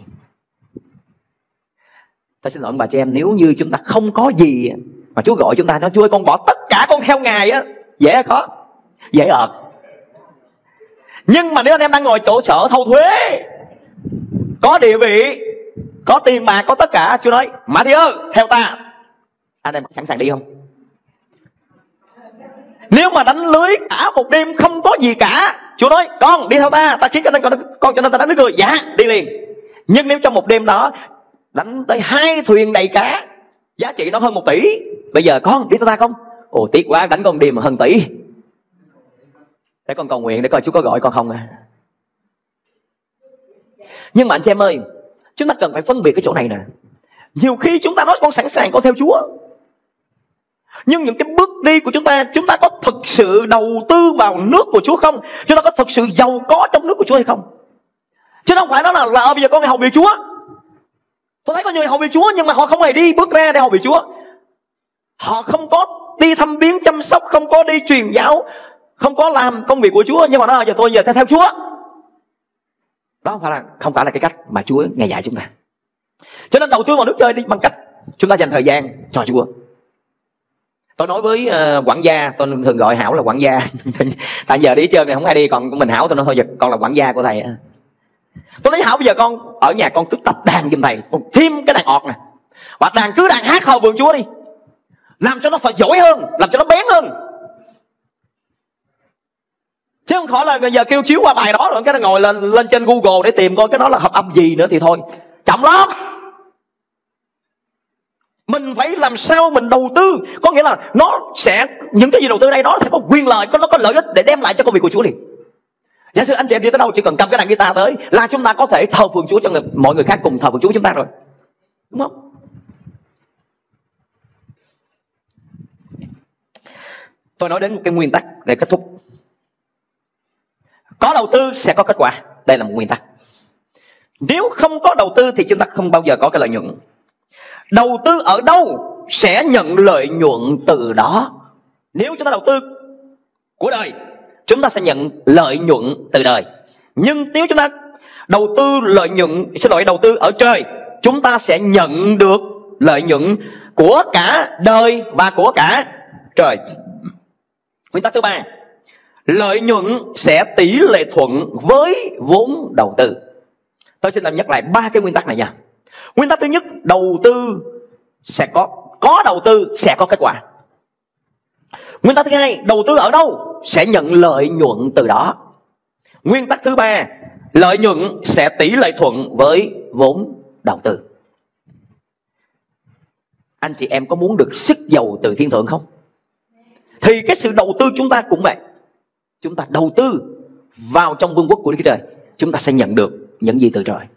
Ta xin lỗi ông bà chị em, nếu như chúng ta không có gì mà Chúa gọi chúng ta nói Chúa ơi con bỏ tất cả con theo Ngài á, dễ hay khó? Dễ ợt. Nhưng mà nếu anh em đang ngồi chỗ sở thâu thuế, có địa vị, có tiền bạc, có tất cả, Chúa nói Mã Thi ơi theo ta, anh em sẵn sàng đi không? Nếu mà đánh lưới cả một đêm không có gì cả, Chúa nói con đi theo ta, ta khiến cho nên con cho nên ta đánh lưới cười, dạ đi liền. Nhưng nếu trong một đêm đó đánh tới 2 thuyền đầy cá, giá trị nó hơn 1 tỷ, bây giờ con đi theo ta không? Ồ tiếc quá, đánh con đêm mà hơn tỷ. Để con cầu nguyện để coi Chúa có gọi con không à. Nhưng mà anh chị em ơi, chúng ta cần phải phân biệt cái chỗ này nè. Nhiều khi chúng ta nói con sẵn sàng con theo Chúa, nhưng những cái bước đi của chúng ta có thực sự đầu tư vào nước của Chúa không? Chúng ta có thực sự giàu có trong nước của Chúa hay không? Chứ không phải nói là bây giờ con hầu việc Chúa. Tôi thấy có nhiều người hầu việc Chúa nhưng mà họ không hề đi bước ra để hầu việc Chúa. Họ không có đi thăm viếng chăm sóc, không có đi truyền giáo, không có làm công việc của Chúa, nhưng mà nói giờ tôi theo Chúa. Đó không phải là cái cách mà Chúa Ngài dạy chúng ta. Cho nên đầu tư vào nước chơi đi bằng cách chúng ta dành thời gian cho Chúa. Tôi nói với quản gia, tôi thường gọi Hảo là quản gia. Tại giờ đi hết trơn này không ai đi, còn mình Hảo tôi nói thôi giờ con là quản gia của thầy. Tôi nói Hảo bây giờ con ở nhà con cứ tập đàn giùm thầy, con thêm cái đàn ọt nè, và cứ đàn hát hầu vườn Chúa đi, làm cho nó thật giỏi hơn, làm cho nó bén hơn. Chứ không khỏi là bây giờ kêu chiếu qua bài đó rồi cái nó ngồi lên trên Google để tìm coi cái đó là hợp âm gì nữa thì thôi, chậm lắm. Mình phải làm sao mình đầu tư, có nghĩa là nó sẽ, những cái gì đầu tư đây nó sẽ có quyền lợi, nó có lợi ích để đem lại cho công việc của Chúa liền. Giả sử anh chị em đi tới đâu chỉ cần cầm cái đàn guitar tới là chúng ta có thể thờ phượng Chúa cho mọi người khác cùng thờ phượng Chúa với chúng ta rồi, đúng không? Tôi nói đến một cái nguyên tắc để kết thúc. Có đầu tư sẽ có kết quả. Đây là một nguyên tắc. Nếu không có đầu tư thì chúng ta không bao giờ có cái lợi nhuận. Đầu tư ở đâu sẽ nhận lợi nhuận từ đó. Nếu chúng ta đầu tư của đời, chúng ta sẽ nhận lợi nhuận từ đời. Nhưng nếu chúng ta đầu tư đầu tư ở trời, chúng ta sẽ nhận được lợi nhuận của cả đời và của cả trời. Nguyên tắc thứ 3, lợi nhuận sẽ tỷ lệ thuận với vốn đầu tư. Tôi xin làm nhắc lại 3 cái nguyên tắc này nha. Nguyên tắc thứ nhất, đầu tư sẽ có đầu tư sẽ có kết quả. Nguyên tắc thứ hai, đầu tư ở đâu sẽ nhận lợi nhuận từ đó. Nguyên tắc thứ ba, lợi nhuận sẽ tỷ lệ thuận với vốn đầu tư. Anh chị em có muốn được sức giàu từ thiên thượng không? Thì cái sự đầu tư chúng ta cũng vậy. Chúng ta đầu tư vào trong vương quốc của Đức Chúa Trời, chúng ta sẽ nhận được những gì từ trời.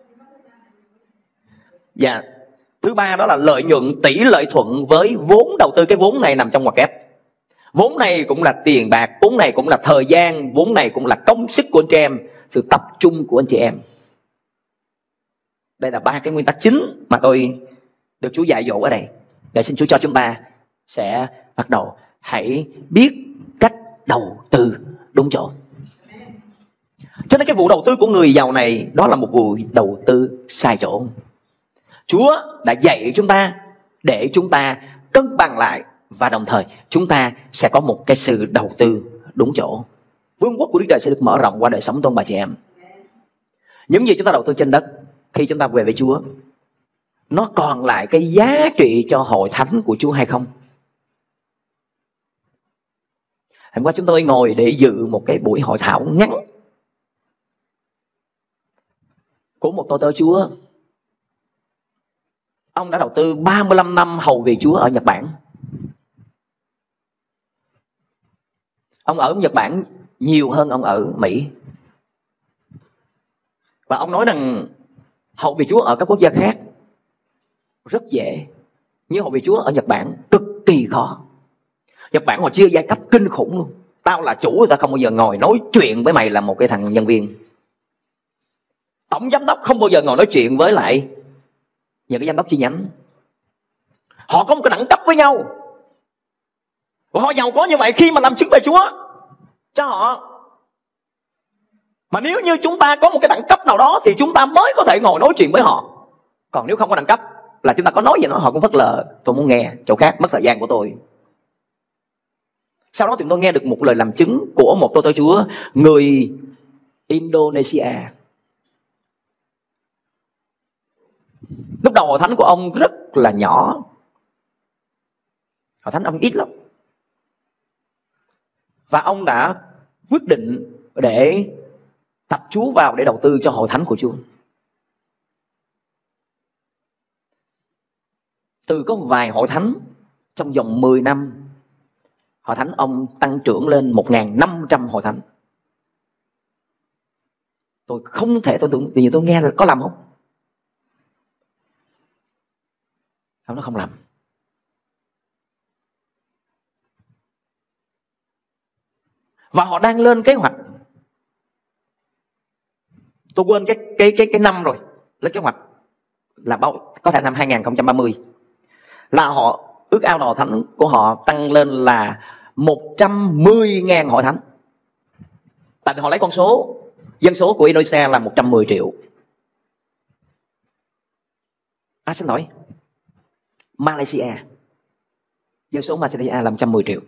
Và thứ ba đó là lợi nhuận tỷ lệ thuận với vốn đầu tư. Cái vốn này nằm trong ngoặc kép. Vốn này cũng là tiền bạc, vốn này cũng là thời gian, vốn này cũng là công sức của anh chị em, sự tập trung của anh chị em. Đây là 3 cái nguyên tắc chính mà tôi được Chúa dạy dỗ ở đây. Để xin Chúa cho chúng ta sẽ bắt đầu hãy biết cách đầu tư đúng chỗ. Cho nên cái vụ đầu tư của người giàu này, đó là một vụ đầu tư sai chỗ. Chúa đã dạy chúng ta để chúng ta cân bằng lại, và đồng thời chúng ta sẽ có một cái sự đầu tư đúng chỗ. Vương quốc của Đức Trời sẽ được mở rộng qua đời sống tôn bà chị em. Những gì chúng ta đầu tư trên đất, khi chúng ta về với Chúa, nó còn lại cái giá trị cho hội thánh của Chúa hay không? Hôm qua chúng tôi ngồi để dự một cái buổi hội thảo ngắn của một tôi tớ Chúa. Ông đã đầu tư 35 năm hầu việc Chúa ở Nhật Bản. Ông ở Nhật Bản nhiều hơn ông ở Mỹ. Và ông nói rằng hầu việc Chúa ở các quốc gia khác rất dễ, nhưng hầu việc Chúa ở Nhật Bản cực kỳ khó. Nhật Bản họ chia giai cấp kinh khủng luôn. Tao là chủ, tao không bao giờ ngồi nói chuyện với mày là một cái thằng nhân viên. Tổng giám đốc không bao giờ ngồi nói chuyện với lại những cái giám đốc chi nhánh. Họ có một cái đẳng cấp với nhau. Và họ giàu có như vậy khi mà làm chứng về Chúa cho họ. Mà nếu như chúng ta có một cái đẳng cấp nào đó thì chúng ta mới có thể ngồi nói chuyện với họ. Còn nếu không có đẳng cấp là chúng ta có nói gì đó họ cũng phớt lờ. Tôi muốn nghe chỗ khác, mất thời gian của tôi. Sau đó thì tôi nghe được một lời làm chứng của một tôi tớ Chúa người Indonesia. Lúc đầu hội thánh của ông rất là nhỏ. Hội thánh ông ít lắm. Và ông đã quyết định để tập Chúa vào để đầu tư cho hội thánh của Chúa. Từ có vài hội thánh, trong vòng 10 năm hội thánh ông tăng trưởng lên 1.500 hội thánh. Tôi không thể tưởng tượng. Tự nhiên tôi nghe là có làm không? Ông nói không làm. Và họ đang lên kế hoạch. Tôi quên cái năm rồi. Lên kế hoạch là có thể năm 2030 là họ ước ao hội thánh của họ tăng lên là 110.000 hội thánh. Tại vì họ lấy con số dân số của Indonesia là 110 triệu. Xin lỗi, Malaysia. Dân số Malaysia là 110 triệu.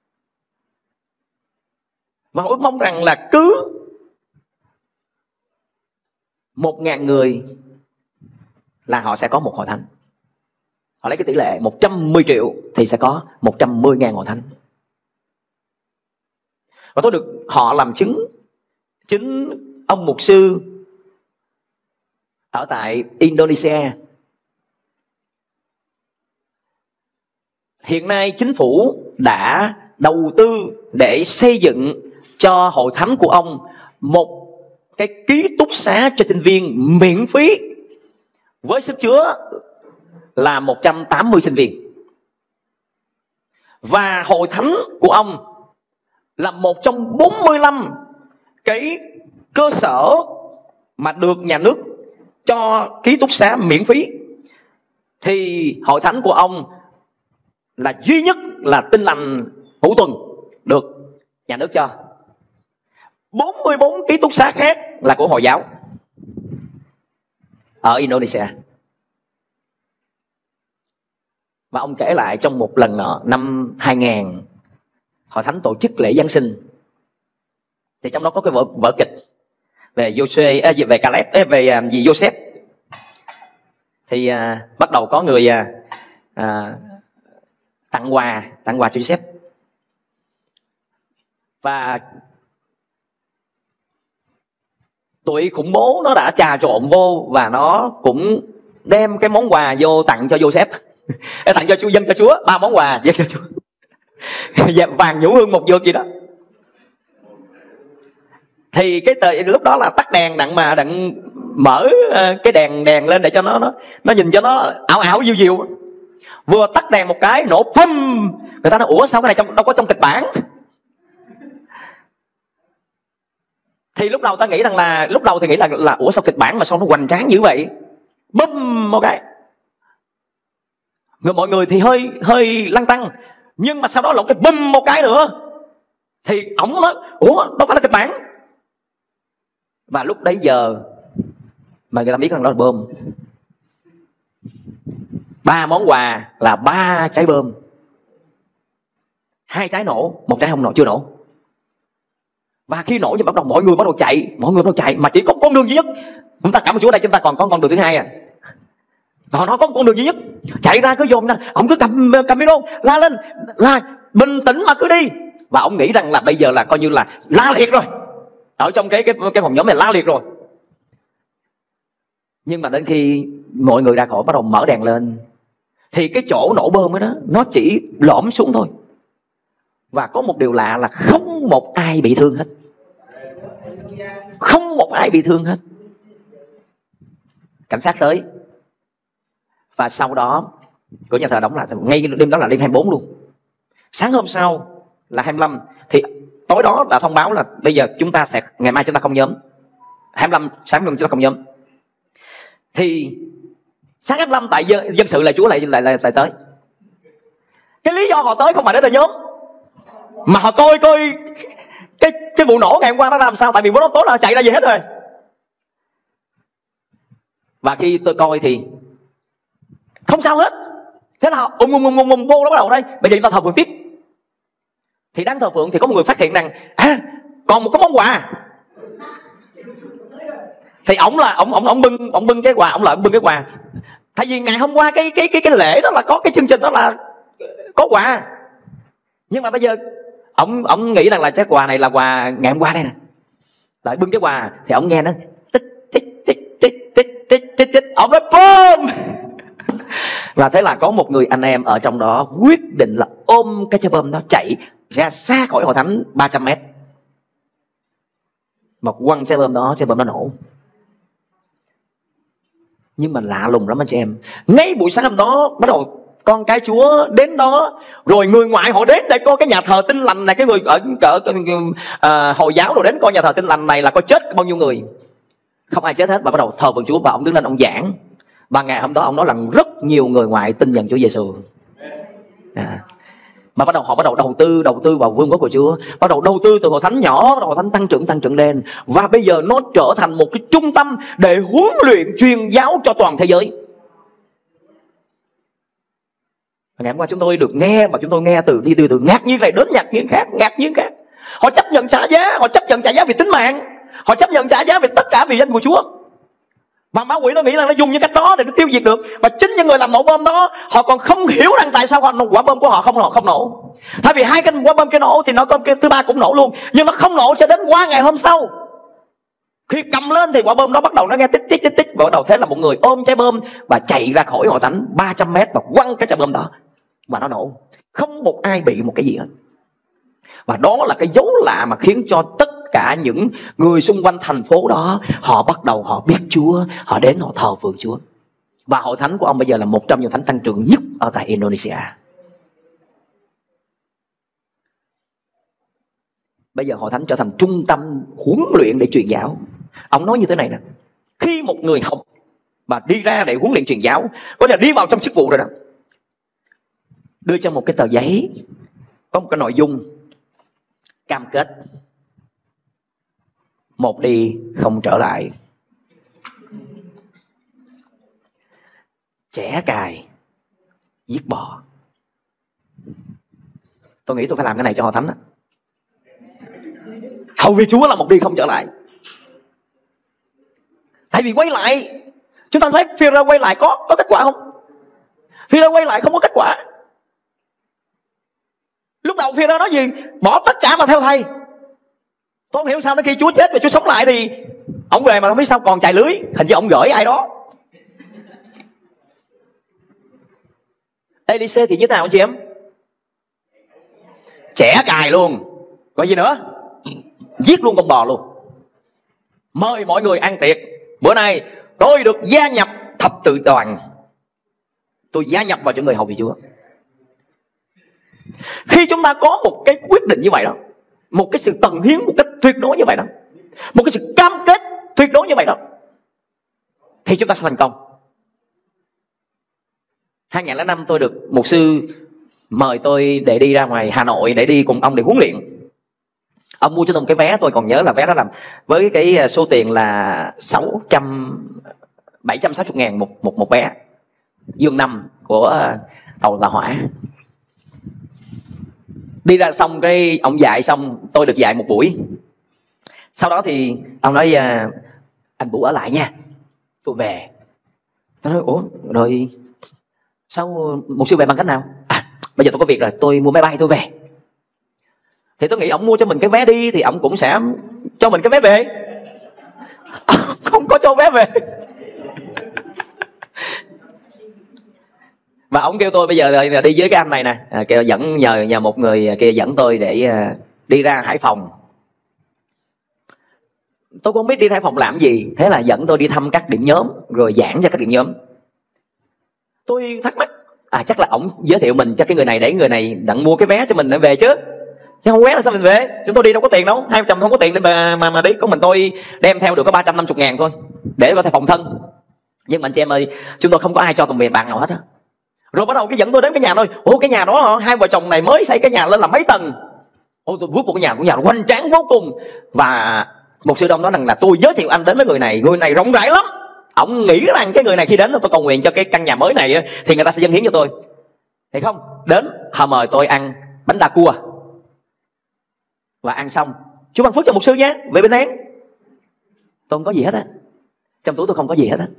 Và họ ước mong rằng là cứ 1.000 người là họ sẽ có một hội thánh. Họ lấy cái tỷ lệ 110 triệu thì sẽ có 110.000 hội thánh. Và tôi được họ làm chứng. Chính ông mục sư ở tại Indonesia. Hiện nay chính phủ đã đầu tư để xây dựng cho hội thánh của ông một cái ký túc xá cho sinh viên miễn phí với sức chứa là 180 sinh viên. Và hội thánh của ông là một trong 45 cái cơ sở mà được nhà nước cho ký túc xá miễn phí. Thì hội thánh của ông là duy nhất là Tin Lành Hữu Tuần được nhà nước cho. 44 ký túc xá khác là của Hồi giáo ở Indonesia. Và ông kể lại trong một lần năm 2000 hội thánh tổ chức lễ Giáng sinh, thì trong đó có cái vở kịch về Giô-suê, về Caleb, về Joseph. Thì bắt đầu có người tặng quà cho Joseph. Và tụi khủng bố nó đã trà trộn vô và nó cũng đem cái món quà vô tặng cho Joseph. Tặng cho dân cho Chúa 3 món quà dân cho Chúa. Vàng, nhũ, hương, một dược gì đó. Thì lúc đó là tắt đèn đặng mở cái đèn lên để cho nó nhìn cho nó ảo ảo diệu diệu. Vừa tắt đèn một cái nổ pum. Người ta nói ủa sao cái này đâu có trong kịch bản. Thì lúc đầu ta nghĩ rằng là ủa sao kịch bản mà sao nó hoành tráng như vậy. Bum một cái. Mọi người thì hơi lăn tăng. Nhưng mà sau đó lộn cái bum một cái nữa. Thì ổng nói ủa đâu phải là kịch bản. Và lúc đấy giờ mà người ta biết rằng đó là bom. 3 món quà là 3 trái bom. 2 trái nổ, 1 trái không nổ, chưa nổ. Và khi nổ thì bắt đầu mọi người bắt đầu chạy, mà chỉ có con đường duy nhất. Chúng ta cảm ơn Chúa, đây chúng ta còn có con đường thứ hai à. Còn nó có con đường duy nhất. Chạy ra cứ dồn ra, ông cứ cầm micro la lên, la bình tĩnh mà cứ đi. Và ông nghĩ rằng là bây giờ là coi như là la liệt rồi. Ở trong cái phòng nhóm này la liệt rồi. Nhưng mà đến khi mọi người ra khỏi bắt đầu mở đèn lên thì cái chỗ nổ bơm đó nó chỉ lõm xuống thôi. Và có một điều lạ là không một ai bị thương hết. Không một ai bị thương hết. Cảnh sát tới. Và sau đó của nhà thờ đóng lại. Ngay đêm đó là đêm 24 luôn. Sáng hôm sau là 25. Thì tối đó đã thông báo là bây giờ chúng ta sẽ, ngày mai chúng ta không nhóm. 25 sáng chúng ta không nhóm. Thì sáng 25 tại dân sự là Chúa lại tới. Cái lý do họ tới không phải để nhóm, mà họ coi cái vụ nổ ngày hôm qua nó làm sao. Tại vì nó tối là chạy ra về hết rồi. Và khi tôi coi thì không sao hết. Thế là họ vô đó bắt đầu đây. Bây giờ chúng ta thờ phượng tiếp. Thì đang thờ phượng thì có một người phát hiện rằng còn một cái món quà. Thì ổng bưng cái quà, ổng bưng cái quà. Tại vì ngày hôm qua cái lễ đó là có cái chương trình đó là có quà. Nhưng mà bây giờ ổng nghĩ rằng là cái quà này là quà ngày hôm qua đây nè. Lại bưng cái quà thì ổng nghe nó tích ổng nói bom. Và thế là có một người anh em ở trong đó quyết định là ôm cái trái bom đó chạy ra xa khỏi hội thánh 300 mét. Mà quăng trái bom đó nổ. Nhưng mà lạ lùng lắm anh chị em. Ngay buổi sáng hôm đó bắt đầu con cái Chúa đến đó. Rồi người ngoại họ đến để coi cái nhà thờ Tin Lành này. Cái người ở Hồi giáo rồi đến coi nhà thờ Tin Lành này là coi chết bao nhiêu người. Không ai chết hết. Và bắt đầu thờ phượng Chúa. Và ông đứng lên ông giảng. Và ngày hôm đó ông nói rằng rất nhiều người ngoại tin nhận Chúa Giêsu. Mà họ bắt đầu đầu tư vào vương quốc của Chúa. Bắt đầu đầu tư từ hội thánh nhỏ, bắt đầu hội thánh tăng trưởng lên. Và bây giờ nó trở thành một cái trung tâm để huấn luyện truyền giáo cho toàn thế giới. Ngày hôm qua chúng tôi được nghe, mà chúng tôi nghe từ ngạc nhiên này đến ngạc nhiên khác. Họ chấp nhận trả giá vì tính mạng. Họ chấp nhận trả giá vì tất cả vì danh của Chúa. Mà ma quỷ nó nghĩ là nó dùng những cách đó để nó tiêu diệt được. Và chính những người làm nổ bom đó, họ còn không hiểu rằng tại sao quả bom của họ không nổ. Tại vì 2 cái quả bom kia nổ thì nó có cái thứ ba cũng nổ luôn. Nhưng nó không nổ cho đến qua ngày hôm sau. Khi cầm lên thì quả bom đó bắt đầu nó nghe tích. Và bắt đầu thế là một người ôm trái bom và chạy ra khỏi hội thánh 300 mét và quăng cái trái bom đó. Và nó nổ. Không một ai bị một cái gì hết. Và đó là cái dấu lạ mà khiến cho tất cả những người xung quanh thành phố đó họ bắt đầu họ biết Chúa, họ đến họ thờ phượng Chúa. Và hội thánh của ông bây giờ là một trong những thánh tăng trưởng nhất ở tại Indonesia. Bây giờ hội thánh trở thành trung tâm huấn luyện để truyền giáo. Ông nói như thế này nè: khi một người học và đi ra để huấn luyện truyền giáo, có thể đi vào trong chức vụ rồi đó, đưa cho một cái tờ giấy có một cái nội dung cam kết: một đi không trở lại, chẻ cài, giết bò. Tôi nghĩ tôi phải làm cái này cho hội thánh đó. Hầu việc Chúa là một đi không trở lại. Tại vì quay lại, chúng ta thấy Phêrô quay lại có kết quả không? Phêrô quay lại không có kết quả. Lúc đầu Phêrô nói gì? Bỏ tất cả mà theo thầy. Tôi không hiểu sao đến khi Chúa chết và Chúa sống lại thì ông về mà không biết sao còn chài lưới. Hình như ông gửi ai đó. Elise thì như thế nào anh chị em? Trẻ cài luôn. Còn gì nữa? Giết luôn con bò luôn. Mời mọi người ăn tiệc. Bữa nay tôi được gia nhập thập tự đoàn. Tôi gia nhập vào những người hầu vì Chúa. Khi chúng ta có một cái quyết định như vậy đó, một cái sự tận hiến một cách tuyệt đối như vậy đó, một cái sự cam kết tuyệt đối như vậy đó, thì chúng ta sẽ thành công. 2005 tôi được mục sư mời tôi để đi ra ngoài Hà Nội để đi cùng ông để huấn luyện. Ông mua cho tôi một cái vé, tôi còn nhớ là vé đó làm với cái số tiền là 760 ngàn một vé, giường nằm của tàu tàu hỏa. Đi ra xong cái ông dạy xong, tôi được dạy một buổi. Sau đó thì ông nói anh Vũ ở lại nha, tôi về. Tôi nói ủa rồi sao một sư về bằng cách nào? Bây giờ tôi có việc rồi, tôi mua máy bay tôi về. Thì tôi nghĩ ông mua cho mình cái vé đi thì ông cũng sẽ cho mình cái vé về. Không có cho vé về. Và ông kêu tôi bây giờ là đi với cái anh này nè, kêu dẫn nhờ một người kia dẫn tôi để đi ra Hải Phòng. Tôi cũng không biết đi ra Hải Phòng làm gì, thế là dẫn tôi đi thăm các điểm nhóm rồi giảng cho các điểm nhóm. Tôi thắc mắc chắc là ổng giới thiệu mình cho cái người này để người này đặng mua cái vé cho mình để về chứ không vé là sao mình về? Chúng tôi đi đâu có tiền đâu, hai vợ chồng không có tiền để mà đi, có mình tôi đem theo được có 350 ngàn thôi để có thể phòng thân. Nhưng mà anh chị em ơi, chúng tôi không có ai cho tụi bạn nào hết á. Rồi bắt đầu cái dẫn tôi đến cái nhà thôi. Ủa cái nhà đó hả? Hai vợ chồng này mới xây cái nhà lên là mấy tầng. Ôi tôi bước một cái nhà hoành tráng vô cùng. Và một sư đông nói rằng là tôi giới thiệu anh đến với người này rộng rãi lắm. Ông nghĩ rằng cái người này khi đến tôi cầu nguyện cho cái căn nhà mới này thì người ta sẽ dâng hiến cho tôi. Thì không, đến họ mời tôi ăn bánh đa cua. Và ăn xong, Chúa ban phước cho mục sư nhé, về bên án. Tôi không có gì hết á. Trong túi tôi không có gì hết á.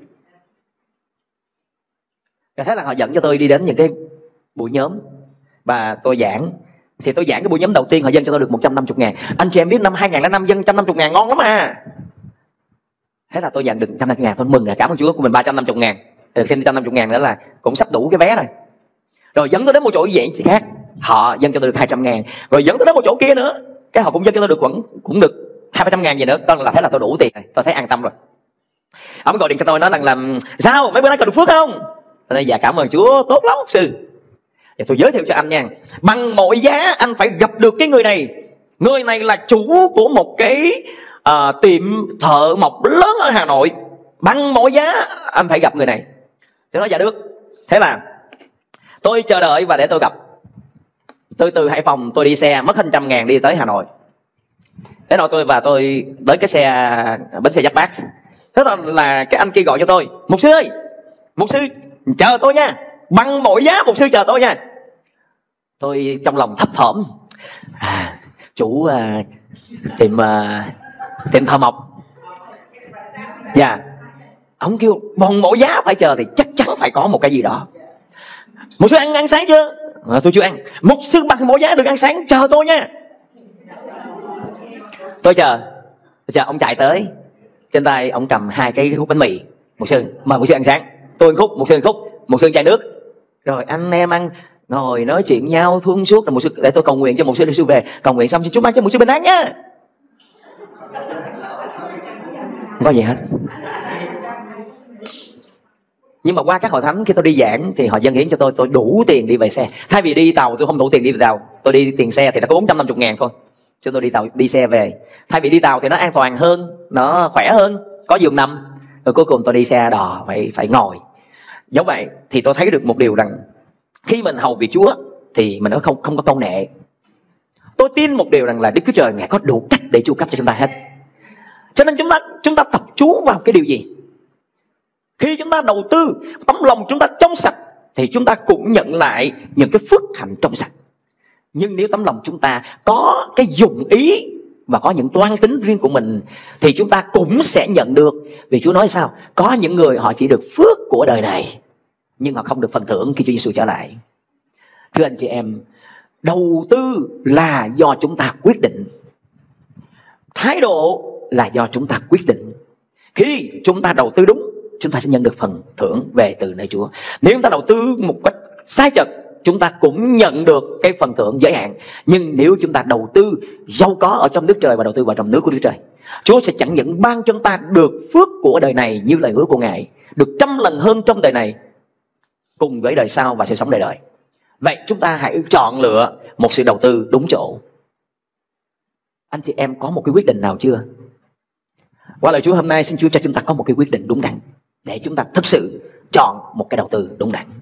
Rồi thế là họ dẫn cho tôi đi đến những cái buổi nhóm. Và tôi giảng. Thì tôi giảng cái buổi nhóm đầu tiên họ dâng cho tôi được 150 ngàn. Anh chị em biết năm 2005 dâng 150 ngàn ngon lắm à. Thế là tôi nhận được 150 ngàn. Tôi mừng là cảm ơn Chúa của mình 350 ngàn. Được thêm 150 ngàn nữa là cũng sắp đủ cái vé rồi. Rồi dẫn tôi đến một chỗ vậy thì khác. Họ dâng cho tôi được 200 ngàn. Rồi dẫn tôi đến một chỗ kia nữa. Cái họ cũng dâng cho tôi được cũng được 200 ngàn gì nữa. Tôi là thế là tôi đủ tiền rồi. Tôi thấy an tâm rồi. Ông gọi điện cho tôi nói rằng là sao mấy bữa nay còn được phước không? Tôi nói dạ cảm ơn Chúa, tốt lắm sư. Và tôi giới thiệu cho anh nha, bằng mọi giá anh phải gặp được cái người này. Người này là chủ của một cái tiệm thợ mộc lớn ở Hà Nội. Bằng mọi giá anh phải gặp người này. Tôi nói dạ được. Thế là tôi chờ đợi và để tôi gặp. Tôi từ Hải Phòng tôi đi xe mất hơn 100 ngàn đi tới Hà Nội. Thế rồi tôi tới cái xe bến xe Giáp Bát. Thế là cái anh kia gọi cho tôi, mục sư ơi, mục sư chờ tôi nha, bằng mọi giá mục sư chờ tôi nha. Tôi trong lòng thấp thỏm, chủ tiệm thợ mộc. Dạ. Ông kêu bằng mọi giá phải chờ thì chắc chắn phải có một cái gì đó. Mục sư ăn sáng chưa? Tôi chưa ăn. Mục sư bằng mọi giá được ăn sáng, chờ tôi nha. Tôi chờ ông chạy tới. Trên tay ông cầm 2 cái hút bánh mì. Mục sư mời mục sư ăn sáng. Tôi ăn khúc, mục sư ăn khúc, mục sư ăn chai nước. Rồi anh em ăn, ngồi nói chuyện nhau thuông suốt. Rồi mục sư để tôi cầu nguyện cho mục sư về. Cầu nguyện xong xin Chúa ban cho mục sư bình an nhá. Không có gì hết. Nhưng mà qua các hội thánh khi tôi đi giảng thì họ dâng hiến cho tôi đủ tiền đi về xe. Thay vì đi tàu tôi không đủ tiền đi tàu, tôi đi tiền xe thì nó có 450 ngàn thôi. Cho tôi đi xe về. Thay vì đi tàu thì nó an toàn hơn, nó khỏe hơn, có giường nằm. Rồi cuối cùng tôi đi xe đò phải ngồi. Giống vậy thì tôi thấy được một điều rằng khi mình hầu việc Chúa thì mình không có công nệ. Tôi tin một điều rằng là Đức Chúa Trời Ngài có đủ cách để chu cấp cho chúng ta hết. Cho nên chúng ta tập trung vào cái điều gì? Khi chúng ta đầu tư, tấm lòng chúng ta trong sạch thì chúng ta cũng nhận lại những cái phước hạnh trong sạch. Nhưng nếu tấm lòng chúng ta có cái dụng ý và có những toan tính riêng của mình thì chúng ta cũng sẽ nhận được. Vì Chúa nói sao? Có những người họ chỉ được phước của đời này, nhưng họ không được phần thưởng khi Chúa Giêsu trở lại. Thưa anh chị em, đầu tư là do chúng ta quyết định. Thái độ là do chúng ta quyết định. Khi chúng ta đầu tư đúng, chúng ta sẽ nhận được phần thưởng về từ nơi Chúa. Nếu chúng ta đầu tư một cách sai chật, chúng ta cũng nhận được cái phần thưởng giới hạn. Nhưng nếu chúng ta đầu tư giàu có ở trong nước trời và đầu tư vào trong nước của Đức Trời, Chúa sẽ chẳng những ban cho chúng ta được phước của đời này như lời hứa của Ngài, được 100 lần hơn trong đời này cùng với đời sau và sự sống đời đời. Vậy chúng ta hãy chọn lựa một sự đầu tư đúng chỗ. Anh chị em có một cái quyết định nào chưa? Qua lời Chúa hôm nay, xin Chúa cho chúng ta có một cái quyết định đúng đắn để chúng ta thực sự chọn một cái đầu tư đúng đắn.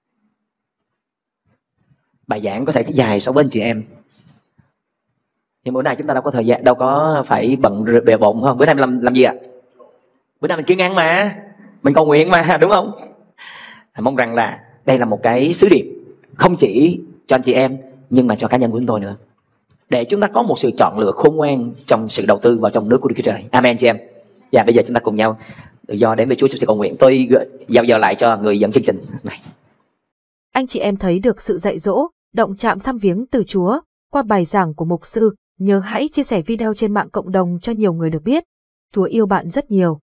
Bài giảng có thể dài so với anh chị em, nhưng bữa nay chúng ta đâu có thời gian, đâu có phải bận bề bộn không? Bữa nay mình làm gì ạ? Bữa nay mình kiêng ăn mà, mình cầu nguyện mà, đúng không? Mong rằng là đây là một cái sứ điệp không chỉ cho anh chị em nhưng mà cho cá nhân của chúng tôi nữa, để chúng ta có một sự chọn lựa khôn ngoan trong sự đầu tư vào trong nước của Đức Chúa Trời. Amen chị em. Và bây giờ chúng ta cùng nhau tự do đến với Chúa trong sự cầu nguyện. Tôi giao giờ lại cho người dẫn chương trình này. Anh chị em thấy được sự dạy dỗ, động chạm thăm viếng từ Chúa qua bài giảng của mục sư, nhớ hãy chia sẻ video trên mạng cộng đồng cho nhiều người được biết. Chúa yêu bạn rất nhiều.